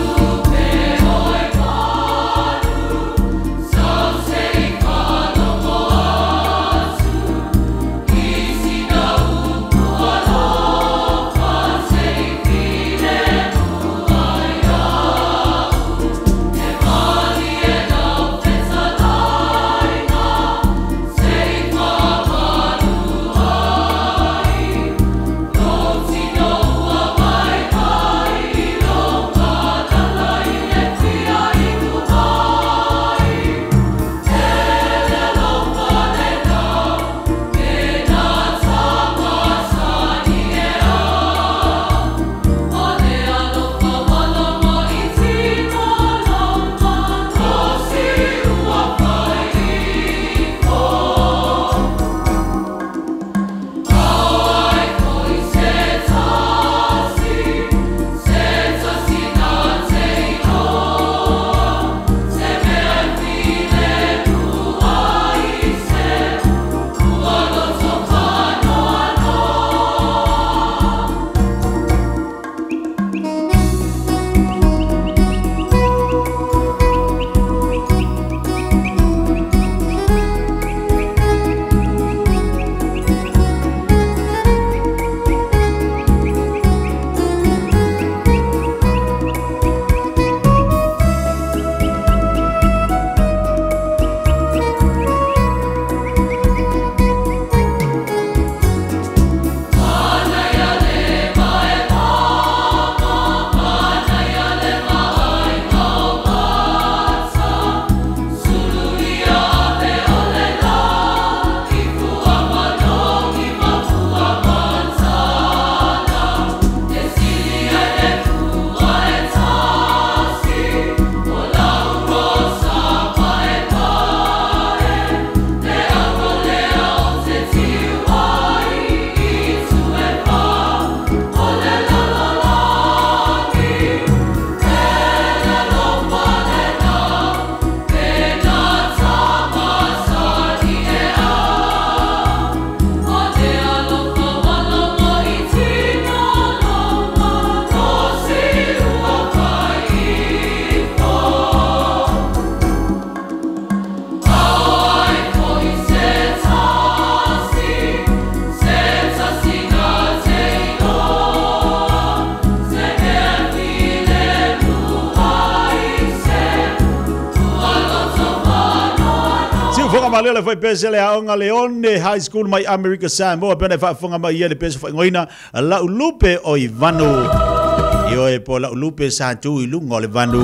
Malele foi pese le aonga Leone High School mai America Samoa pene fa fonga mai ele pese foi ngoina la ulupe o Ivanu io e po la ulupe sa tu ilungo le Vanu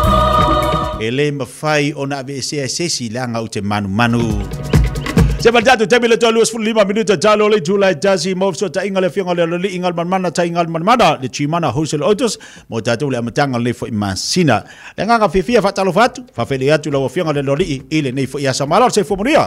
ele mafai ona be se sesi langa u te manu manu se baldato te bile tolu fu lima minuta talo le July Dazi mofso ta ingale fianga le le ingal manmana ta ingal manmana le chimana hosel autos mo tatu le amatanga le fo imasina le nganga fifia fa talo fatu fa fele atu lo fianga le loli ile nei fo ya samalo se fo monia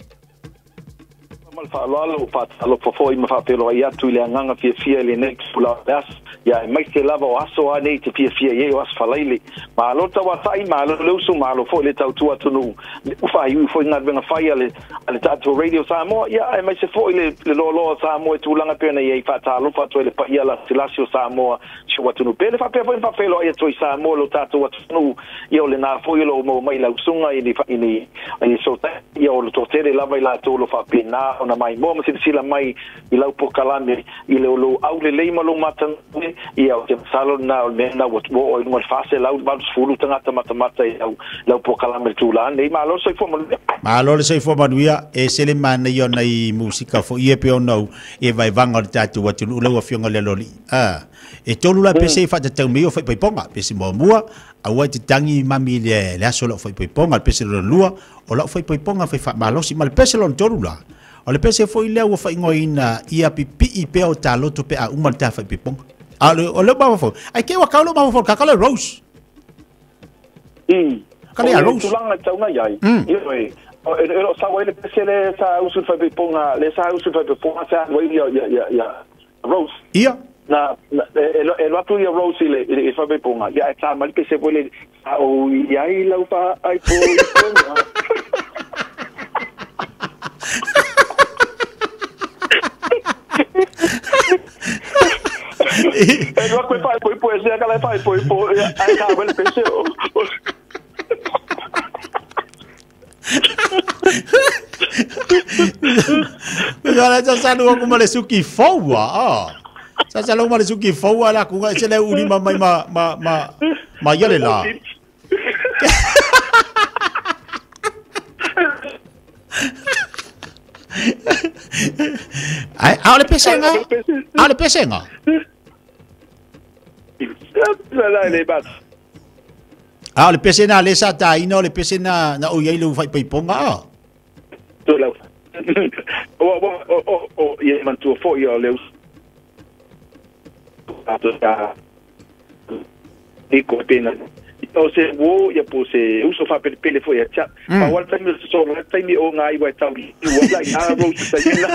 mal fa lalo fa talo fo fo ima fa pelo ya tu le nganga fifia le nei fula das ya mai se lava o aso ane te fifia ye o asfalaile ma lo ta wa sai ma lo lo su ma lo fo le tau tu atu no fa yu fo na benga fa le ale tatu radio Samoa ya ai mai se fo le le lo lo Samoa tu langa pena ye fa talo fa tu le pa ya la silasio Samoa si watu no pele fa pe fa pelo ye tu Samoa lo tatu watu no yo le na fo yo lo mo mai la usunga ini ini ini so ta yo lo totere lava la to lo fa pena ona mai mo se sila mai i lau po kalame i le lo au le leima lo matan ia o te salo na o mena o o no fase lau ba fulu tanga mata mata lau lau po kalame tu la nei ma lo so fo mo ma lo se fo manuia e se le man yo nei musika fo ie pe ono e vai vanga tatu watu lo fionga le loli ah e tolu la pese fa te tau mio fa pe ponga pese mo mua Aua te tangi mami le le aso lo foi poiponga le pese lo lua o lo foi poiponga foi fa malosi ma le pese lo torula. O le pese foi le o fa ingoina ia pipi i pe o taloto pe a uma ta fa poiponga. A le o le ba fo. Ai ke wa kaulo ba fo ka kala Rose. Mm. Kale a Rose. Tulanga tauna yai. Ie. O e lo sa wa le pese le sa usu fa poiponga le sa usu fa poiponga sa wa ia ia ia Rose. Ia. Na e lo atu ia Rose le e fa be ponga ya ta mal pe se vole o ia i lau pa ai po ponga e lo que fa po po se ka la fa po po ai ta vel pe se o Agora já sabe como le suki fowa ah Sa sa lo ma le suki fowa la ku ga se le uri ma ma ma ma ma ya le la. Ai a le pesenga. A le pesenga. La le bat. A le pesena le sa ta ino le pesena na o ye lu fai ponga. To la. O o o o ye man tu fo yo le ato ya e ko pena o se wo ya po se uso fa per pele foi ya cha pa wal time so la time o ngai wa tau i wa la ya ro sa yena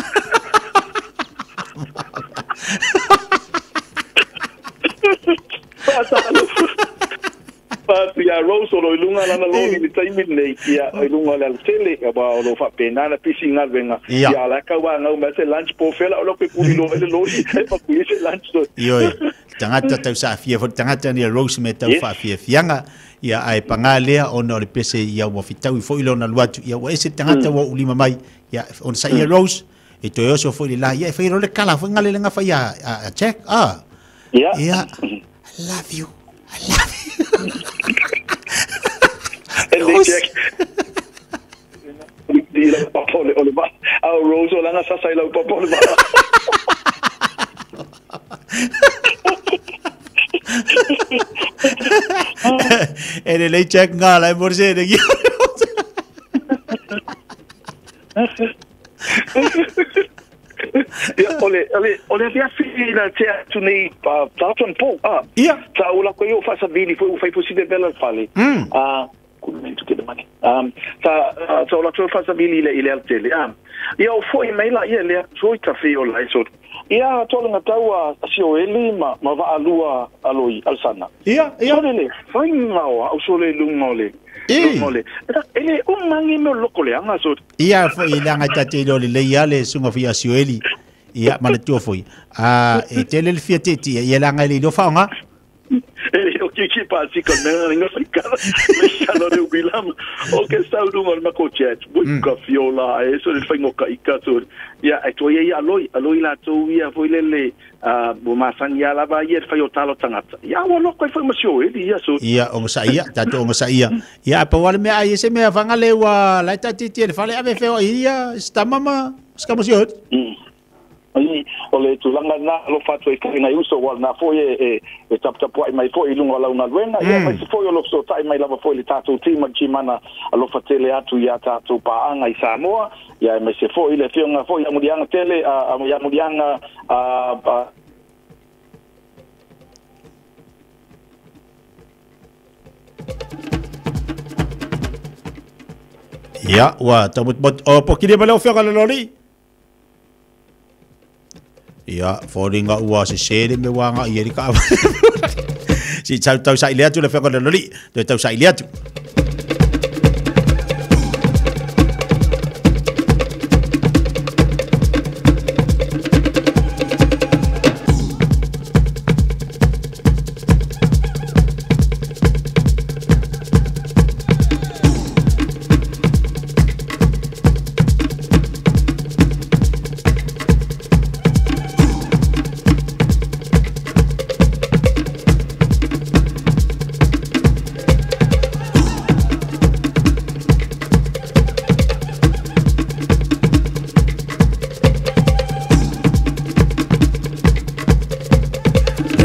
pa sa pa ya ro so lo lunga la na lo ni time nei ya o lunga la tele ya ba lo fa pena na fishing al venga ya la ka wa ngau ma se lunch po fela o lo pe puli lo le lo ni pa ku se lunch so yo tangata tau sa fia fo tangata ni Rose me tau fa fia fianga ia ai pangalea ona le pese ia wa fitau fo ilo na luatu ia wa ese tangata wa ulima mai ia on sa ia Rose e to yo so fo la ia fa ilo le kala fo ngale nga fa ia a check ah ia ia I love you I love you Rose di la papole o le ba a Rose la nga sa sa la papole ba Ere lei check ngala e morse de gio. Ya ole ole ole via fila te tu nei pa taton po ah ia ta ola ko yo fa sa vili foi foi possibile bella fale ah to get the money um ta ta ola to fa sa vili ile ile altele ah ia o foi mai la ia le so ta fe o la so ia to nga taua sio eli ma ma va alua aloi alsana ia ia le foi ngao au so le lungole lungole ele un mangi me lokole anga so ia foi la nga tate lo le ia le sunga fia sio eli ia ma le to foi a e tele le fiete ti ia la nga le lo fa nga e o que que passa com me não sei cara me não deu bilam o que está do mal ma cochet busca fiola eso ele foi no caíca so ya to ia aloi aloi la to ia foi lele a bo masan ya la va ia foi o talo tangata ya o no ko foi masio ele ia so ia o sa ia ta to o sa ia ia pa wal me ai se me vanga le wa la ta ti ti fale ave feo ia sta mama ska masio ai ole tu langa na lo fatu e kina uso wal na foi e e tap tap ai mai foi lunga la una luenga ia mai foi lo so tai mai lava foi le tatu tima chimana lo fatele atu ia tatu pa anga i Samoa ia mai se foi le fionga foi amudianga tele a amudianga a ia wa tabut bot o pokini bale o fionga le lori ia foringa ua se sere me wanga ia ka si tau tau sa ile atu le feko le loli de tau sa ile atu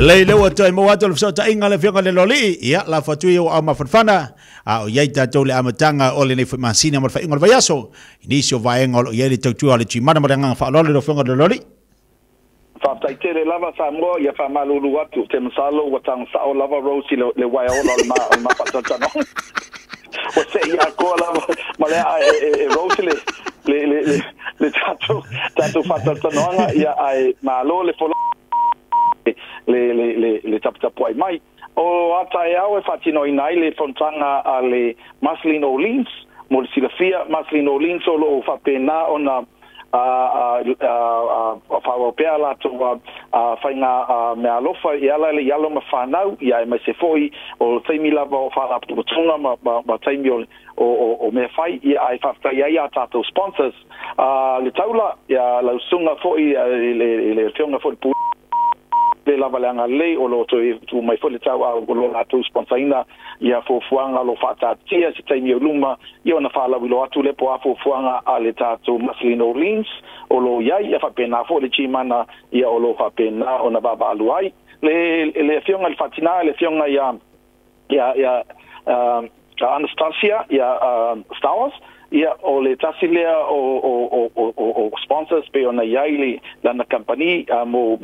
le le wa tai mo wa tol so ta inga le fionga le loli ia la fatu yo ama fanfana a o yai ta tole amatanga o le nei masina mo fa inga va yaso inisio va engol ye le tu ale chi mana maranga fa loli le fionga le loli fa tai tele lava sa mo ia fa malulu watu te msalo wa tang sa o lava rosi le le wa o ma ma fa ta no o se ia ko lava ma le e rosi le le le le tato tato fa ta no ia ai malo le fo le le le le tap tap ai mai o ata e au e fatino inai le fontanga a le Maslin Orleans mo le silafia Maslin Orleans o lo fa pena ona a a a fa o pea la to a fainga me alofa ia la le yalo ma fanau ia me se foi o taimi lava o fa la to tunga ma ma taimi o o me fai ia ai fa fa ia tato sponsors a le taula ia la sunga foi le le tionga foi le lava le le o lo to tu mai fo le tau a lo la tu sponsorina ia fo fuanga lo fata tia se taimi o luma ia na fala lo atu le po a fo fuanga a le tatu Maslin Orleans o lo ia ia fa pena fo le chimana ia o lo fa pena o na baba aluai le le fionga le fatina le fionga ia ia ia um Anastasia ia Stars ia o le tasilea o o o o sponsors pe ona yaili lana company mo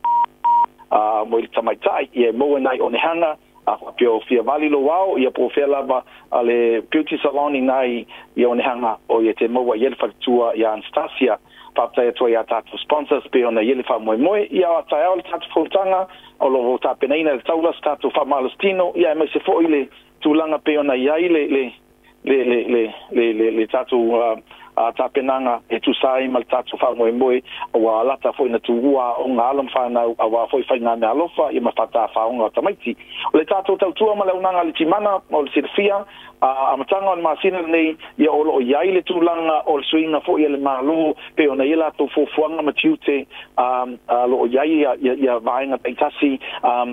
a mo il tamaitai e mo nai o hanga a pio fia vali lo wao ia po fia lava ale beauty salon nai ia o hanga o ia te mo wa yel fatua ia Anastasia pata e toia tatu sponsors pe ona yel fa mo mo ia ta ia tatu fotanga o lo vota penaina el taula statu fa malostino ia me se fo ile tulanga pe ona ia ile le le le le le le le tatu a tapenanga e tu sai mal tatu fa mo mo wa lata foi na tuua o ngalam fa na wa foi fa na alofa i ma fata fa o tamaiti le tatu tau tua ma le unanga le timana o le sirfia a matanga on masina nei ia o lo ia ile tulanga o swinga foi le malo pe ona ila to fo fuanga matiute um a lo ia ia ia vainga taitasi um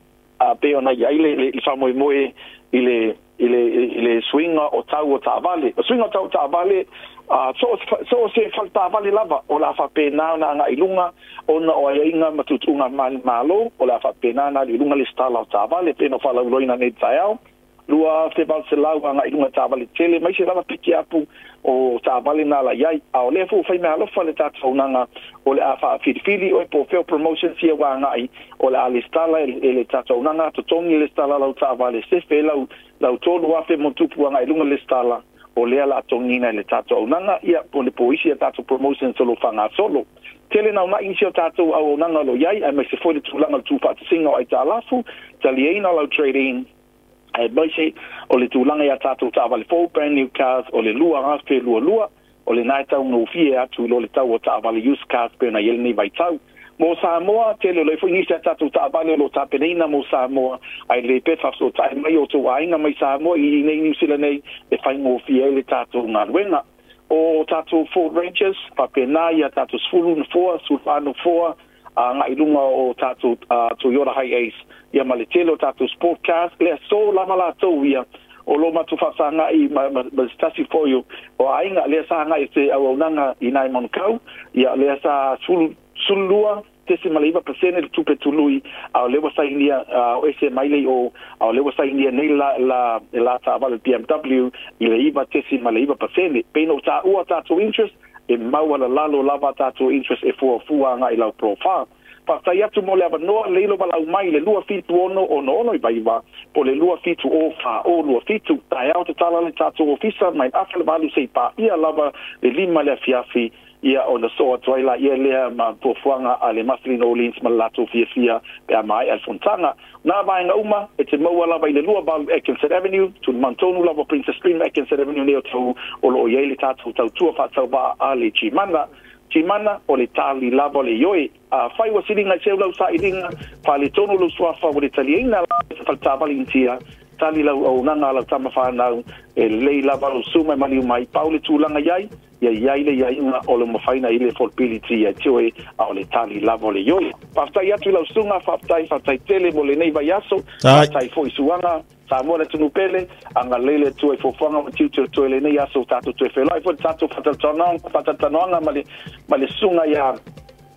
a pe ona ia ile le fa mo mo ile ile ile swinga o tau o tavale o swinga o tau tavale a so so se falta vale lava o la fa pena na nga ilunga ona o ia inga matutunga mal malo o la fa pena na ilunga le stala o tavale pena fa la loina nei taiao lua te balselau nga ilunga tavale tele mai se lava piki apu o tavale na la yai a o le fu fa me alo fa le tatu nanga o le afa fili o po fail promotion sia wa nga i o la listala le tatu nanga to tongi le stala la tavale se fe la la tolu wa fe motupu nga ilunga le stala o lea la tongina le tato au nanga ia po le poisi tato promotion solo fanga solo tele na una insio tato au nanga lo yai ai me se foi le tulanga tu fa singa ai talafu taliena lo trading ai baisi o le tulanga ia tato ta vale four brand new cars o le lua raspe lua lua o le naita no fie atu lo le tau ta vale used cars pe na yelni vai tau mo Samoa tele lo foi nisi tatu ta vale lo ta penina mo Samoa ai le pe fa so ta mai o to ainga mai Samoa i nei New Zealand nei e fai ngo fie le tatu na wenga o tatu Ford Rangers pa pena ia tatu sfulu four sulfano four a nga ilunga o tatu Toyota Hiace ia male tele tatu sport cars le so la mala to ia o lo matu fa sanga i ma stasi foyo o ainga le sanga i se au nanga i nai monkau ia le sa sulu sulua tesi malaiva pasene le tupe tului au lewa sainia o ese maile o au lewa sainia nei la la la taval P M W i le iva tesi malaiva pasene peno ta ua tatu interest e maua la lalo lava tatu interest e fua fua nga i lau profile pa tai atu mo le ava noa leilo balau mai le lua fitu ono ono ono i vaiva po le lua fitu o fa o lua fitu tai au te tala le tatu ofisa mai afale valu sei pa ia lava le lima le afiafi ia o na soa twaila ia lea ma pofuanga a le Maslin Orleans ma lato fia fia pe a mai alfontanga na vainga uma e te maua lava i le lua balu Atkinson Avenue tu mantonu lava Princess Stream Atkinson Avenue neo tau o lo ia le tatu tau tua fa tau ba a le chimana chimana o le tali lava le yoe a fai wa siringa seu lau sa iringa fa le tonu lo suafa o le taliena la falta valintia tali lau au nanga lau tama whanau e lei lava lo suma e maliu mai paule tūlanga iai ia iai le iai unga o le mawhaina i le fallability ia tioe a o le tali lava le yoe whaftai atu lau sunga whaftai whaftai tele mo le nei vai aso whaftai fo isuanga sa mo le tunu pele anga lele tu e fofanga o tiu tiu le nei aso tatu tu e whelai fo tatu whatatanoanga whatatanoanga male male sunga ia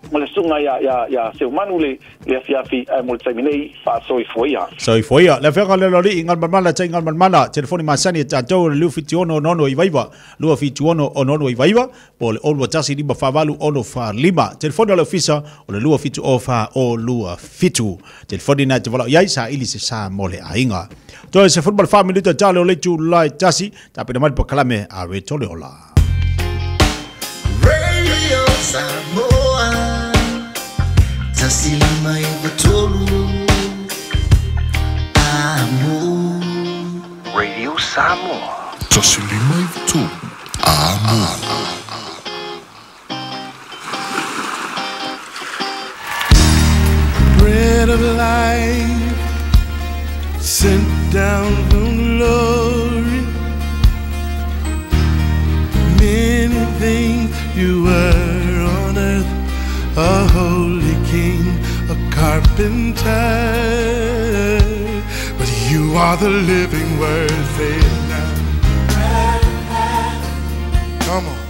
mo le sunga ya ya ya se manu le le fia fi mo le minei fa so i foia so i foia le fega le lori ingal mala tsa ingal mala telefoni masani ta to lu fitiono nono i vaiva lu fitiono ono i vaiva po le olwa tasi di fa valu ono fa lima telefoni le ofisa o le lu fitu o fa o lu fitu telefoni na te vala ya sa ili se sa mole ainga to se football family to tale o le tu lai tasi ta pe mal po kalame a retole ola Radio Samoa Tasili mai batolu Amo Radio Samoa Tasili mai batolu Amo Bread of life sent down from glory many things you were on earth, a holy king, a carpenter, but you are the living word. Say it now. Come on.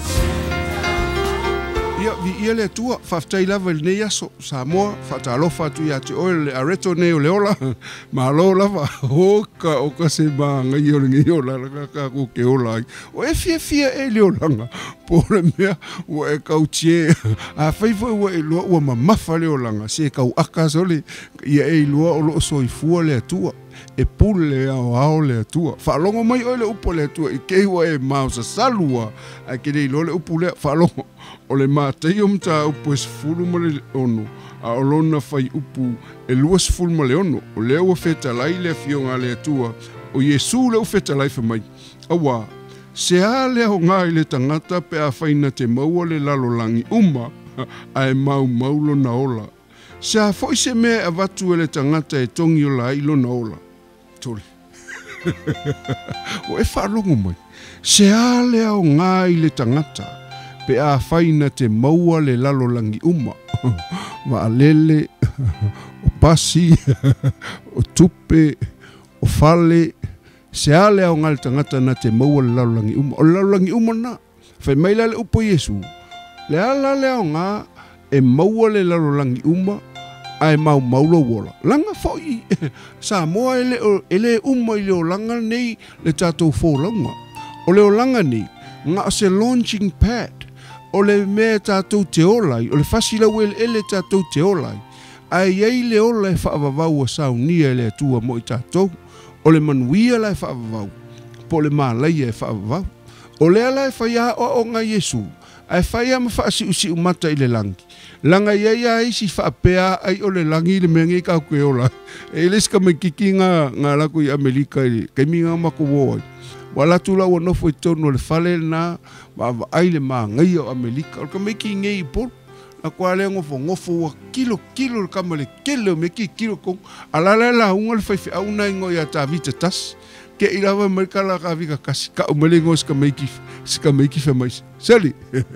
Ia vi ia le tua faftai lava le nei aso Samoa fatalofa tu ia te oe le areto nei o le ola ma lo lava hoka o ka se ma ngai o le ngai ola ka ka ku ke ola o e fia fia e le olanga po le mea o e kautie a faifo o e lo o mamafa le olanga se kau aka sole ia e lo o lo soifua le tua e pule au au le tua fa longo mai o le upo le tua i ke wa e mausa salua a ke le lo le upo le fa longo o le mate i umta upo es fulu mo le ono a olona fai upu e luas fulu mo le ono o le ua feta lai le fionga le tua o Yesu le u feta lai fa mai awa se a le ho ngai le tangata pe a faina te maua le lalolangi uma a e mau maulo na ola se a foi se me a vatu ele tangata e tongi o la ilo na ola tole o e whalongo mai se a le au ngai le tangata pe a faina te maua le lalolangi uma ma alele o pasi o tupe o fale se a le au ngai le tangata na te maua le lalolangi uma o le lalolangi uma na fai maila le upo Yesu le ala le au ngā e maua le lalolangi uma ai mau maulo wola langa foi Samoa ele ele uma ile o langa nei le tatou folanga o le o langa nei nga se launching pad o le me tatou te olai o le fasila wel ele tatou te olai ai ai le ola e whaavavau a saunia ele atua mo i tatou o le manuia la e whaavavau po le malai e whaavavau o le ala e whaia o o nga Yesu ai whaia ma whaasi usi umata i le langi langa ia ia isi whaapea ai o le langi le mengi ka koe ola e leska me kiki nga nga lako i Amerika i kai minga mako woai wala tula wa nofo i tono le fale na wa ai le maa ngai o Amerika o ka me ki ngei por na kwa le ngofo ngofo wa kilo kilo ka male kilo me ki kilo kong alala la unga le whaifi au nai ngoi a ta vita tas ke ilawa Amerika la ka vika kasi ka umele ngos ka meiki ska meiki fe mais sali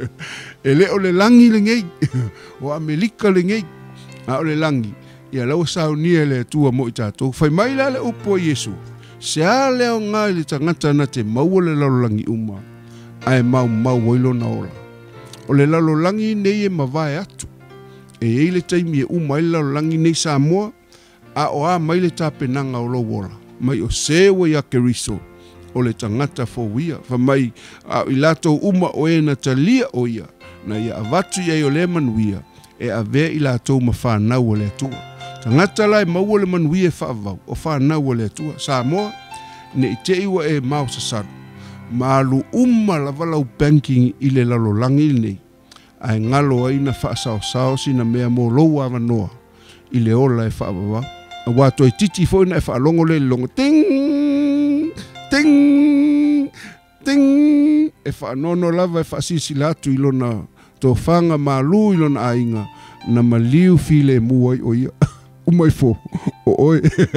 ele o le langi le ngei o Amerika le ngei a o le langi ia lau sao ni ele tua mo i tatou fai mai la le upo Yesu se a leo ngai le tangata na te maua le lalolangi uma ai mau mau wailo na ola o le lalolangi nei e mawai atu e ei le taimi e uma i lalolangi nei Samoa a o a mai le tapenanga o lo wola mai o sewa ya keriso o le tangata fo wia fa mai a ilato uma o e na talia o ia na ia avatu ia o le manuia e ave ilato mafana o le tua tangata lai mau le manuia fa avau o fa na o le tua Samoa ne te iwa e mau sasadu malu uma la valau banking i le lalolangi nei ai ngalo ai na fa sao sao sina mea mo loa vanoa i le ola e fa avau wa to titi fo na fa longo le longo ting ting ting e fa nono lava e fa sisi latu i lona to fanga malu i lona ainga na maliu file muai o ia umai fo o oi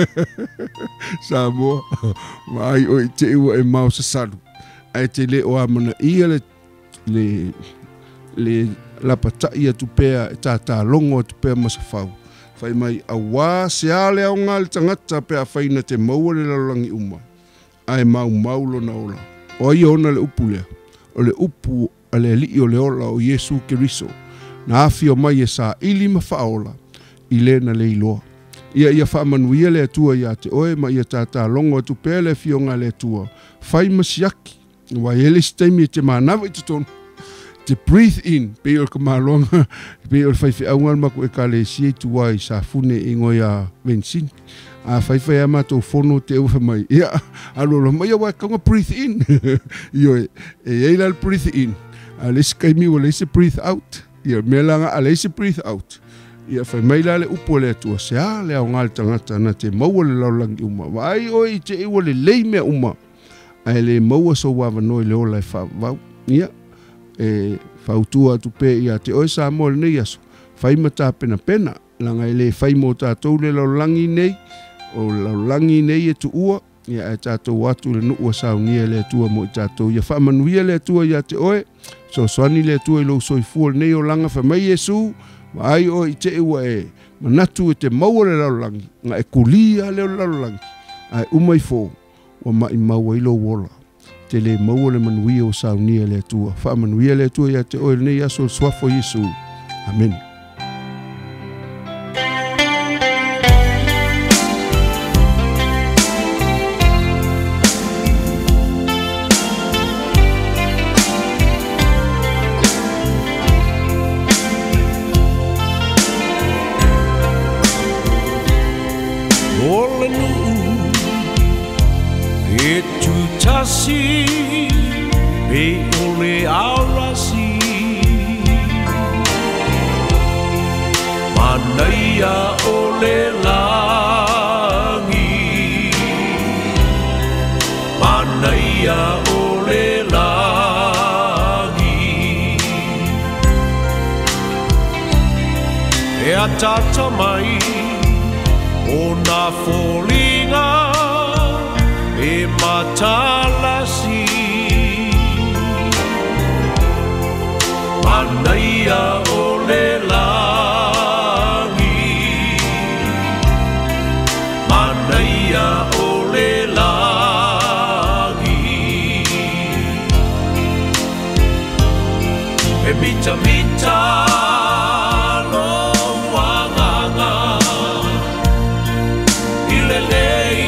Samoa mai oi te ua e mau sasadu ai te le o amana ia le le le la pata ia tupea ta ta longo tupea masafau fai mai awa se ale au ngal tangata pe a faina te maua le lalolangi uma ai mau maulo na ola o ia ona le upu lea o le upu ale li o le ola o Yesu Keriso na afi o mai e sa ili ma whaola i le na le iloa. Ia ia whaamanuia le atua ia te oe ma ia tata longo atu pele fionga le atua. Whai masiaki, wa ele staimi e te manawa i te tonu. Te breathe in, pe o ka malonga, pe o whai whiaunga ma ko e ka le si e tuwa i sa fune i ngoi a benzin. A whai whai ama tau whono te uwha mai. Ia, alolo mai a wai kaunga breathe in. Io e, e eila breathe in. A lesi kaimi wa lesi breathe out. Ia melanga a lesi breathe out. Ia whai mai la le upo le atua se a le au ngal tangata na te maua le laulangi uma. Vai o i te iwa le lei mea uma. Ai le maua so wawa noi le ola e wha wau. Ia, e whautua atu pe ia te oe sa mo le nei aso. Whai mata pena pena. Langa i le whai mo tātou le laulangi nei. O laulangi nei e tu ua. Ia e tātou atu le nuua saunia le atua mo i tātou. Ia whamanuia le atua ia te oe. So swani le atua i lo soifua nei o langa whamai Jesu. Ai o i te iwa e manatu e te maua le laulangi. Nga e kulia le laulangi. Ai umai fō. Wa mai maua i lo wola. Te le maua le manuia o saunia le atua. Wha manuia le atua ia te oe nei aso swafo Jesu. Amen. Tasi pe ole arasi manaya ole langi manaya ole langi e atata mai ona folinga e matalasi manaya ole langi manaya ole langi e mita mita lo wanganga ilelei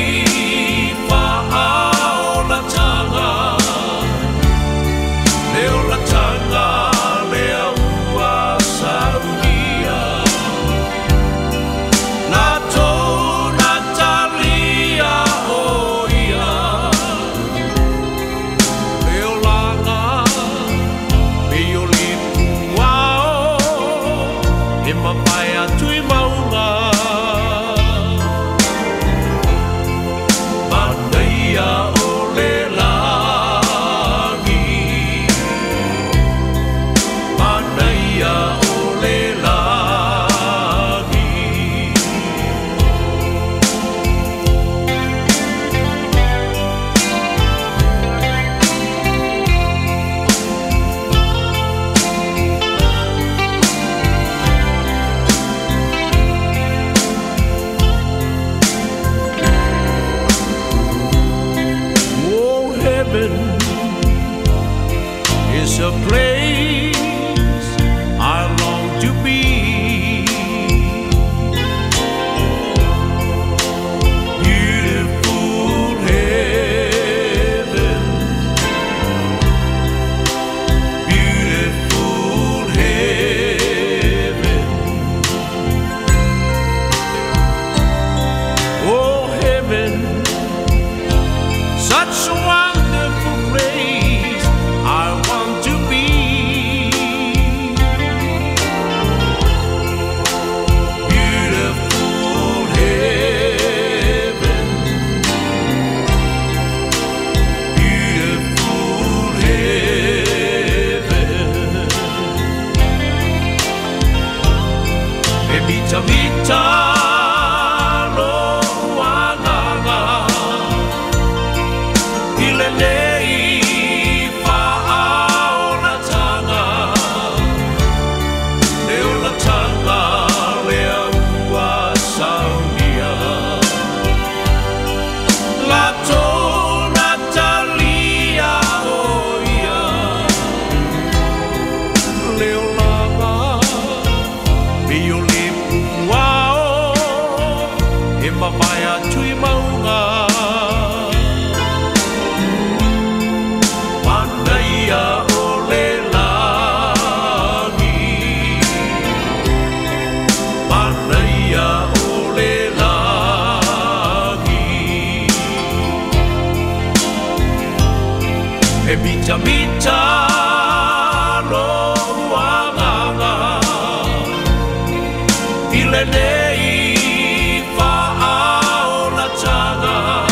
such a wonderful place I want to be. E mita mita lo wanganga Ile nei fa o la tanga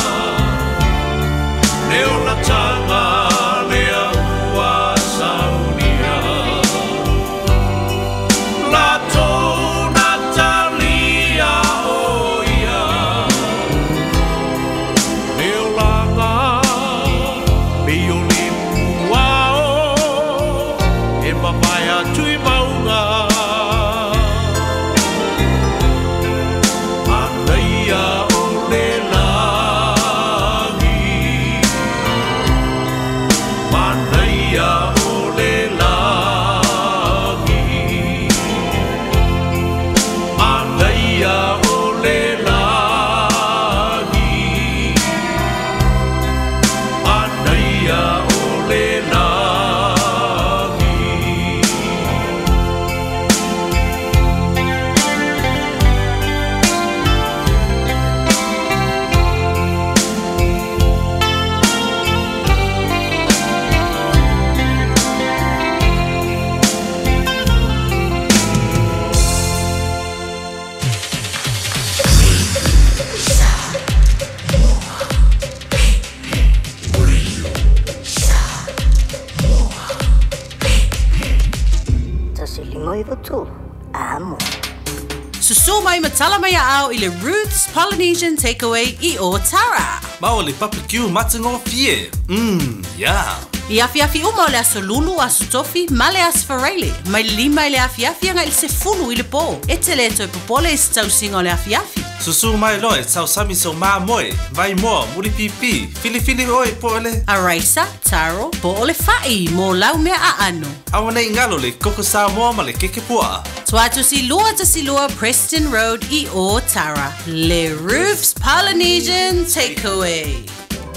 Ne o la tanga le ua saunia La tona talia o ia Ne o langa me o le muao E mawaya tui maunga Anaia o le langi Anaia o le langi Anaia o le langi Anaia o le langi Amo. Susu mai matala mai ao i le Ruth's Polynesian Takeaway i o Tara. Mau le papakiu matango fie. Mmm, yeah. I afi afi uma o le aso lulu aso tofi ma le aso farele. Mai lima i le afi afi anga i le se fulu i le po. E te le toi popole i stau singa o le afi afi. Susu mai loe tau sami so maa moe. Vai moa, muri pipi. Fili fili oi po ole. Araisa, taro, po ole fai mo lau mea a ano. Awana i ngalo le koko sa moa ma le keke pua. Tuatu si lua ta si lua Preston Road i o Tara. Le Roof's Polynesian Takeaway.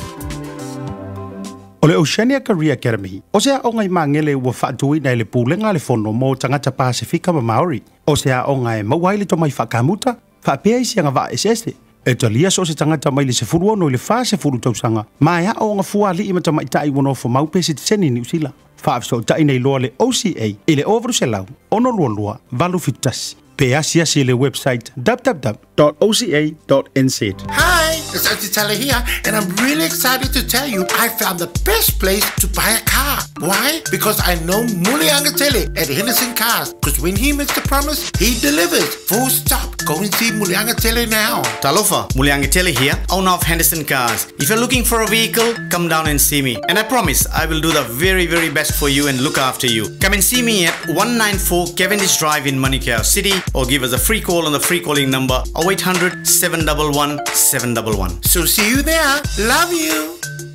O le Oceania Career Academy, o sea o ngai mangele ua whaatui nei le pūlenga le fono mō tangata Pasifika ma Maori. O sea o ngai mawai le tomai whakamuta, whaapea isi anga wa S S te. E talia so se tangata mai le se furu ono i le wha se furu tausanga. Mai ha o nga fua li ima tamai tai wano fo maupesi te seni ni usila. Whaafso tai nei loa le O C A i le overu se lau, ono lua lua, valu fitasi. Pe asia si le website w w w dot o c a dot n z. Hi, it's Auntie Tala here, and I'm really excited to tell you I found the best place to buy a car. Why? Because I know Mulianga Tele at Henderson Cars. Because when he makes the promise, he delivers. Full stop. Go and see Mulianga Tele now. Talofa, Mulianga Tele here, owner of Henderson Cars. If you're looking for a vehicle, come down and see me. And I promise I will do the very, very best for you and look after you. Come and see me at one ninety-four Cavendish Drive in Manukau City, or give us a free call on the free calling number oh eight hundred, seven one one, seven one one. So see you there. Love you.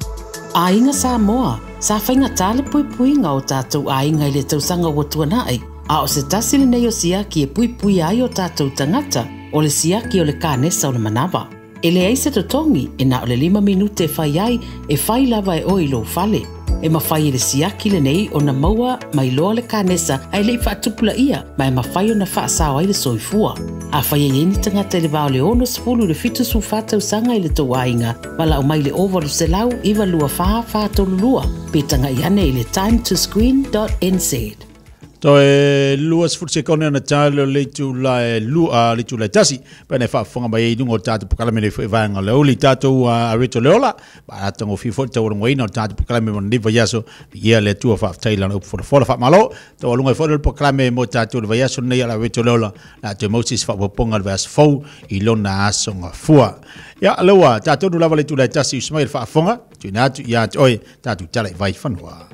Ainga Samoa, sa whainga tale pui pui ngā o tātou ainga i le tausanga watua nai. A o se tasili nei o siaki e pui pui ai o tātou tangata, o le siaki o le kānesa o le manawa. E le aise to tongi, e na o le lima minute e whai ai, e whai lava e oi lo fale. E mawhai le siaki le nei o na maua mai loa le kānesa ai le i whaatupula ia, mai mawhai o na whaasao ai le soifua. A whai e eni tangata le vao le ono sepulu le fitu su whātau sanga i le tau ainga, wala o mai le ovaru se lau iwa lua wha whātau lua, pe tanga i ane i le time to screen dot n z. To e lua se futse kone na talo le tu la e lua le tu la tasi pa ne fa fonga ba e dungo tatu pokala me le fa vanga le oli tatu a rito leola ba tango fi fo tau ngoi no tatu pokala me mon diva yaso ia le tu fa Thailand up for for fa malo to lunga fo le pokala me mo tatu le yaso ne ala rito leola na te moses fa ponga le vas fo i lona asonga fua ya lewa tatu du lava le tu la tasi ismail fa fonga tu na tu ya oi tatu tala vai fanwa.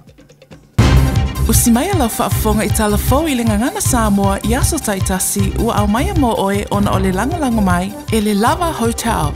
O si mai ala whaafonga i tala fōu i le ngangana Samoa i aso taitasi ua au mai mo oe ona o le langalango mai e le Lava Hotel.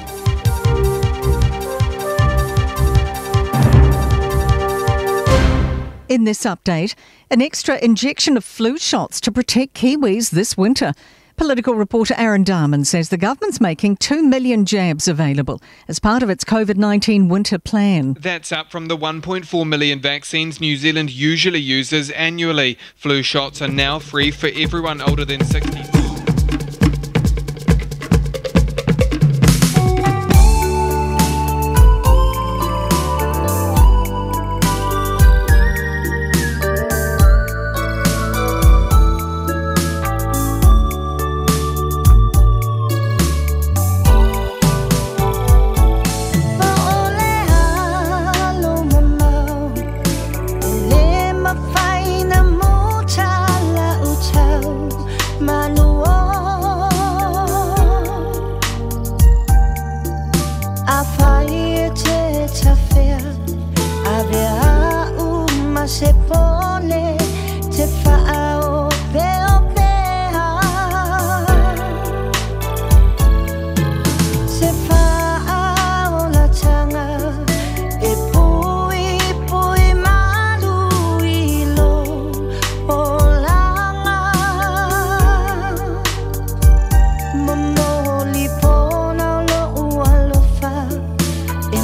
In this update, an extra injection of flu shots to protect Kiwis this winter. Political reporter Aaron Darman says the government's making two million jabs available as part of its COVID nineteen winter plan. That's up from the one point four million vaccines New Zealand usually uses annually. Flu shots are now free for everyone older than sixty. se pone te whaao peo peha. Se whaao la tanga e pui pui malu i lo o langa. Mamoli pona lo ualofa e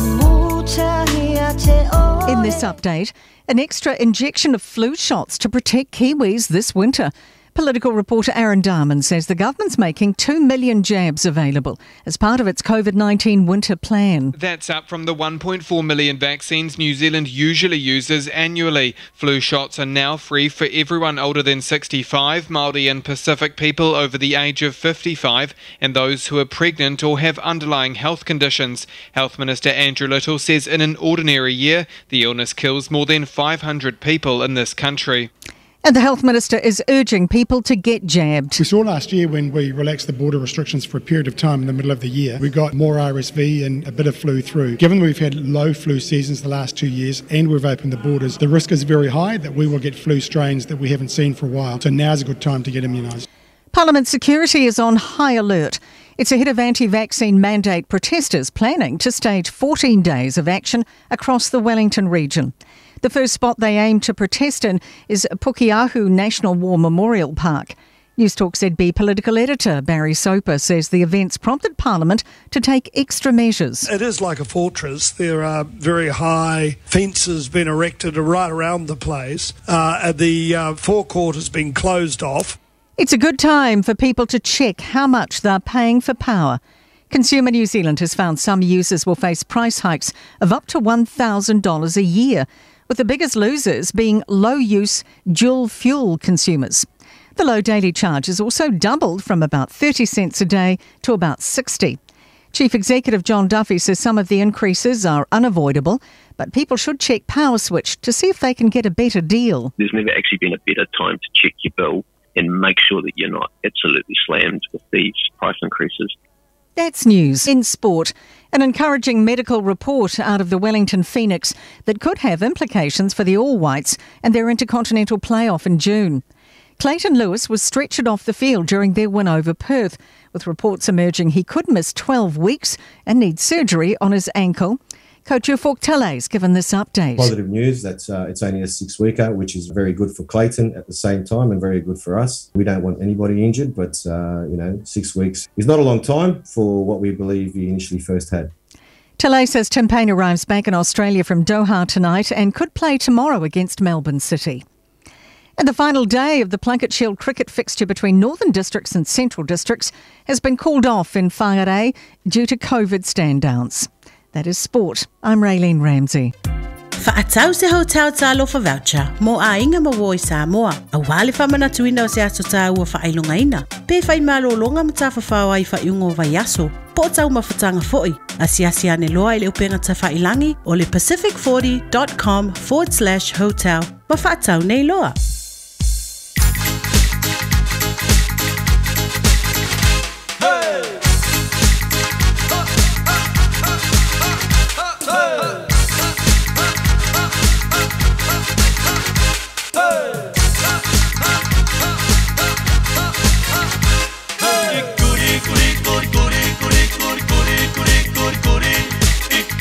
mutahi te o. In this update, an extra injection of flu shots to protect Kiwis this winter. Political reporter Aaron Darman says the government's making two million jabs available as part of its COVID nineteen winter plan. That's up from the one point four million vaccines New Zealand usually uses annually. Flu shots are now free for everyone older than sixty-five, Māori and Pacific people over the age of fifty-five, and those who are pregnant or have underlying health conditions. Health Minister Andrew Little says in an ordinary year, the illness kills more than five hundred people in this country. And the Health Minister is urging people to get jabbed. We saw last year when we relaxed the border restrictions for a period of time in the middle of the year, we got more R S V and a bit of flu through. Given we've had low flu seasons the last two years and we've opened the borders, the risk is very high that we will get flu strains that we haven't seen for a while. So now's a good time to get immunised. Parliament security is on high alert. It's ahead of anti-vaccine mandate protesters planning to stage fourteen days of action across the Wellington region. The first spot they aim to protest in is Pukeahu National War Memorial Park. Newstalk Z B political editor Barry Soper says the events prompted Parliament to take extra measures. It is like a fortress. There are very high fences being erected right around the place. Uh, the uh, forecourt has been closed off. It's a good time for people to check how much they're paying for power. Consumer New Zealand has found some users will face price hikes of up to one thousand dollars a year, with the biggest losers being low-use dual fuel consumers. The low daily charge has also doubled from about thirty cents a day to about sixty. Chief Executive John Duffy says some of the increases are unavoidable, but people should check Power Switch to see if they can get a better deal. There's never actually been a better time to check your bill and make sure that you're not absolutely slammed with these price increases. That's news. In sport, an encouraging medical report out of the Wellington Phoenix that could have implications for the All Whites and their Intercontinental playoff in June. Clayton Lewis was stretchered off the field during their win over Perth, with reports emerging he could miss twelve weeks and need surgery on his ankle. Coach Ufuk Tele's given this update. Positive news, that's uh, it's only a six-weeker, which is very good for Clayton at the same time and very good for us. We don't want anybody injured, but, uh, you know, six weeks is not a long time for what we believe he initially first had. Tele says Tim Payne arrives back in Australia from Doha tonight and could play tomorrow against Melbourne City. And the final day of the Plunket Shield cricket fixture between Northern Districts and Central Districts has been called off in Whangarei due to COVID stand-downs. That is sport. I'm Raylene Ramsey. Whaatau se hotel ta alofa voucher, mo a inga mawo I Samoa, a wale whamanatuina o se ato ta ua whailongaina. Pe whai malolonga ma ta whawhau ai whaiungo vaiaso, po tau mawhatanga foi, a siasi ane loa I le upenga ta whailangi o le pacific40.com forward slash hotel. Ma whaatau nei loa.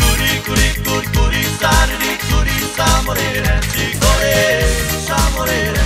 Samore, Samore,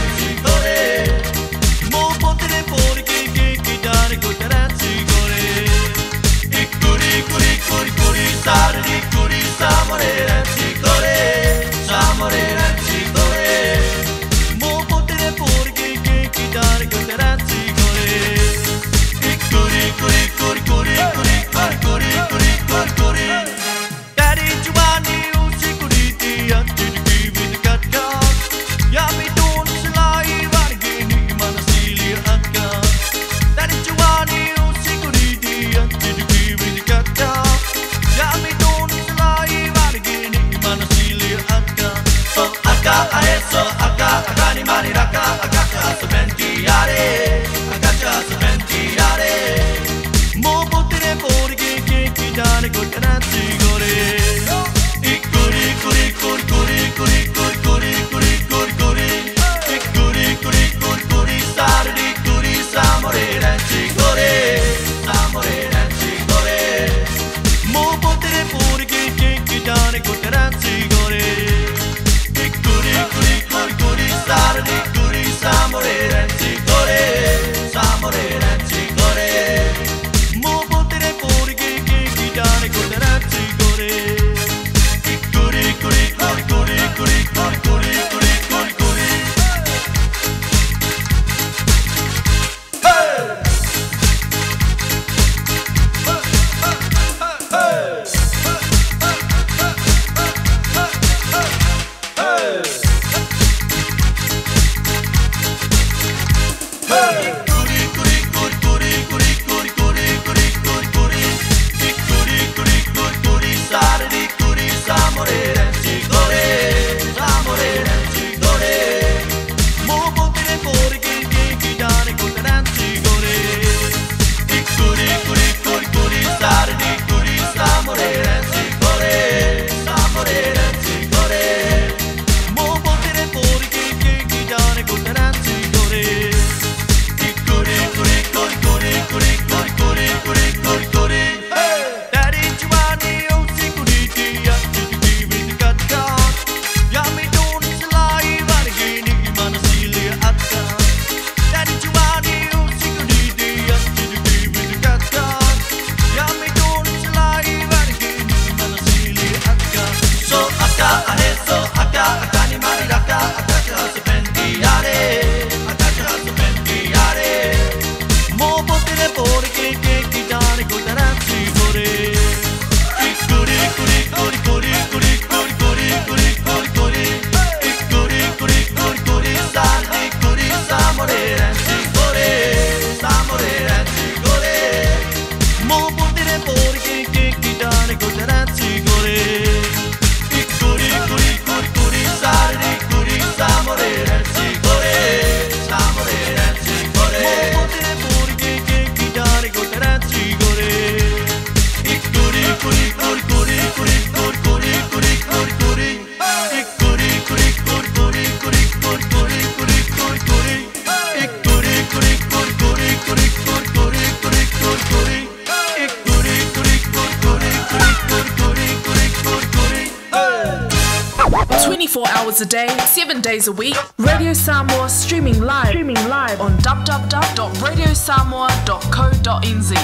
twenty-four hours a day, seven days a week. Radio Samoa streaming live, streaming live on w w w dot radio samoa dot co dot n z.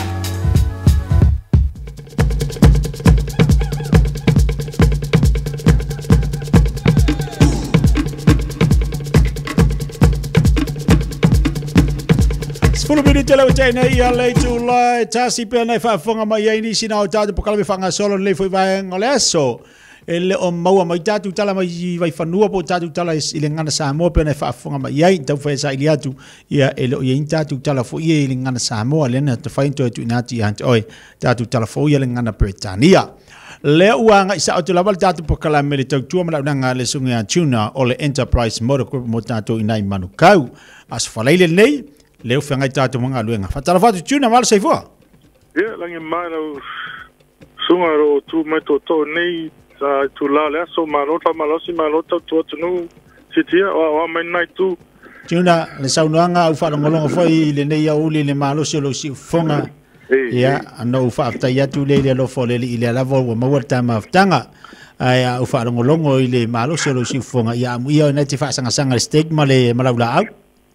Sepuluh minit lau China ia lei tu lai tasi pe nei fa fonga mai ai ni sina o tatu pokala me fanga solo le foi vai ngoleso ele o maua mai tatu tala mai vai fanua po tatu tala ile ngana sa mo pe nei fa fonga mai ai tau fa sa ile atu ia ele o ia tatu tala fo ia ile ngana sa mo le na te fain to tu nati ant oi tatu tala fo ia le ngana Britania le uanga isa o tula tatu pokala me le tau tu ma nga le sunga tuna o le Enterprise Motor Group mo tatu inai manukau as fa le nei leo fengai tatu mga luenga fatala fatu tuna mal sei fo ia langi mai lo sunga ro tu mai to to nei sa tu la le so malota malosi malota tu tu no sitia o o mai nai tu tuna le saunoanga u fa ngolonga foi le nei au le malosi lo si fonga ia no fa afta ya tu le le lo fo le ile la vo mo wata ma ftanga ai u fa ngolongo ile malosi lo si fonga ia mu ia na te fa sanga sanga stigma le malaula au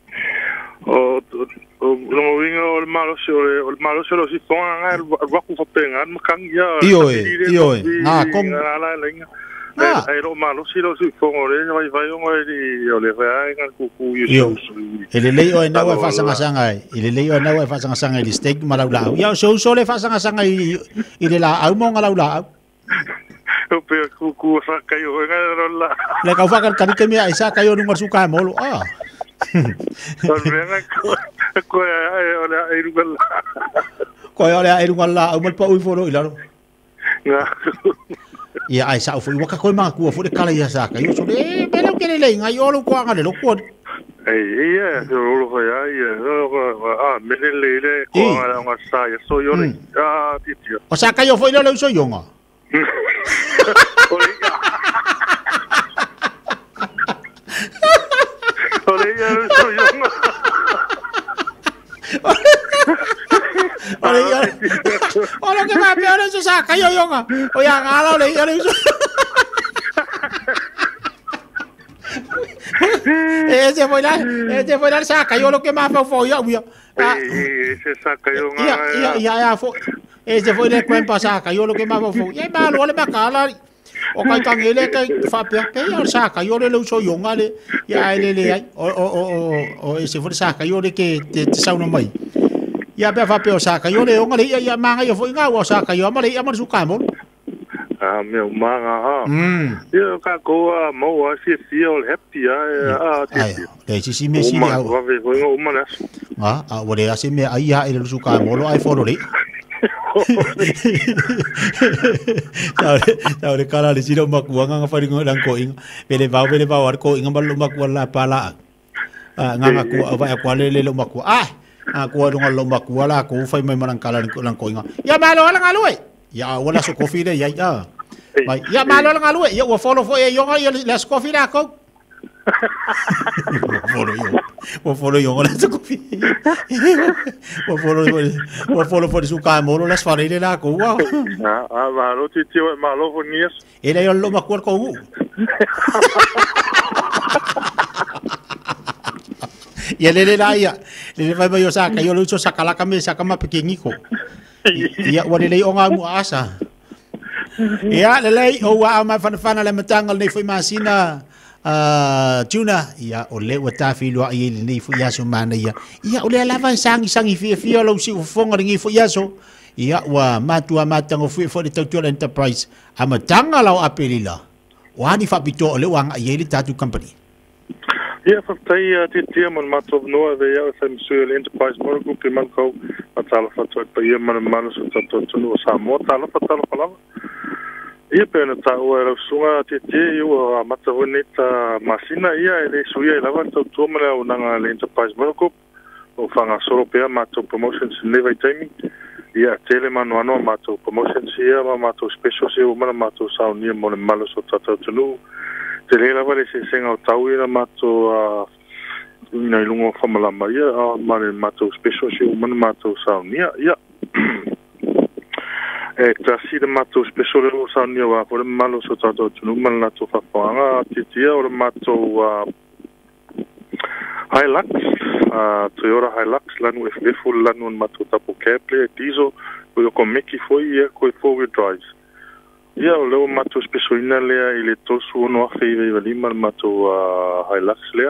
o lo winga o le malo se o le malo se lo si fonga ngal wa ku fa penga ma kang ya io e io e na kom ala lenga ai lo malo si lo si fonga le vai vai o le o le vai ngal ku ku io ele le o na wa fa sanga sanga ele le o na wa fa sanga sanga le steak ma la la ya so so le fa sanga sanga ile la au mo ngala la o pe ku ku sa kai o ngal la le ka fa ka ka mi ai sa kai o nunga suka mo lo ah Olvenga ko ai ole ai rugala. Ko ole ai rugala o mal pa ui foro ilaro. Nga. Ia ai sa fu waka ko ma ku fu de kala ia sa ka yo so de me lo que le nga yo lo ko nga le lo ko. Ai ia so lo ko ia ia ah me le le ko nga nga sa ya so yo ah titio. O sa ka yo foi lo so yo nga. Ole ya so yo nga. Ole ya. Ole que va peor eso sa ka yo yo nga. O ya nga lo le ya le so. Ese foi lá, ese foi lá sa ka yo lo que más fue foi ya. Eh, ese sa ka yo nga. Ya ya ya ya fo. Ese foi le cuenta sa ka yo lo que más fue. Ya malo le ba kala. O kai kangele kai fa pe pe ya sa ka yo le lo so yo nga le ya le le ai o o o o ese foi sa ka yo le que te sa no mai ya pe fa pe o sa ka yo le o nga le ya manga yo foi nga o sa ka yo ma le ya ma su ka mo ah meu manga ha yo ka ko mo wa si feel happy ah ai le si si me si ya wa ve ko ngo ma na ah ah wo le ase me ai ya ile su ka mo lo ai fo lo le Tahu kala di sini mak buang ang apa dengan orang koing, pele bau pele bau ar koing ang balu mak buang la pala, ngang aku apa aku ale le mak buang ah, aku ada ngal mak buang la aku fai mai marang kala orang koing, ya malo lang alui, ya wala su kopi deh ya ya, ya malo lang alui, ya wa follow follow ya ya las kopi dah kau. Follow yo, wa follow yo ngala sa kopi. Wa follow wa follow for su ka mo las farele la ko wa. Ah, ah, malo ti ti malo for nias. Era yo lo makuar ko u. Ya le le la ya. Le le va yo sa ka yo lo so sakala kami sa kama pekingi ko. Ya wa le le o nga mu asa. Ya le le o wa ma fan fan le matangal nei foi masina. Uh, tuna ia o le wa tafi lo ai ni fu ya so mana ia ia o le lava sangi sangi fi fi lo si fonga ngi fu ya so ia wa matua matango fu fo de Total Enterprise amatanga lao apelila wa ni fa pito o le wanga ia le tatu company ia fa tai te te man matov no ve ya sa Total Enterprise mo ko ke man ko atala fa to pa ia man man so to to no sa mo tala fa tala fa ia pena ta o era sunga te te o mata bonita masina ia ele suia lava to to mara unanga le Enterprise Morocco o fanga solo pe mato promotions neva time ia tele mano ano mato promotions ia mato special se o mana mato saunia mo malo so tata tunu tele lava le se senga o tau ia mato ina lungo famala maria a mane mato special se o mana mato saunia ia e tasi le matou special o sa ni wa po le malo so tato tunu mal na to fa panga titia o le matou a Hilux a Toyota Hilux lanu e full lanu matou tapo keple diesel o ko meki foi e ko four wheel drive ia o le matou special ina le ile tosu no afi ve lima matou a Hilux le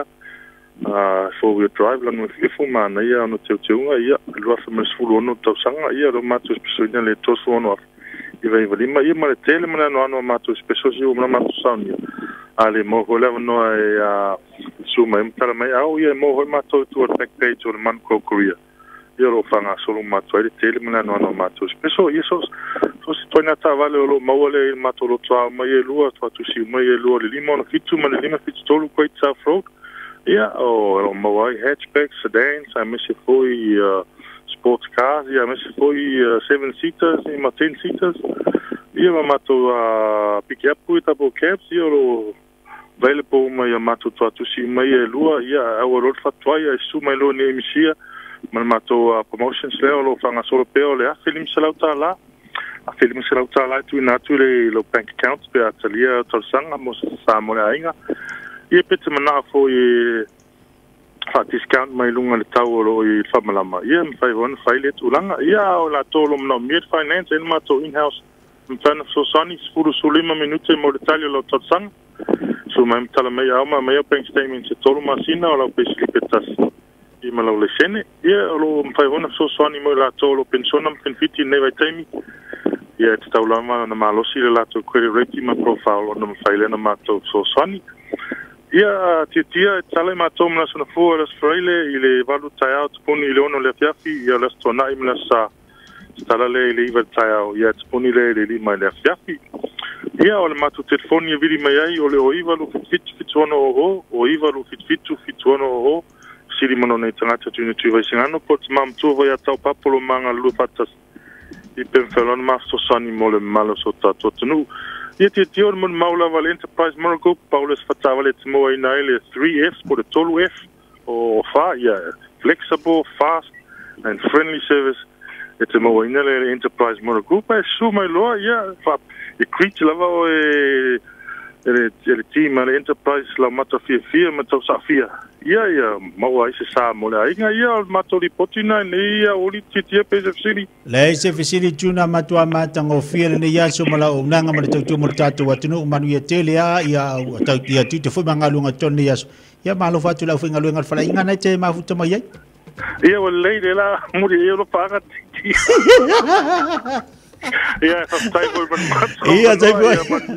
a four wheel drive lanu e full man ia no teu teu ia lo fa mes full no tau sanga ia lo matou special ina le tosu no i vai vai ma ia ma le tele mana no ano matou special si o mana matou sound ale mo ho le no e a suma im tala mai au ia mo ho matou tu back page o man ko Korea ia lo fanga solo matou le tele mana no ano matou special ia so so si toina ta vale o lo mawale matou lo twa mai e lua twa tu si mai e lua le limo no fitu mana lima fitu tolu ko itsa road ia o lo mawai hatchback sedans I miss it for uh, sports cars, ia mese foi uh, seven seaters e ma ten seaters. Ia ma matou a uh, pick up e tabo cabs ia lo available mai a matou to atusi mai e lua ia au ro fatwa ia su mai lo ne misia ma matou a promotions le lo fanga solo pe o le a film salauta la a film salauta la tu na tu le lo bank accounts pe atalia to sanga mo sa mo le ainga ia pete mana fo e fa discount mai lunga le tau o i whamalama. Ia, mwhai wana whai le tūlanga. Ia, o la tōlo mna Miet Finance, en mato in-house. Mwhana sosani, spuru sulima minute mo le talio lau tatsanga. So mai mtala mai auma, mai au bank statement se tōlo masina o lau pesili petas. I ma lau le sene. Ia, o lo mwhai wana sosani mo la tōlo pensona mpenfiti nei vai taimi. Ia, te tau lama na malosi le lato credit rating ma profile o na mwhai le na mato sosani. Ia titia tale matou mna sona fua las fraile ile valu taiao tupuni ile ono le fiafi ia las tona imna sa tala le ile iva taiao ia tupuni le ile lima le fiafi ia ole matou telefoni e vili mai ai ole o iva lu fit fit ono o o iva lu fit fit fit ono o siri mono nei tangata tunu tu vai singano pot mam tu vai atau papolo manga lu fatas i penfelon masto sani mole malo so tato tunu ia te te or mon maula val enterprise Morocco Paulus fatavale te mo ai naile three Fs por the tolu F o fa ia flexible fast and friendly service it's a mo ai naile enterprise Morocco pa su mai lo ia fa e creature lava o e ele ele team ale enterprise la mata fia fia mata safia ia ia mo ai se sa mo la inga ia mata li potina nei ia oli titia pese city le se fisili tuna matua mata ngo fia le ia so mala o nanga ma te tu mo tatu watunu manu ia tele ia ia tau ia tu te foi mangalunga toni ia ia malo fatu la foi ngalunga fala inga nei te ma futa mai ia o le la muri ia lo paga ia fa tai vol man ia tai vol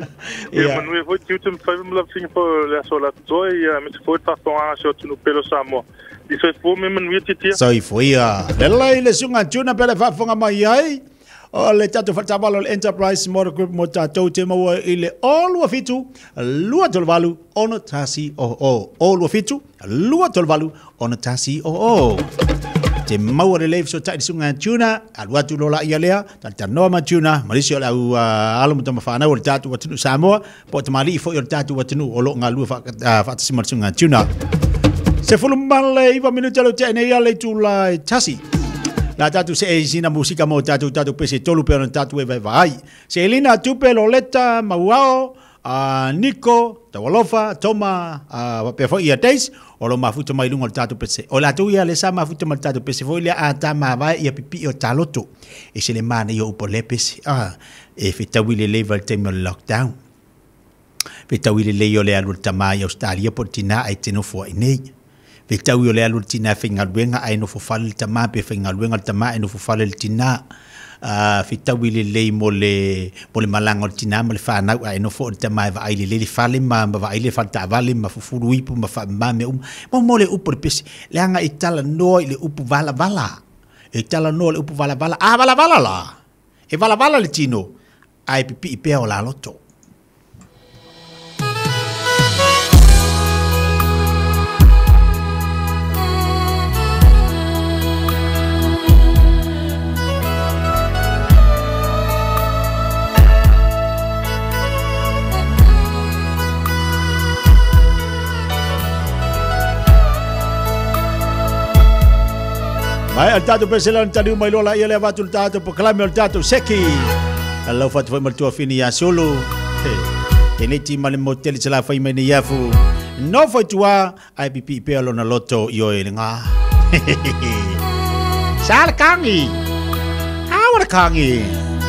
ia manu e foi tutum fa me la finga po la sola toi ia me foi ta fa so tu no pelo samo isso é fome manu ia titia so i foi a le ile sunga tuna pele fa fonga mai ai o le tatu fa tabalo enterprise motor group mota tote mo ile all wa fitu lua tol valu ono tasi o o all wa fitu lua tol valu ono tasi o o te mau le leif so tai sunga tuna alwa tu lola ia lea tal tano ma tuna marisio la u alo mo tama fana o tatu watu Samoa po te mali fo o tatu watu o lo ngalu fa fa tsi sunga tuna se fulu male iva minuta lo te nei ale tu la tasi la tatu se e sina musika mo tatu tatu pese tolu pe on tatu e vai vai se elina tu pe lo leta mauao a Nico tawalofa toma a pe fo ia tais o lo mafuta mai lungo tatu pese o la tu ia le sa mafuta mai tatu pese fo ia ata ma vai ia pipi o taloto e se le mana io po le pese ah e fitawile level time lockdown fitawile le yo le alu tamai Australia portina ai teno fo nei fitawi le alu tina finga luenga ai no fo fal tama pe finga luenga tama ai no fo fal tina a fitawi le le mo le mo le malanga tina mo le fa na ai no fo tama va ai le le fale ma va ai le falta vale ma fu fulu ipu ma fa ma me um mo mo le upu pesi le anga itala no le upu vala vala itala no le upu vala vala ah vala vala la e vala vala le tino ai pipi pe o la loto Ai al tato per se lan tadu mai lola ia le vatu tato proclame al tato seki Lau fatu fai maltua fini ya solo. Tene ti male motel sala fai mene yafu. No fai tua I P P pe alona loto yo e nga. Sal kangi. Awar kangi.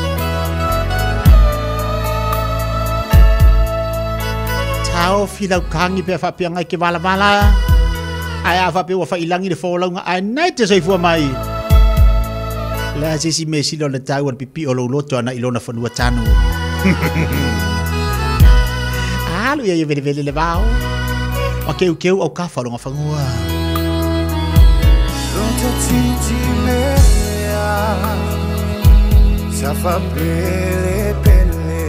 Tao filau kangi pe fa pianga ke wala wala. Ai ava pe wa fa ilangi de fo longa ai night se fu mai. La sisi mesi lo na taiwan pipi o lo loto ana ilona fanua tanu. Alu ya vele vele le bao. O keu keu au kafa lo ngafangua. Loto titi mea Safa pele pele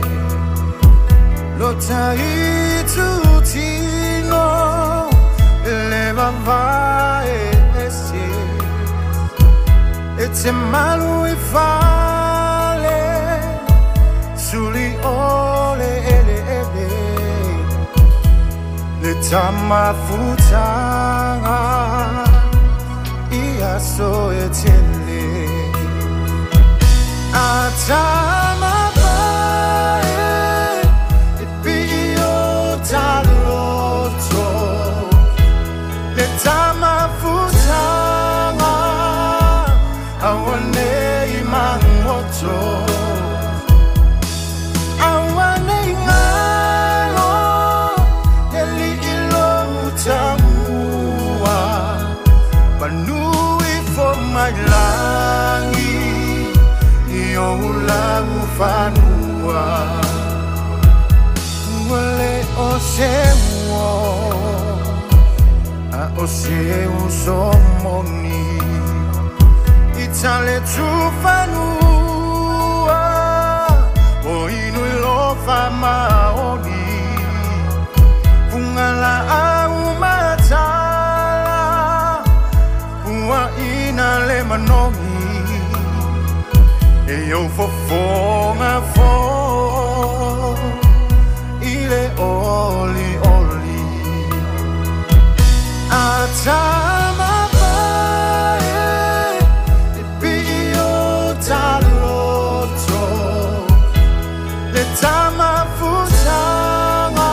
Lota itu tino Leva vai esse Ete malu e fale Suli ole ele ele Le tama futanga Ia so etele Atama vai E pio taloto Le tama futanga Awane imangoto Awane ingalo Yeli ilo utamua Manui for my langi Iyo ulangu fanua Wale osewo A osewo somoni Itale tufanua O inu ilofa maoni Fungala au matala Fua ina le manongi E eu fofonga fo Ile oli oli Atama vai E pio taloto Le tama futanga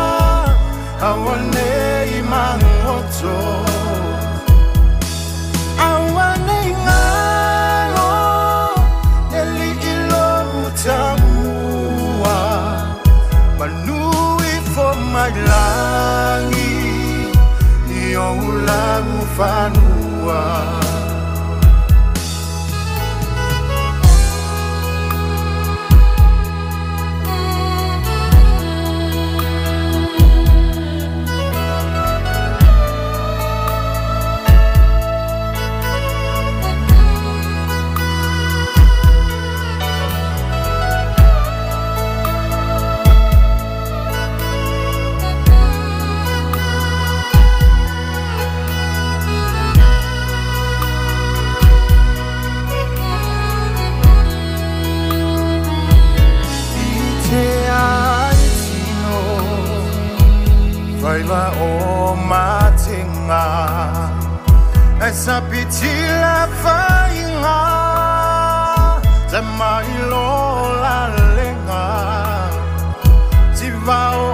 Awane imangoto Awane ingalo Neli ilo utamua Manui for my langi Iyo ulangu fanua Vaiva o matinga Esa pitila fainga Zema ilola lenga Tiva o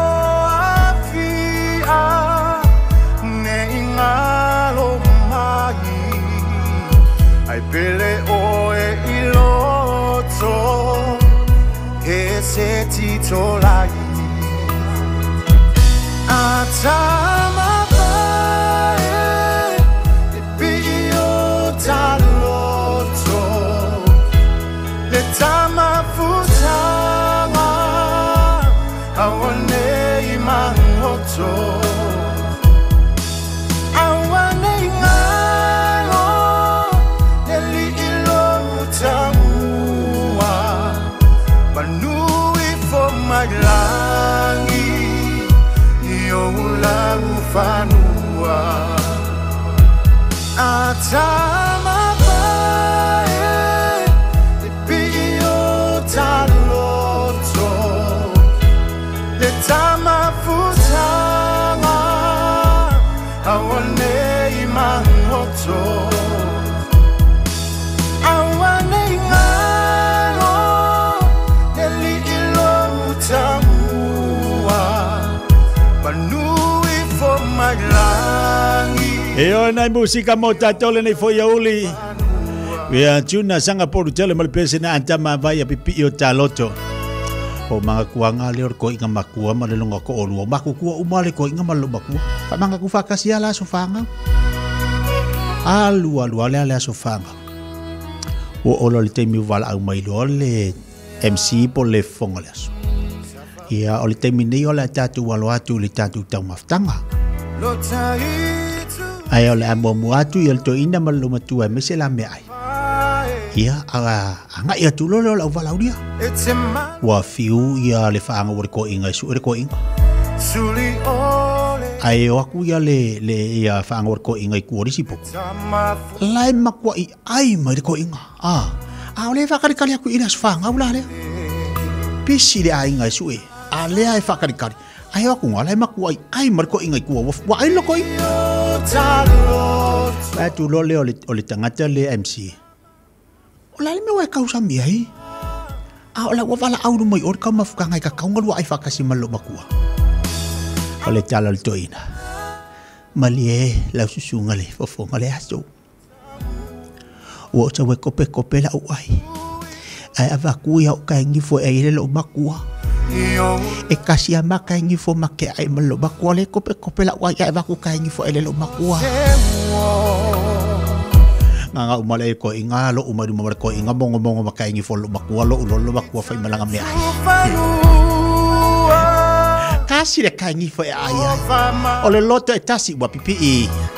afia Ne ingalo mai Ai pele o e iloto E se titolai Atama vai E pio taloto Le tama futanga Awane imangoto Awane ingalo Neli ilo utamua Manui for my langi Iyo ulangu fanua Atama vai E pio taloto Le tama futanga Awane imangoto Awane ingalo for my langi. E o nai musika mo tatole nei foi auli. Ia tuna sanga poru tele mal pese na antama vai a pipi o taloto. O mga kuanga le ko inga makua malelonga ko onu maku kua umale ko inga malu makua. Pa mga ku fakasia la so fanga. Alu alu ale ale so fanga. O olo le te mi vala au mai lo le M C po le fongolas. Ia o le te mi nei o le tatu walo atu le tatu tau maftanga. Ai o le amo muatu i to ina malu matua me se la me ai. Ia aga anga ia tu lo lo la vala udia. Wa fiu ia le faanga o ko inga su ko inga. Ai o aku ia le le ia faanga o ko inga ku orisi po. Lai makwa i ai mai ko inga. Ah. A ole fa kali kali aku ina faanga ula le. Pisi le ai inga su e. A le ai fa kali kali. Ai aku ngala makwa i ai mai ko inga ku wa ai lo ko inga. Ba tu lo le o le tangata le M C. Ola le me wa kausa mi ai. A ola wa vala au mai or ka mafuka ngai ka kaunga lu ai fakasi malo makua. Ole tala le toina. Malie la susunga le fofonga le aso. Wo sa we kope kope la ai. Ai ava kuia o ka ngi fo ai le lo makua. E kasi ama ka ngi fo make ai malo makua le kope kope la ai ava ku ka ngi fo ai le lo makua. Nga umale ko inga lo umari mo ko inga mongo mongo makai ngi folo makua lo lo makua fai malanga me ai kasi le kai ngi fai ai ole loto etasi wa pipi i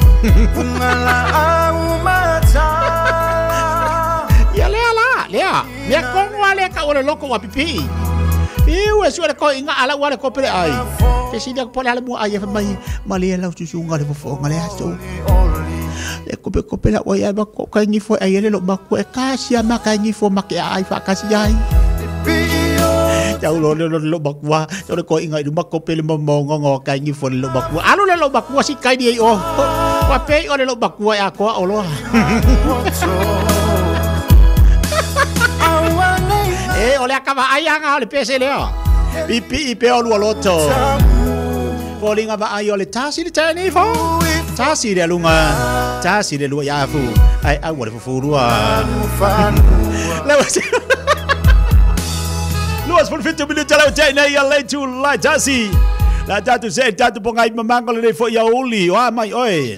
ya le ala le me ko ngale ka ole loko wa pipi i we su le ko inga ala wa le ko pele ai ke si dia ko ala mo ai fa mai mali la su su ngale fo ngale aso le kope kope la wa ya ba ko ka ngi fo ai le lo ba ko e kasi ama ka ngi fo make ai fa kasi ai ya lo lo lo ba ko so ko inga du ba kope le mo ngo ngo ka ngi fo lo ba ko alo le lo ba ko si kai di o wa pe o le lo ba ko ya ko o lo e o le akava ai anga le pese le o pipi pe o lo loto Falling aba ayo le tasi le tani fo tasi le lunga tasi le lua ya fu ai ai wa fu lua luas por fifty minutes la tani ya le tu la tasi la tatu se tatu pongai mamango le fo ya uli wa mai oi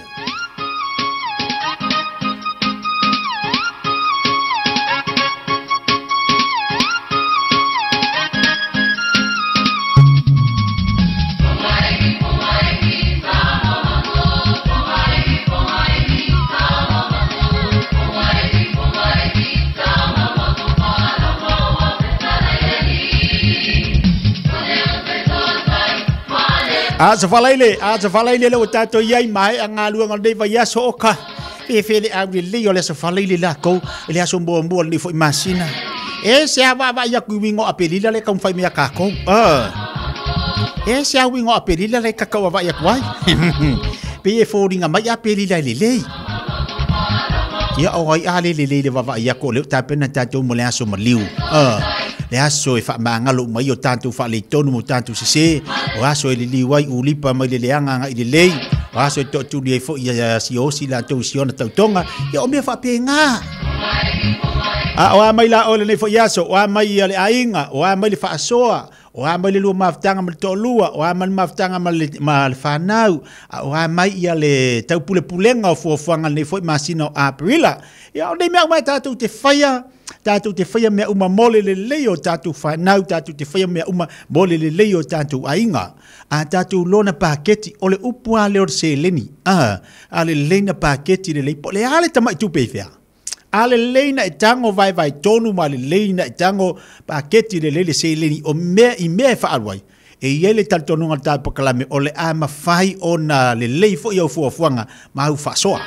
Aza falaile, aza falaile le tato yai mai anga luanga de va yaso oka. E fele a le yo le so falaile la ko, le aso mbo mbo ni fo masina. E se ava va ya kuingo apelila le kan fai me ka ko. Ah. E se a wingo apelila le ka ka va ya kwai. Pe e fo ringa mai apelila le le. Ya o ai ale le le va va ya ko le tapena tato mo le aso maliu. Ah. Le aso e fa mangalo mai o tanto fa le tonu mo tanto se se o aso e li wai ulipa mai le anga nga i le lei o aso e to tu le fo ia si o si la to si ona tautonga ia o me fa penga a o mai la o le fo ia so o mai le ainga o mai le fa soa o mai le lu maftanga mal to lua o mai maftanga mal mal fanau o mai ia le tau pule pulenga o fo fanga le fo masina aprila ia o dei me mai tatu te faia tatu te whaia mea uma mole le leo tatu whanau, tatu te whaia mea uma mole le leo tatu ainga. A tatu lona paketi o le upua leo se leni. Ah, a le leina paketi le leipo. Le ale tamai tupe fea. A le leina e tango vai vai tonu ma le leina e tango paketi le le se leni o mea i mea whaaruai. E iele taltonunga tāpa kalame o le a mawhai o na le leifo i au fuafuanga ma au whasoa.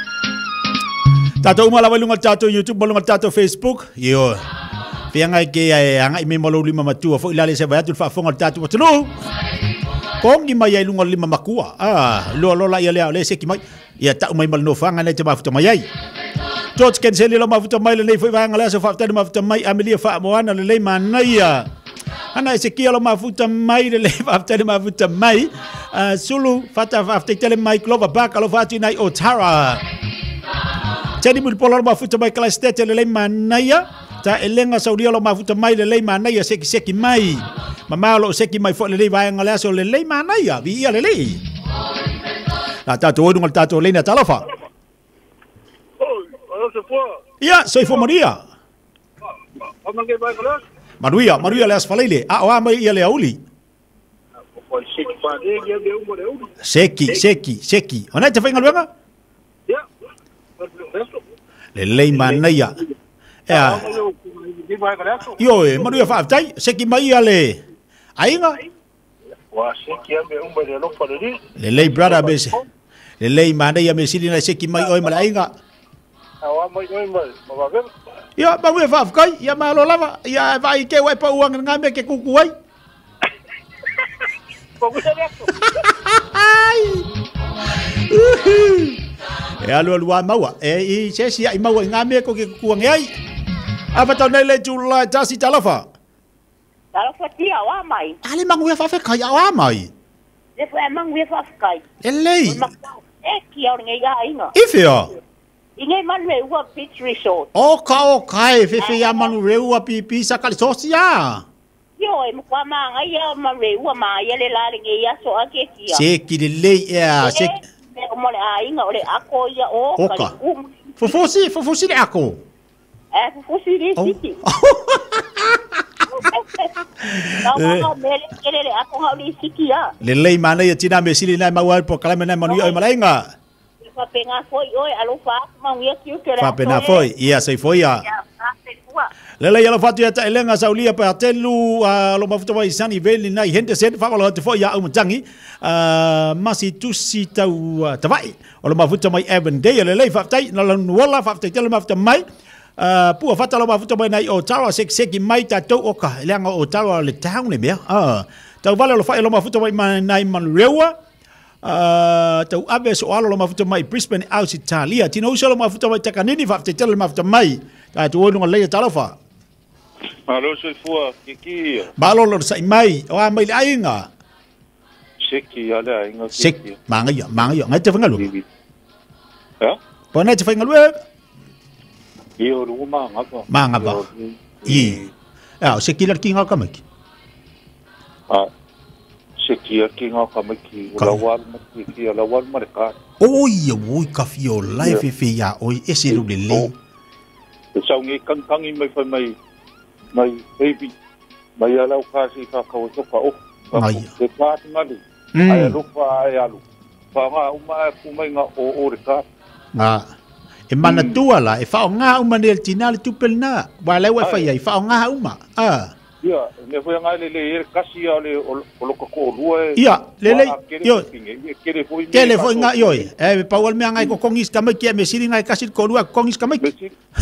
Tato umala walunga tato YouTube walunga tato Facebook yo fianga ke anga i me malo lima matua fo ilale se vai tu fa fonga tato watno kong di mai lunga lima makua ah lo lo la ia le se ki mai ia ta mai mal no fanga le te mafuta mai ai George Kenseli lo mafuta mai le nei foi vanga le se fa ta mafuta mai Amelia fa moana le le manaia Ana se kia lo mafuta mai le leva tele mafuta mai. Uh, sulu fata fata tele mai klova baka lo fatu nai Otara. Jadi mul polo mafuta mai kala state le le manaya. Ta elenga saudia lo mafuta mai le le manaya seki seki mai. Mama lo seki mai fo le le vai ngala so le le manaya vi ia le le. La tato o ngal tato le na talofa. Ya, soy fo Maria. Maria, Maria le asfalele. Ah, wa mai ia le auli. Seki, seki, seki. Ona te whainga luenga? Le lei manaya. Ea. Io e, Maria whaaftai. Seki mai ia le. Ainga? Le lei brother bese. Le lei manaya me sili na seki mai oi mala ainga. Ya, ba we fa kai, ya ma lo lava, ya vai ke we pa uang ngame ke kuku ai. E alo lua maua, e i se si ai maua ngame ko ke kuku ngai. Apa tau nei le July tasi talafa. Talafa tia wa mai. Ali mang we fa fa kai wa mai. Le fa mang we fa kai. Elei. E ki au ngai ga inga. Ifia. Inge man me ua beach resort. O ka o kai fe fe ya manu reua pi pi sa kali sosia. Yo e mo kwa ma ngai ya ma reua ma ya le la nge ya so ake kia. Se ki le le ya se. Me mo le a inga o le ako ya o ka. Fofosi fofosi le ako. Eh fofosi le siki. No me le kere le ako ha le siki ya. Le le mana ya tina me sili na ma wa po kala me na manu o malainga. Fa penga foi oi alo fa ma wia kiu ke fa pena foi ia sei foi ia lele ia lo fatu ia ta elenga saulia pa telu lo mafuta mai sani veli nai hente sen fa lo te foi ia o mtangi masi tusi tau tavai o lo mafuta mai even day lele fa tai na lo wala fa tai tele mafuta mai pu fa talo mafuta mai nai o tawa sek sek mai ta to oka elenga o tawa le town le mea ah tau vale lo fa lo mafuta mai nai man rewa Uh, tau abe so alo lo mafuta mai Brisbane out Italia tino uso lo mafuta mai takanini fa te tele mafuta mai ta tu ono le talofa alo so fua kiki balo lo sai mai o mai ainga seki ala ainga seki manga ya manga ya ngai te fanga lu ha pona te fanga lu io ru manga ba manga ba i ah seki la kinga ka mai ah Sekia kinga kamaki lawal maki ki lawal mareka. Oh ia oi kafio life fe ya oi ese lu le le. Sa ngi kang kang mai fa mai mai baby mai ala ka si ka ka to ka o. Mai. Se pa ngali. Ai lu fa ai alu. Fa nga uma ku mai nga o o reka. Nga. E mana tua la e fa nga uma nel tinal tupel na. Wala wa fa ia fa nga uma. Ah. Ia, me foi ngai le le kasi ale o lo ko lua. Ia, le le yo. Kele foi nga yo. E pa wal me ngai ko kongis ka mai ke me siri ngai kasi ko lua kongis ka mai.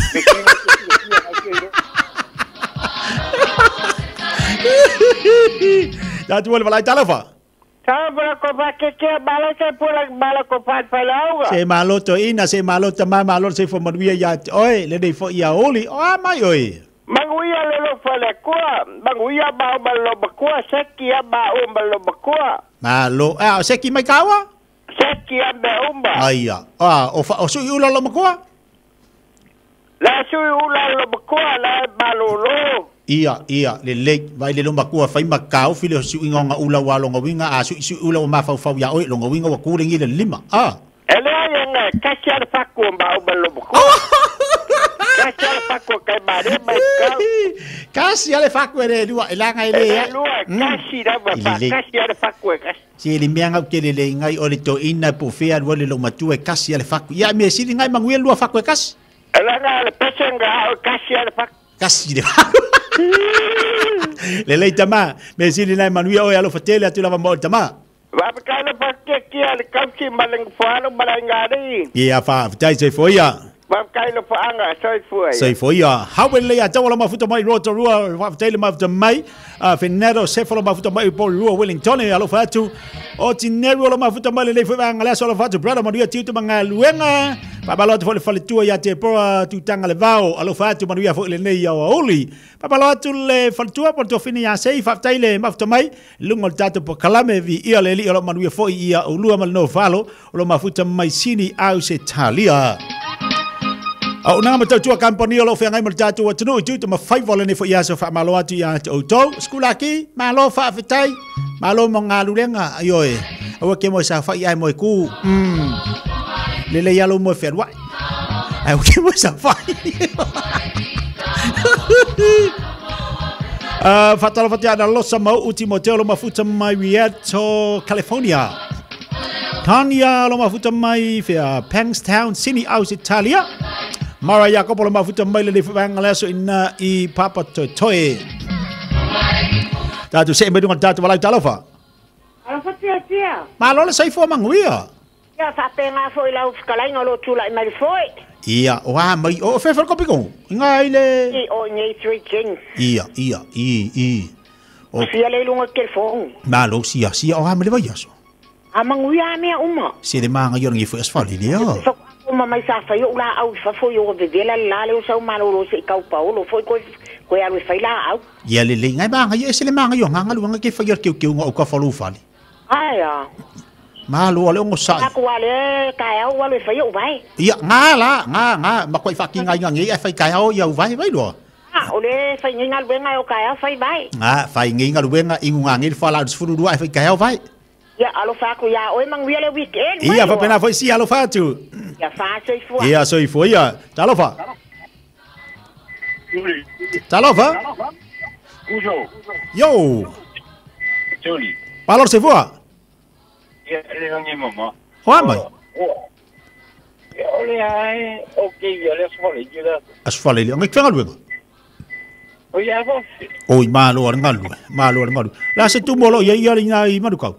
Ya tu wal balai talafa. Sa bala ko pa ke ke bala ke pula bala ko pa pa lauga. Se malo to ina se malo ta ma malo se fo manuia ya. Oi, le dei fo ia oli. Ah mai oi. Manguia le lo fale kua, manguia ba ba lo bakua seki ba um ba lo bakua. Malo, ah seki mai kawa? Seki ba umba. Aia. Ah, o fa o su ula lo makua? La su ula lo bakua la ba lo lo. Ia, ia, le le vai le lo makua fai makau file su inga ula wa lo ngawinga a su su ula ma fa fa ya oi lo ngawinga wa kuringi le lima. Ah. Ele yang kasar faku ba ba lo bakua. Kasi ale faku kay bare mai kau. Kasi ale faku ere lua elanga ele ya. Lua kasi da ba kasi ale faku kasi. Si ele mianga ke le ngai ole to ina po fea wole lo matu e kasi ale faku. Ya me si ngai mangwe lua faku kasi. Elanga ale pesenga kasi ale faku. Kasi de. Le le tama me si ngai mangwe o alo fatele atu lava mo tama. Wa kana pakke ki ale kasi malang falo malangari. Ia fa, tai se foi ya. Ma kai lo paanga soi foi. Sei foi ya. Hawen le ya tawala mafuta mai Rotorua, wa tele mafuta mai. A Fenero sefalo mafuta mai po Rua Wellington e alo fatu. O tinero lo mafuta mai le foi anga la solo fatu brother maria tiu manga luenga. Papalot foi fale tua ya te po tu tanga le vao alo fatu maria foi le nei ya oli. Papalot le fale tua por to fini ya sei fa tele mafuta mai lungol tatu po kalame vi ia le li alo maria foi ia o lua mal no falo lo mafuta mai sini au se talia. Au nā ma tautua kampani o lo whea ngai ma tātua wa tunu tu ma whai wala ni fo ia so wha malo atu ia te outou. Skula ki, malo wha awhitai, malo mo ngā lurenga, ai oe. Awa ke mo sa whai ai mo e ku. Lele yalo mo e whea ruai. Awa ke mo sa whai. Whatala whatia na losa mau uti mo te olo mafuta mai Rialto, California. Tania lo mafuta mai whea Pangstown, Sydney, aus Italia. Mara Jacopo lo mafuta mai le whanga leso ina i Papa Totoe. Tatu se mbedunga tatu walai talofa. Alofa tia tia. Ma lola sai fo manguia. Ia whapenga fo i lau whakalainga lo tula i mai foi. Ia, oa mai, o whewhara kopi kong. Inga ile. I o nei Three Kings. Ia, ia, i, i. O sia le lunga ke fong. Ma lo sia, sia oa mele vai aso. A manguia mea uma. Se de manga yorangi fo asfali lea. Uma mai sa fa yo la au fa fo yo be vela la le so malo lo se kau pa lo foi ko ko ya lo fa la au ya le le ngai manga ye se le manga yo nganga lu ngake fa yer ke ke ngo ka fa lu fali aya malo ale ngo sa ko ale ka ya wa lo fa yo vai ya nga la nga nga ma ko fa ki ngai ngai fa ka ya yo vai vai lo ah ole fa ngai ngal benga yo ka ya fa vai ah fa ngai ngal benga inga ngai fa la sfuru du fa ka ya vai ya alo fa ko ya o mang wiele weekend ia fa pena foi si alo fa tu ya fa so foi ia so foi ia talo fa talo fa Uso yo Joli valor se foi ya le ngi mama Juan mai ya ole ai okay ya le so le jula asfale le ngai fenga luego o ya fa oi malo ngalu malo ngalu la se tu molo ya ya ina i madukau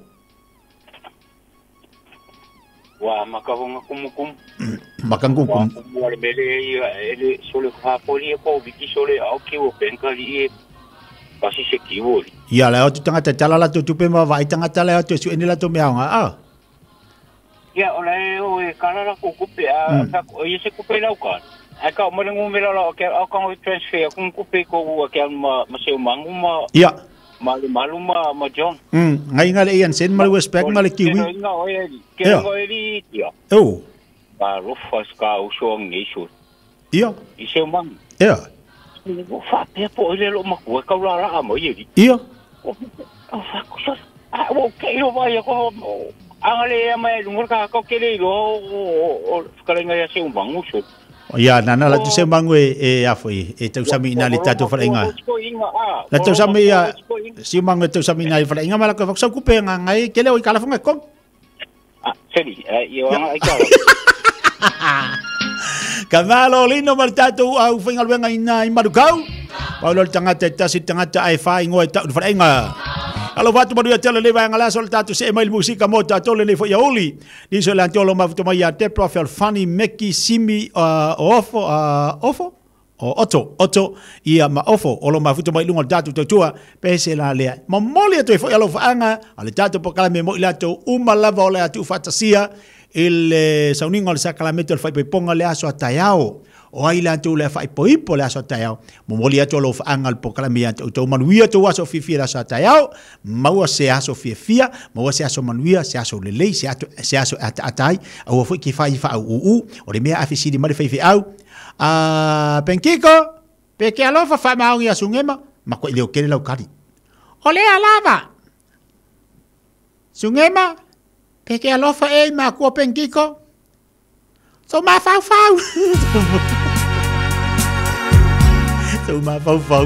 wa makahonga kumukum makangu kum wa le bele ele sole fa poli ko biki sole au ki o penkali e pasi se ki o ya la tu tanga tala la tu tu pe ma vai tanga tala tu su enila to meanga ah ya ole o e kala la ko kupe a o ye se kupe la ka a ka mo ngu me la ke a ka o transfer ku kupe ko wa ke ma ma se mangu ma ya malu malu ma ma John mm ngai ngale ian sen malu respect ngale kiwi ke ngoi ri ya oh ba ro fas ka o so ngi so ya i se mang ya o fa pe po le lo ma ko ka la ra mo ye ya o fa ko so a o ke lo va ya ko angale ma lungur ka ko ke le lo o ka le ngai se un bangu so ya nana la tu se mangu e a foi e tau sami ina le tatu fa inga la tau sami ya si mangu tau sami ina fa inga mala ko fa ku pe nga ngai ke le o kala fa ngakon ah seri yo ai ka Kamalo lino mal tatu au fingal wenga ina i madukau paulo tanga te tasi tanga ta ai fa ingo ta fa inga Alo watu maduia tele lewa ngala sol tatu se email musika mota tole le fo ya oli. Di so lan tolo mafuto mai ya te profile funny Meki Simi uh, ofo uh, ofo o oto oto ia ma ofo olo mafuto mai lunga tatu totua pese la le. Ma moli to fo ya lo fanga ale tatu po kala me mo ila to uma lava ole atu fatasia il sauningo le sacramento el fai pe ponga le aso atayao. O ai la tu le fai poi po le aso tayao mo moli ato lo angal po kala mi ato to manuia to aso fifi la aso tayao mau se aso fifia mau se aso manuia se aso le le se ato se aso atai o foi ki fai fa u u o le me afisi di mari fai fi au a penkiko pe ke alo fa fa mau ia sungema ma ko le o kele la kari o le alava sungema pe ke alo fa e ma ko penkiko so ma fau fau so ma fau fau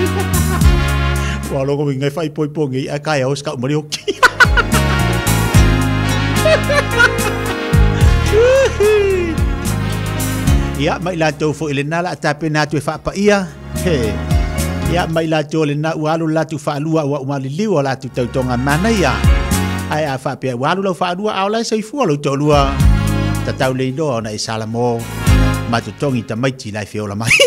wa lo ko ngai fai poi poi ngai a kai os ka mo ri oki ya mai la to fo elena la ta pena to fa pa ia he ya mai la to elena wa lo la tu fa lua wa ma li li wa la tu to tonga mana ya ai a fa pe wa lo fa lua au la sai fu lo to lua ta tau le do na isala mo matutongi ta mai ti lai feola mai.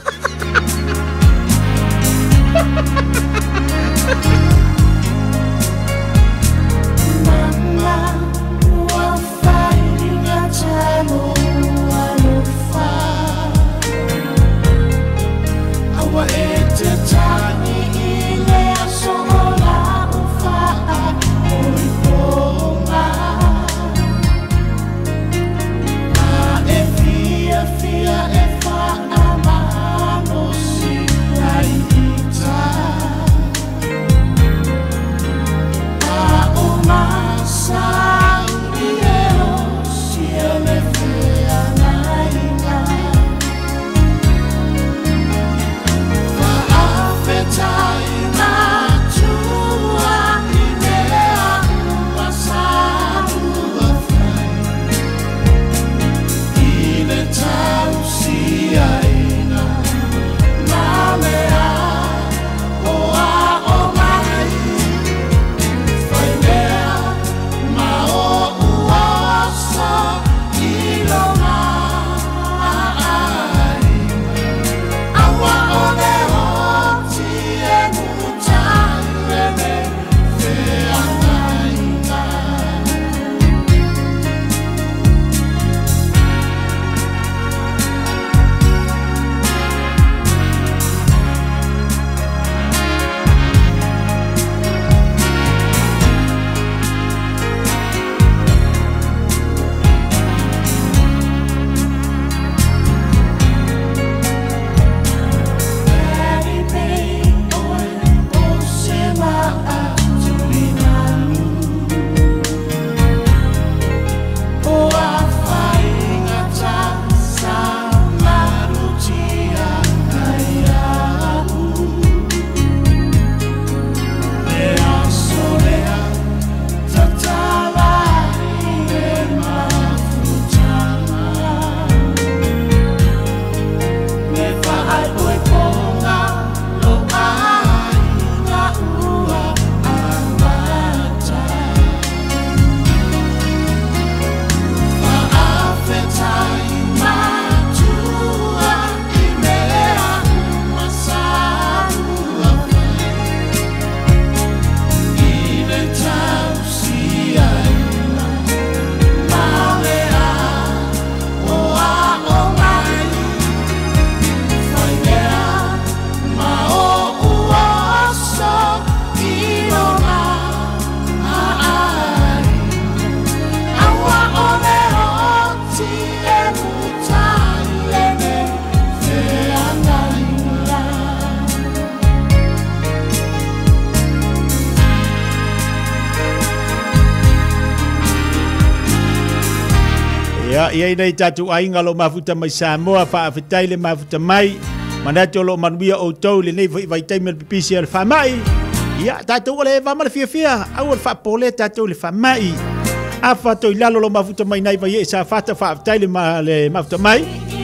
Ya, ia nei tatu ainga lo mafuta mai Samoa fa afitai le mafuta mai. Mana tolo manuia o tau le nei vai tai mel pipisi al fa mai. Ya, tatu le va mal fia fia, au fa pole tatu le fa mai. Afa to ilalo lo mafuta mai nei vai sa fata fa afitai le ma le mafuta mai.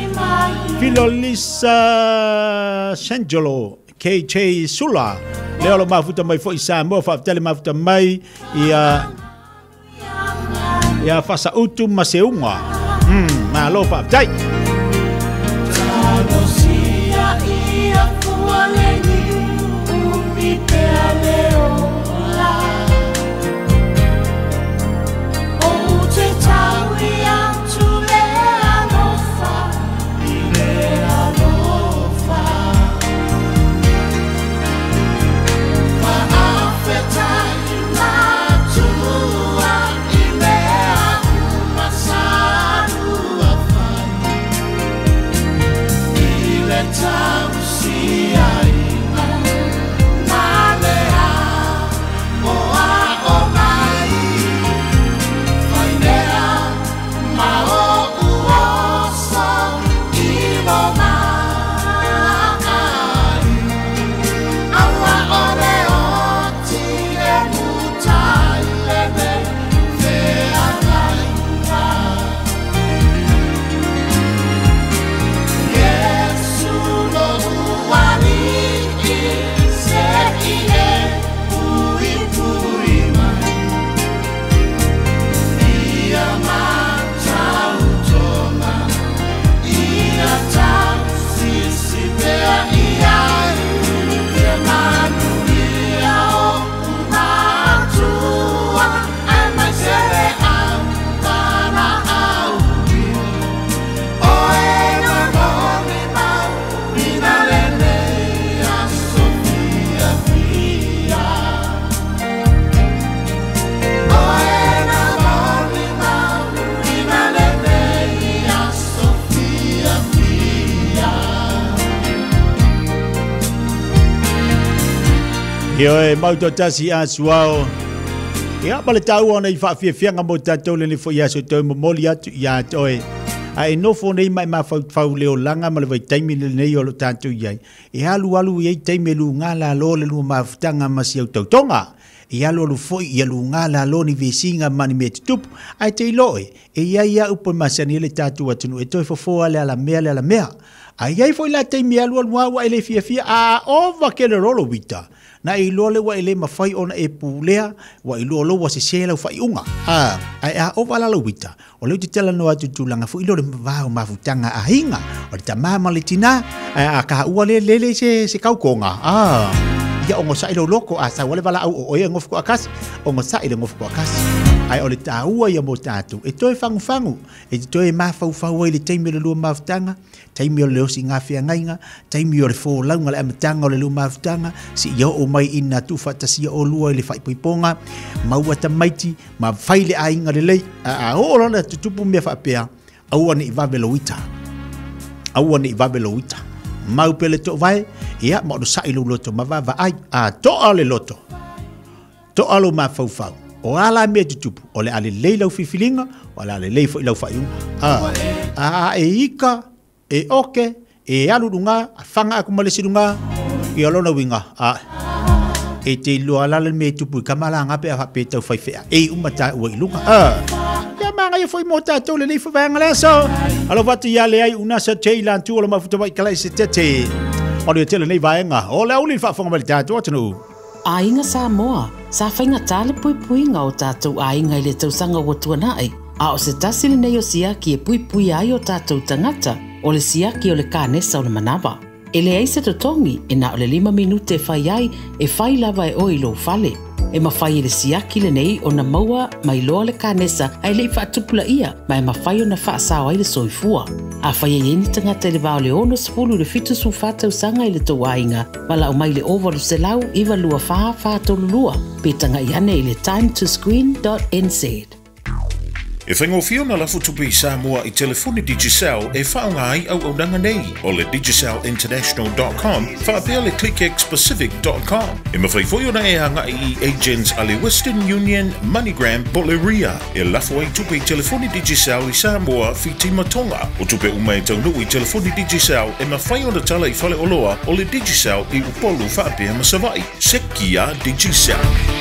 Filolisa Sangelo K J Sula. Leo lo mafuta mai fo Samoa fa afitai le mafuta mai. Ia ia fasa utu maseunga. Hmm, malo pa tai. Time Yo e mauto tasi a suao. Ia pale tau ona I whaafiafianga mo tātou le ni fo ia so tau momoli atu ia toi. Ai no fo nei mai ma fau fau leo langa ma le vai taimi le nei o lo tātou iai. E alu alu iei taimi lu ngā la lo le lu mafutanga masi au tautonga. E alu alu foi i alu ngā la lo ni vesinga mani me tutupu. Ai te iloe. E ia ia upo masani le tātou atunu. E toi fofoa le ala mea le ala mea. Ai ai foi la taimi alu alu awa ele fia fia. A ova ke le rolo wita. Na I lole wa ele mafai ona e pulea wa I lolo wa se sela u fai unga. Ah, ai a o wala wita. O leo te tela no atu tulanga fu I lole mavao mafutanga a hinga. O le tamama le tina a ka ua le lele se se kaukonga. Ah, ia ongo sa ilo loko a sa wale wala au o ia ngofu ko akas. Ongo sa ilo ngofu ko akas. Ai o le taua ia mo tatu. E toi fangu fangu. E toi mafau fau le taimi le lua mafutanga. Taimi o leo si ngafia ngainga. Taimi o le fo launga le amatanga o le lua mafutanga. Si ia o mai ina tu fatasia o lua le fai poiponga. Maua tamaiti. Ma fai le ainga le lei. A o lona tutupu mea whapea. Aua ni iwabe lo wita. Aua ni iwabe lo wita. Mau pele to vai. Ia ma o sa ilo loto. Ma va va ai. A to ale loto. To alo ma fau fau. O ala me tutupu. O le ale leilau fifilinga. O ala le leifo ilau faiunga. Ah. Ah, e ika. E oke. E alu dunga. Fanga aku malesi dunga. I alona winga. Ah. E te ilo ala le me tupu. Kamala ngape a hape tau faifea. E umata ua ilunga. Ah. Ia manga ia foi mota tau le leifo vanga leso. Alo vatu ia le ai unasa te ilan tu. Ola mafuta vai kalai se tete. O le tele nei vaenga. O le auli whaafonga mali tātua atanu. Ainga Samoa, sa whainga tāle pui pui ngā o tātou ainga I le tausanga watua nai. A o se tasili nei o siaki e pui pui ai o tātou tangata, o le siaki o le kānesa o le manawa. E le aise totongi, e na o le lima minute e whai ai, e whai lava e o I lo fale. E mawhai e le siaki le nei o na maua mai loa le kānesa ai le whaatupula ia, mai mawhai o na whaasao ai le soifua. A whai e eni tangata le vao le ono sepulu le fitu su whātau sanga I le tau ainga, wala o mai le ovaru se lau iwa lua wha whātau lulua. Petanga I ane I le time to screen dot n z. E whaingofio na lafu tupi Samoa I telefoni Digicel e whaunga ai au au nanga nei o le digicel international dot com whaapea le clickx pacific dot com. E mawhaifoio na e hanga I agents a le Western Union, MoneyGram, Boleria. E lafu ai tupi telefoni Digicel I Samoa Fiti Matonga. O tupe umai taunu I telefoni Digicel e mawhaio na tala I whale oloa o le Digicel I upolu whaapea masawai. Sekia Digicel.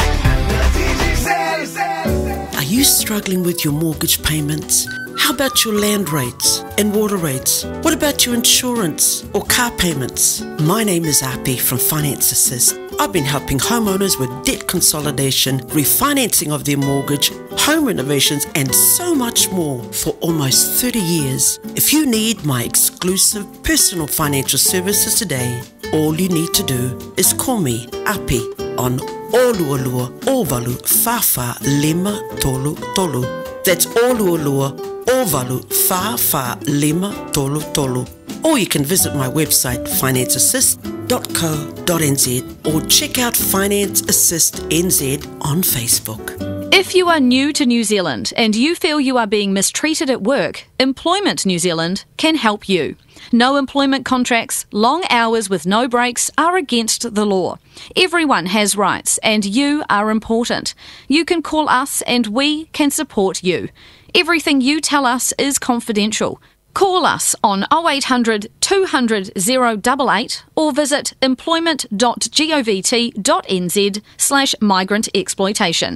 Are you struggling with your mortgage payments? How about your land rates and water rates? What about your insurance or car payments? My name is Api from Finance Assist. I've been helping homeowners with debt consolidation, refinancing of their mortgage, home renovations, and so much more for almost thirty years. If you need my exclusive personal financial services today, all you need to do is call me, Api, on Oluolua Ovalu Fafa Lima Tolu Tolu. That's Oluolua Ovalu Fafa Lima Tolu Tolu. Or you can visit my website finance assist dot co dot n z or check out Finance Assist N Z on Facebook. If you are new to New Zealand and you feel you are being mistreated at work, Employment New Zealand can help you. No employment contracts, long hours with no breaks are against the law. Everyone has rights and you are important. You can call us and we can support you. Everything you tell us is confidential. Call us on oh eight hundred, two hundred, oh eight eight or visit employment dot govt dot n z slash migrant exploitation.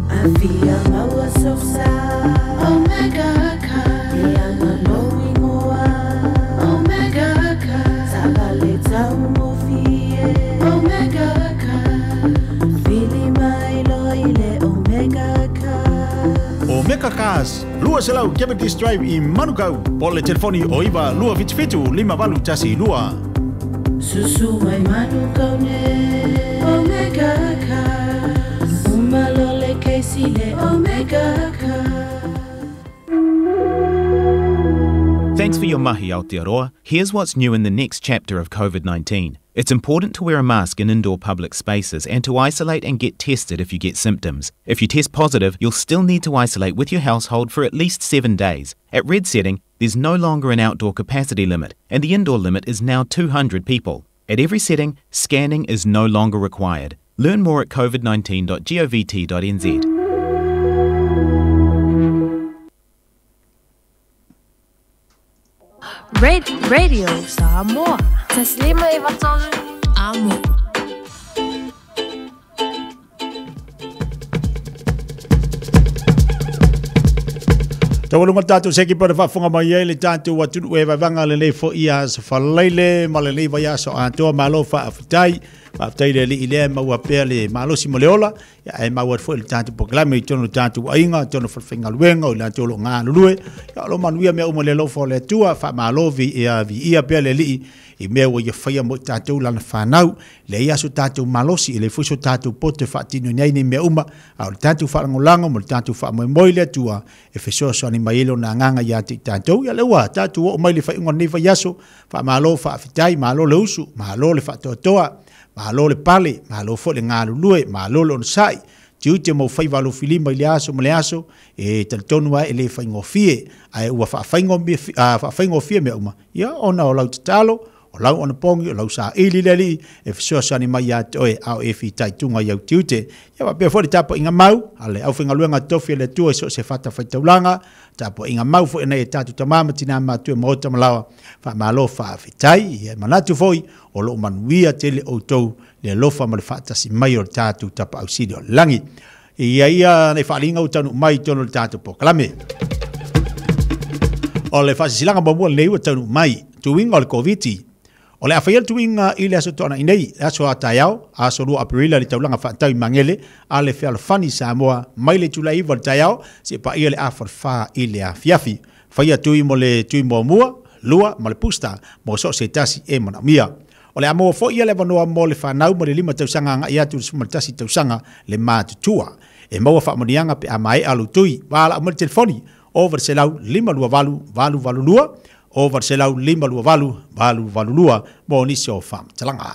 Omega Cars, lua selau Cavendish Drive I Manukau. Po le telefoni o iwa lua fitu lima walu tasi lua. Susu mai Manukau ne Omega Cars. Umalole keisi le Omega Cars. Thanks for your mahi, Aotearoa. Here's what's new in the next chapter of COVID nineteen. It's important to wear a mask in indoor public spaces and to isolate and get tested if you get symptoms. If you test positive, you'll still need to isolate with your household for at least seven days. At red setting, there's no longer an outdoor capacity limit, and the indoor limit is now two hundred people. At every setting, scanning is no longer required. Learn more at covid nineteen dot govt dot n z. Red Radio Samoa. Taslima iwatol amo. Tawalunga tātou seki para whafunga mai e le tātou watunu e wawanga le le fo ia sa whalaile ma le le vai aso antoa malo whaafitai whaafitai le li i lea maua pēr le malosi mo le ola ia e maua fo le tātou poklame i tono tātou ainga tono whawhinga luenga o le antolo ngā lulue ia alo manuia mea umo le lofo le tua wha malo vi ia vi ia pēr le li i mea wa ia whaia mo tātou lana whanau le ia so tātou malosi i le fuso tātou pote whaatino nei ni mea uma au le tātou whaangolanga mo le tātou whaamoemoi le tua e whesoa soani mai elo na nganga ia te tātou ia lewa tātou o mai le whainga nei whaiaso wha malo whaafitai malo le usu malo le whaatoatoa malo le pale malo fo le ngā lulue malo le onosai tiu te mau whai walo filima i le aso mo le aso e talitonua e le whaingo fie ai ua whaingo fie mea uma ia ona o lau te talo o lau ona pongi o lau sa ili leli e whesoa sani mai a te oe au e fi tai tunga iau tiute ia wa pia fori tapo inga mau ale au whinga luenga tofi le tua so se fata whai taulanga tapo inga mau fo ina e tatu tamama tina matu e maota malawa wha malo wha fitai ia manatu foi o lo manuia tele o tou le lofa ma le whaatasi mai o tatu tapa au sidi o langi ia ia nei whaalinga o tanu mai tono le tatu poklame o le whaasisilanga mamua leu o tanu mai tuinga o le koviti o le awhaial tuinga i le aso tona inei aso a taiao aso lua aprila le taulanga whaatau mangele a le wheala whani Samoa mai le tula iwa le taiao se pa ia le awhar wha i le a fiafi whaia tui mo le tui mua mua lua ma le pusta mo so se tasi e mana mia o le amoa fo ia le wanoa mo le whanau mo le lima tausanga nga iatu le sumaritasi tausanga le mātutua e maua whaamonianga pe a mai alu tui wala o mo le telefoni over se lau lima lua valu valu valu lua over se lau lima lua valu valu valu lua mo nisi o wham talanga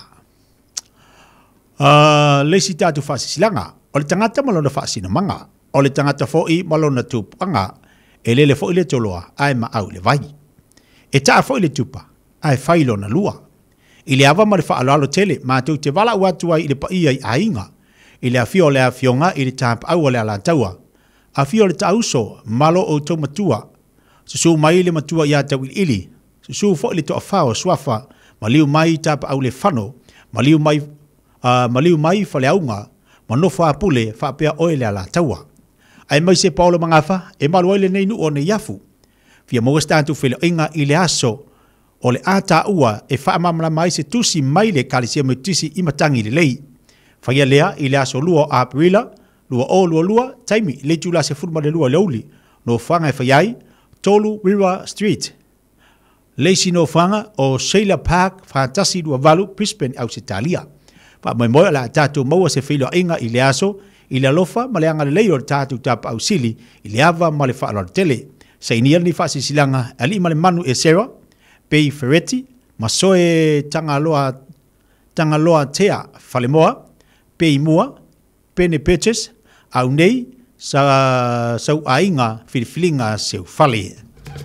uh, leisi tātu whaasisilanga o le tangata malona whaasina manga o le tangata fo i malona tupanga e lele fo i le toloa ai ma au le vai e taa fo i le tupa ai whailo na lua i le awa ma le whaalalo tele mātou te wala uatua i le pa ia i ainga i le afio le afionga i le tāpa au le ala taua afio le tauso malo o tau matua susu mai le matua ia tau ili susu fo i le toa whao swafa maliu mai tāpa au le whano maliu mai uh, maliu mai whale aunga manofa apule whapea oe le ala taua ai mai se paulo mangafa e malu oile nei nu o ne yafu fia mogas tātu whele inga i le aso o le ata ua e whaamamala mai se tusi mai le kalisia me tusi imatangi le lei. Whaia lea i le aso lua a aprila, lua o lua lua, taimi le tula se furma le lua leuli, no whanga e whaiai, tolu River Street. Leisi no whanga o Sailor Park, whaatasi lua valu, Brisbane au se talia. Wha mai moa la tātou maua se whilo inga i le aso, i le alofa ma le anga le leiro tātou tapa au sili, i le ava ma le whaalor tele. Sa inia ni whaasi silanga, ali ma le manu e Sarah, Pei Ferretti, Masoe Tangaloa Tangaloa Tea Falemoa, Pei Mua, Pene Peches, au nei sa sau ainga filifilinga seu fale.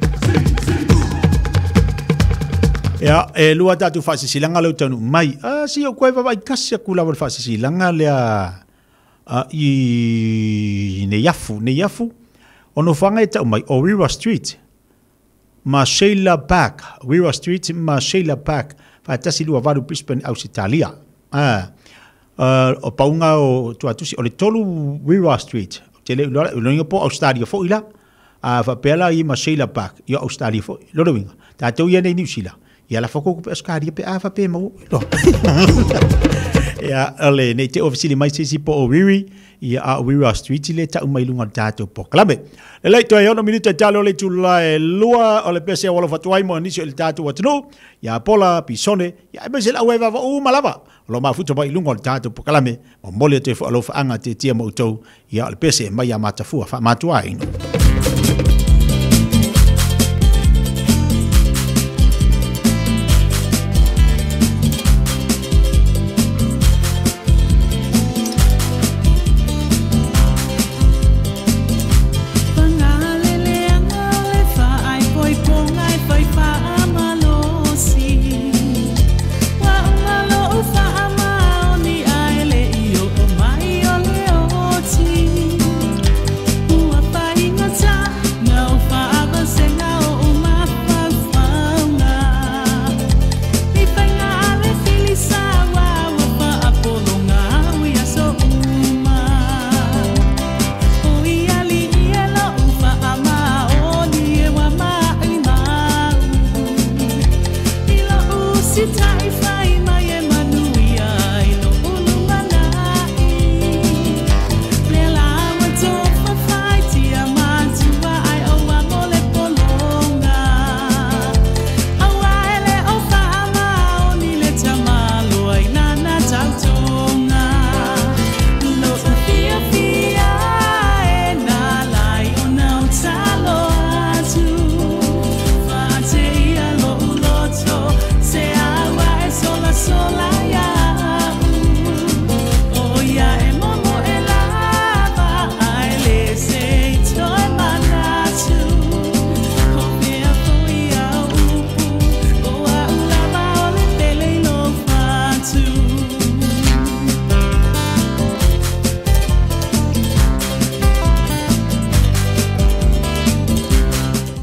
Ya, e lua tatu whaasi silanga lau tanu mai. Ah, si o koe wawai kasi a kula wale whaasi silanga lea i ne yafu, ne yafu. Ono whanga e tau mai o River Street. Ma Sailor Park, River Street, ma Sailor Park, whaatasi lua varu Brisbane au Italia. Ah, uh, o paunga o tuatusi, o le tolu River Street, te le uloinga po Australia fo ila, a whapela i ma Sailor Park, i Australia fo, loro winga. Tātou ia nei New Zealand, ia la whakoko pe Australia pe a whape mau, lo. Ia, ale, nei te ofisili mai sisi po o Riri, ia a River Street le ta umai lunga tātou po klame. Le lei toi ono minuta talo le tula e lua o le pese wala fatuai mo nisio il tātou watano, ia pola pisone, ia e mese la uewa wa u malava. Lo ma futo mai lunga tātou po klame, mo mole te alo fa anga te tia mo utou, ia le pese mai a matafua fa matuai ino.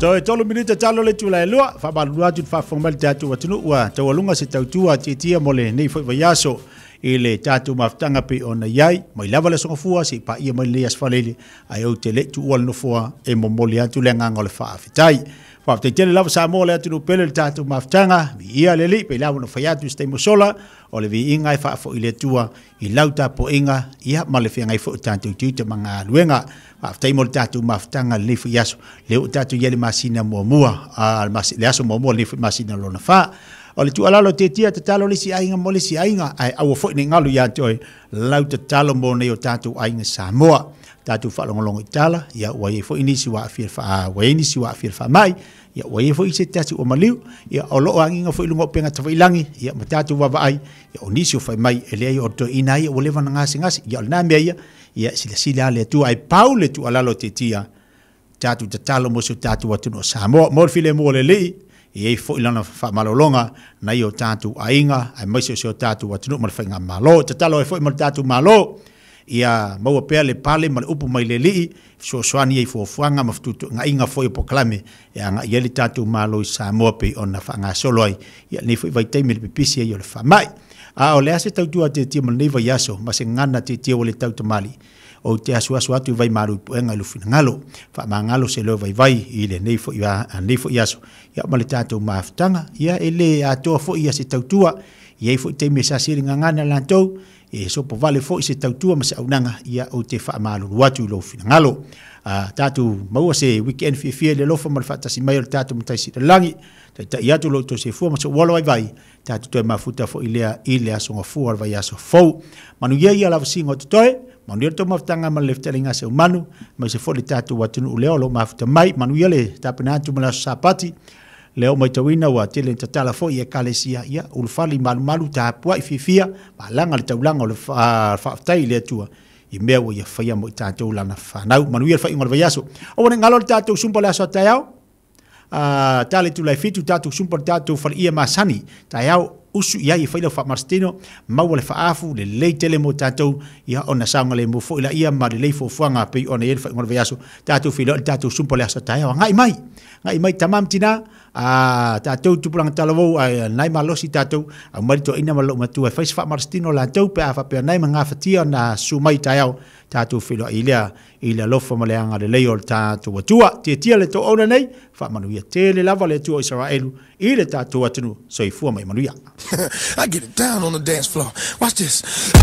toi tolu minuta talo le tula e lua fa ba lua tu fa formal tatu wa tunu wa te walunga se tau tua ti tia mole nei foi vayaso ile tatu maftanga pe ona yai mai lava le songa fua si pa ia mai le asfalele ai o te le tu wal no fua e momoli atu le nganga le fa fitai fa te tele lava sa mole atu no pele tatu maftanga vi ia le li pe lava no fayatu ste mosola o le vi inga fa fo ile tua i lauta po inga ia male fi ngai fo tatu tu te manga luenga fa te mo tatu maftanga le fu yaso le tatu yele masina mo mua al mas le aso mo mo le masina lo na fa o le tu alalo te tia te talo le si ainga mo le si ainga ai au fo ni ngalu ya toi lau te talo mo ne o tatu ainga Samoa tatu fa longo itala ya wa fo inisi wa fir fa wa inisi wa fir fa mai ya wa fo ise tatu o maliu ya o lo ainga fo ilungo penga te ilangi ya matatu wa vai ya onisi o fa mai ele o to inai o le vana ngasi ngasi ya na me ya ya sila sila le tu ai paule tu alalo te tia tatu te talo mo so tatu wa tu no Samoa mo file mo le le e fo ilana fa malolonga na yo tatu ainga ai mai so tatu wa tunu mal fainga malo te talo e fo mal tatu malo ia mau pe le pale mal upu mai le li so swani e fo fuanga maftutu nga inga fo proklame ia nga yeli tatu malo sa mo pe ona fa nga soloi ia ni fo vai temi le pisi e yo le fa mai a o le ase tau tu te ti mal neva yaso ma se ngana te ti o le tau tamali o te asu asu atu vai maru puenga lu finangalo fa mangalo se lo vai vai ile nei fo ia nei fo yaso ia male tatu maftanga ia ele ato fo ia se tautua ia fo te mesa siringa ngana lantou e so po vale fo se tautua ma se aunanga ia o te fa malu watu lo finangalo a tatu mau se weekend fi fi le lo fo mal fata si mai tatu mtai si langi ta ia tu lo to se fo ma so walo vai vai tatu to mafuta fo ile ile aso fo vai aso fo manu ia ia la singo to toe manu to maftanga ma leftelinga se manu ma se fo le tatu watunu leo lo mafuta mai manu ia le tapena tu mala sapati leo mai tawina wa tele tatala fo ia kalesia ia ulfali malu malu ta pua ififia malanga le taulanga o le fa tai le tua i mea wa ia faia mo tatu lana fa nau manu ia fa ingol vayaso o wona ngalo tatu sumpo la so tayao a tale tu lai fitu tatu sumpo tatu fa ia masani tayao usu ia i faila fa marstino mau le fa afu le le tele mo tatu ia ona sanga le mo fo ila ia ma le fo fuanga pe ona ia fa ngol vayaso tatu filo tatu sumpo la so tayao ngai mai ngai mai tamam tina a tatu tu pulang talo ai nai malosi tatu a marito ina malo matu fa fa marstino la tau pe fa pe nai manga fatia na sumai tayao tatu filo ilia ila lofo maleanga le leol tatu watua te tia le to ona nei fa manuia tele lava le tu Israelu ile tatu watunu so ifua mai manuia I get it down on the dance floor. Watch this.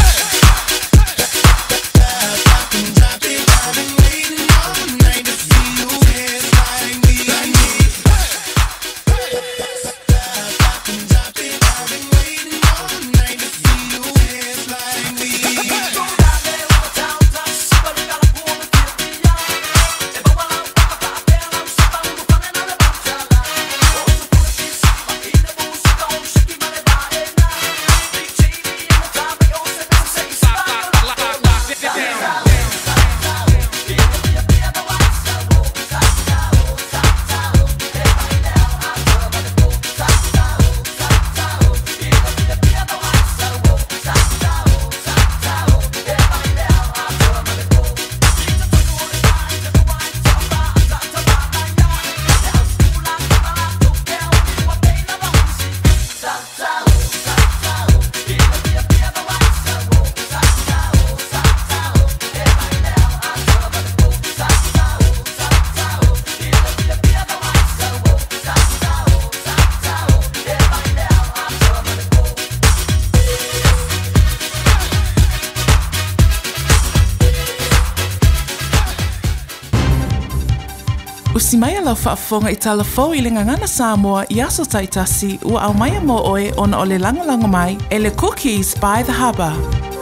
Si mai ala whaafonga i tala fau i le ngangana Samoa i aso taitasi ua au mai mo oe ona o le langalango mai e le Cookies by the Harbour.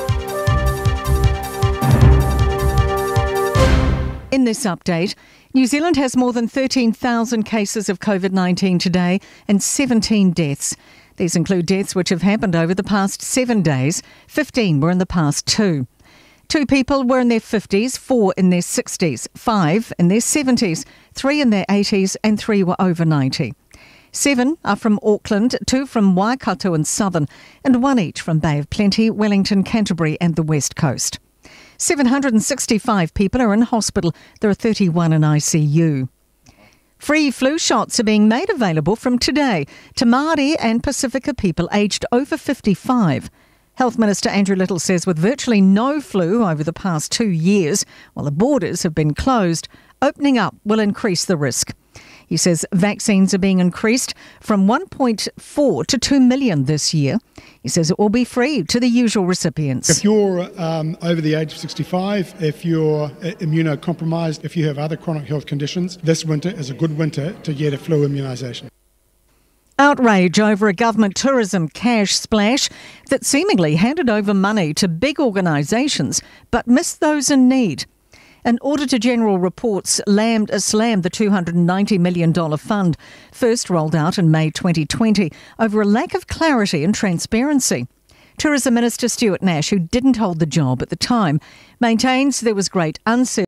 In this update, New Zealand has more than thirteen thousand cases of COVID nineteen today and seventeen deaths. These include deaths which have happened over the past seven days. fifteen were in the past two. Two people were in their fifties, four in their sixties, five in their seventies, three in their eighties and three were over ninety. Seven are from Auckland, two from Waikato and Southern, and one each from Bay of Plenty, Wellington, Canterbury and the West Coast. seven hundred sixty-five people are in hospital. There are thirty-one in I C U. Free flu shots are being made available from today to Māori and Pacifica people aged over fifty-five. Health Minister Andrew Little says with virtually no flu over the past two years, while the borders have been closed, opening up will increase the risk. He says vaccines are being increased from one point four to two million this year. He says it will be free to the usual recipients. If you're um, over the age of sixty-five, if you're immunocompromised, if you have other chronic health conditions, this winter is a good winter to get a flu immunisation. Outrage over a government tourism cash splash that seemingly handed over money to big organisations but missed those in need. An Auditor-General reports slammed, uh, slammed the two hundred ninety million dollars fund, first rolled out in May twenty twenty, over a lack of clarity and transparency. Tourism Minister Stuart Nash, who didn't hold the job at the time, maintains there was great uncertainty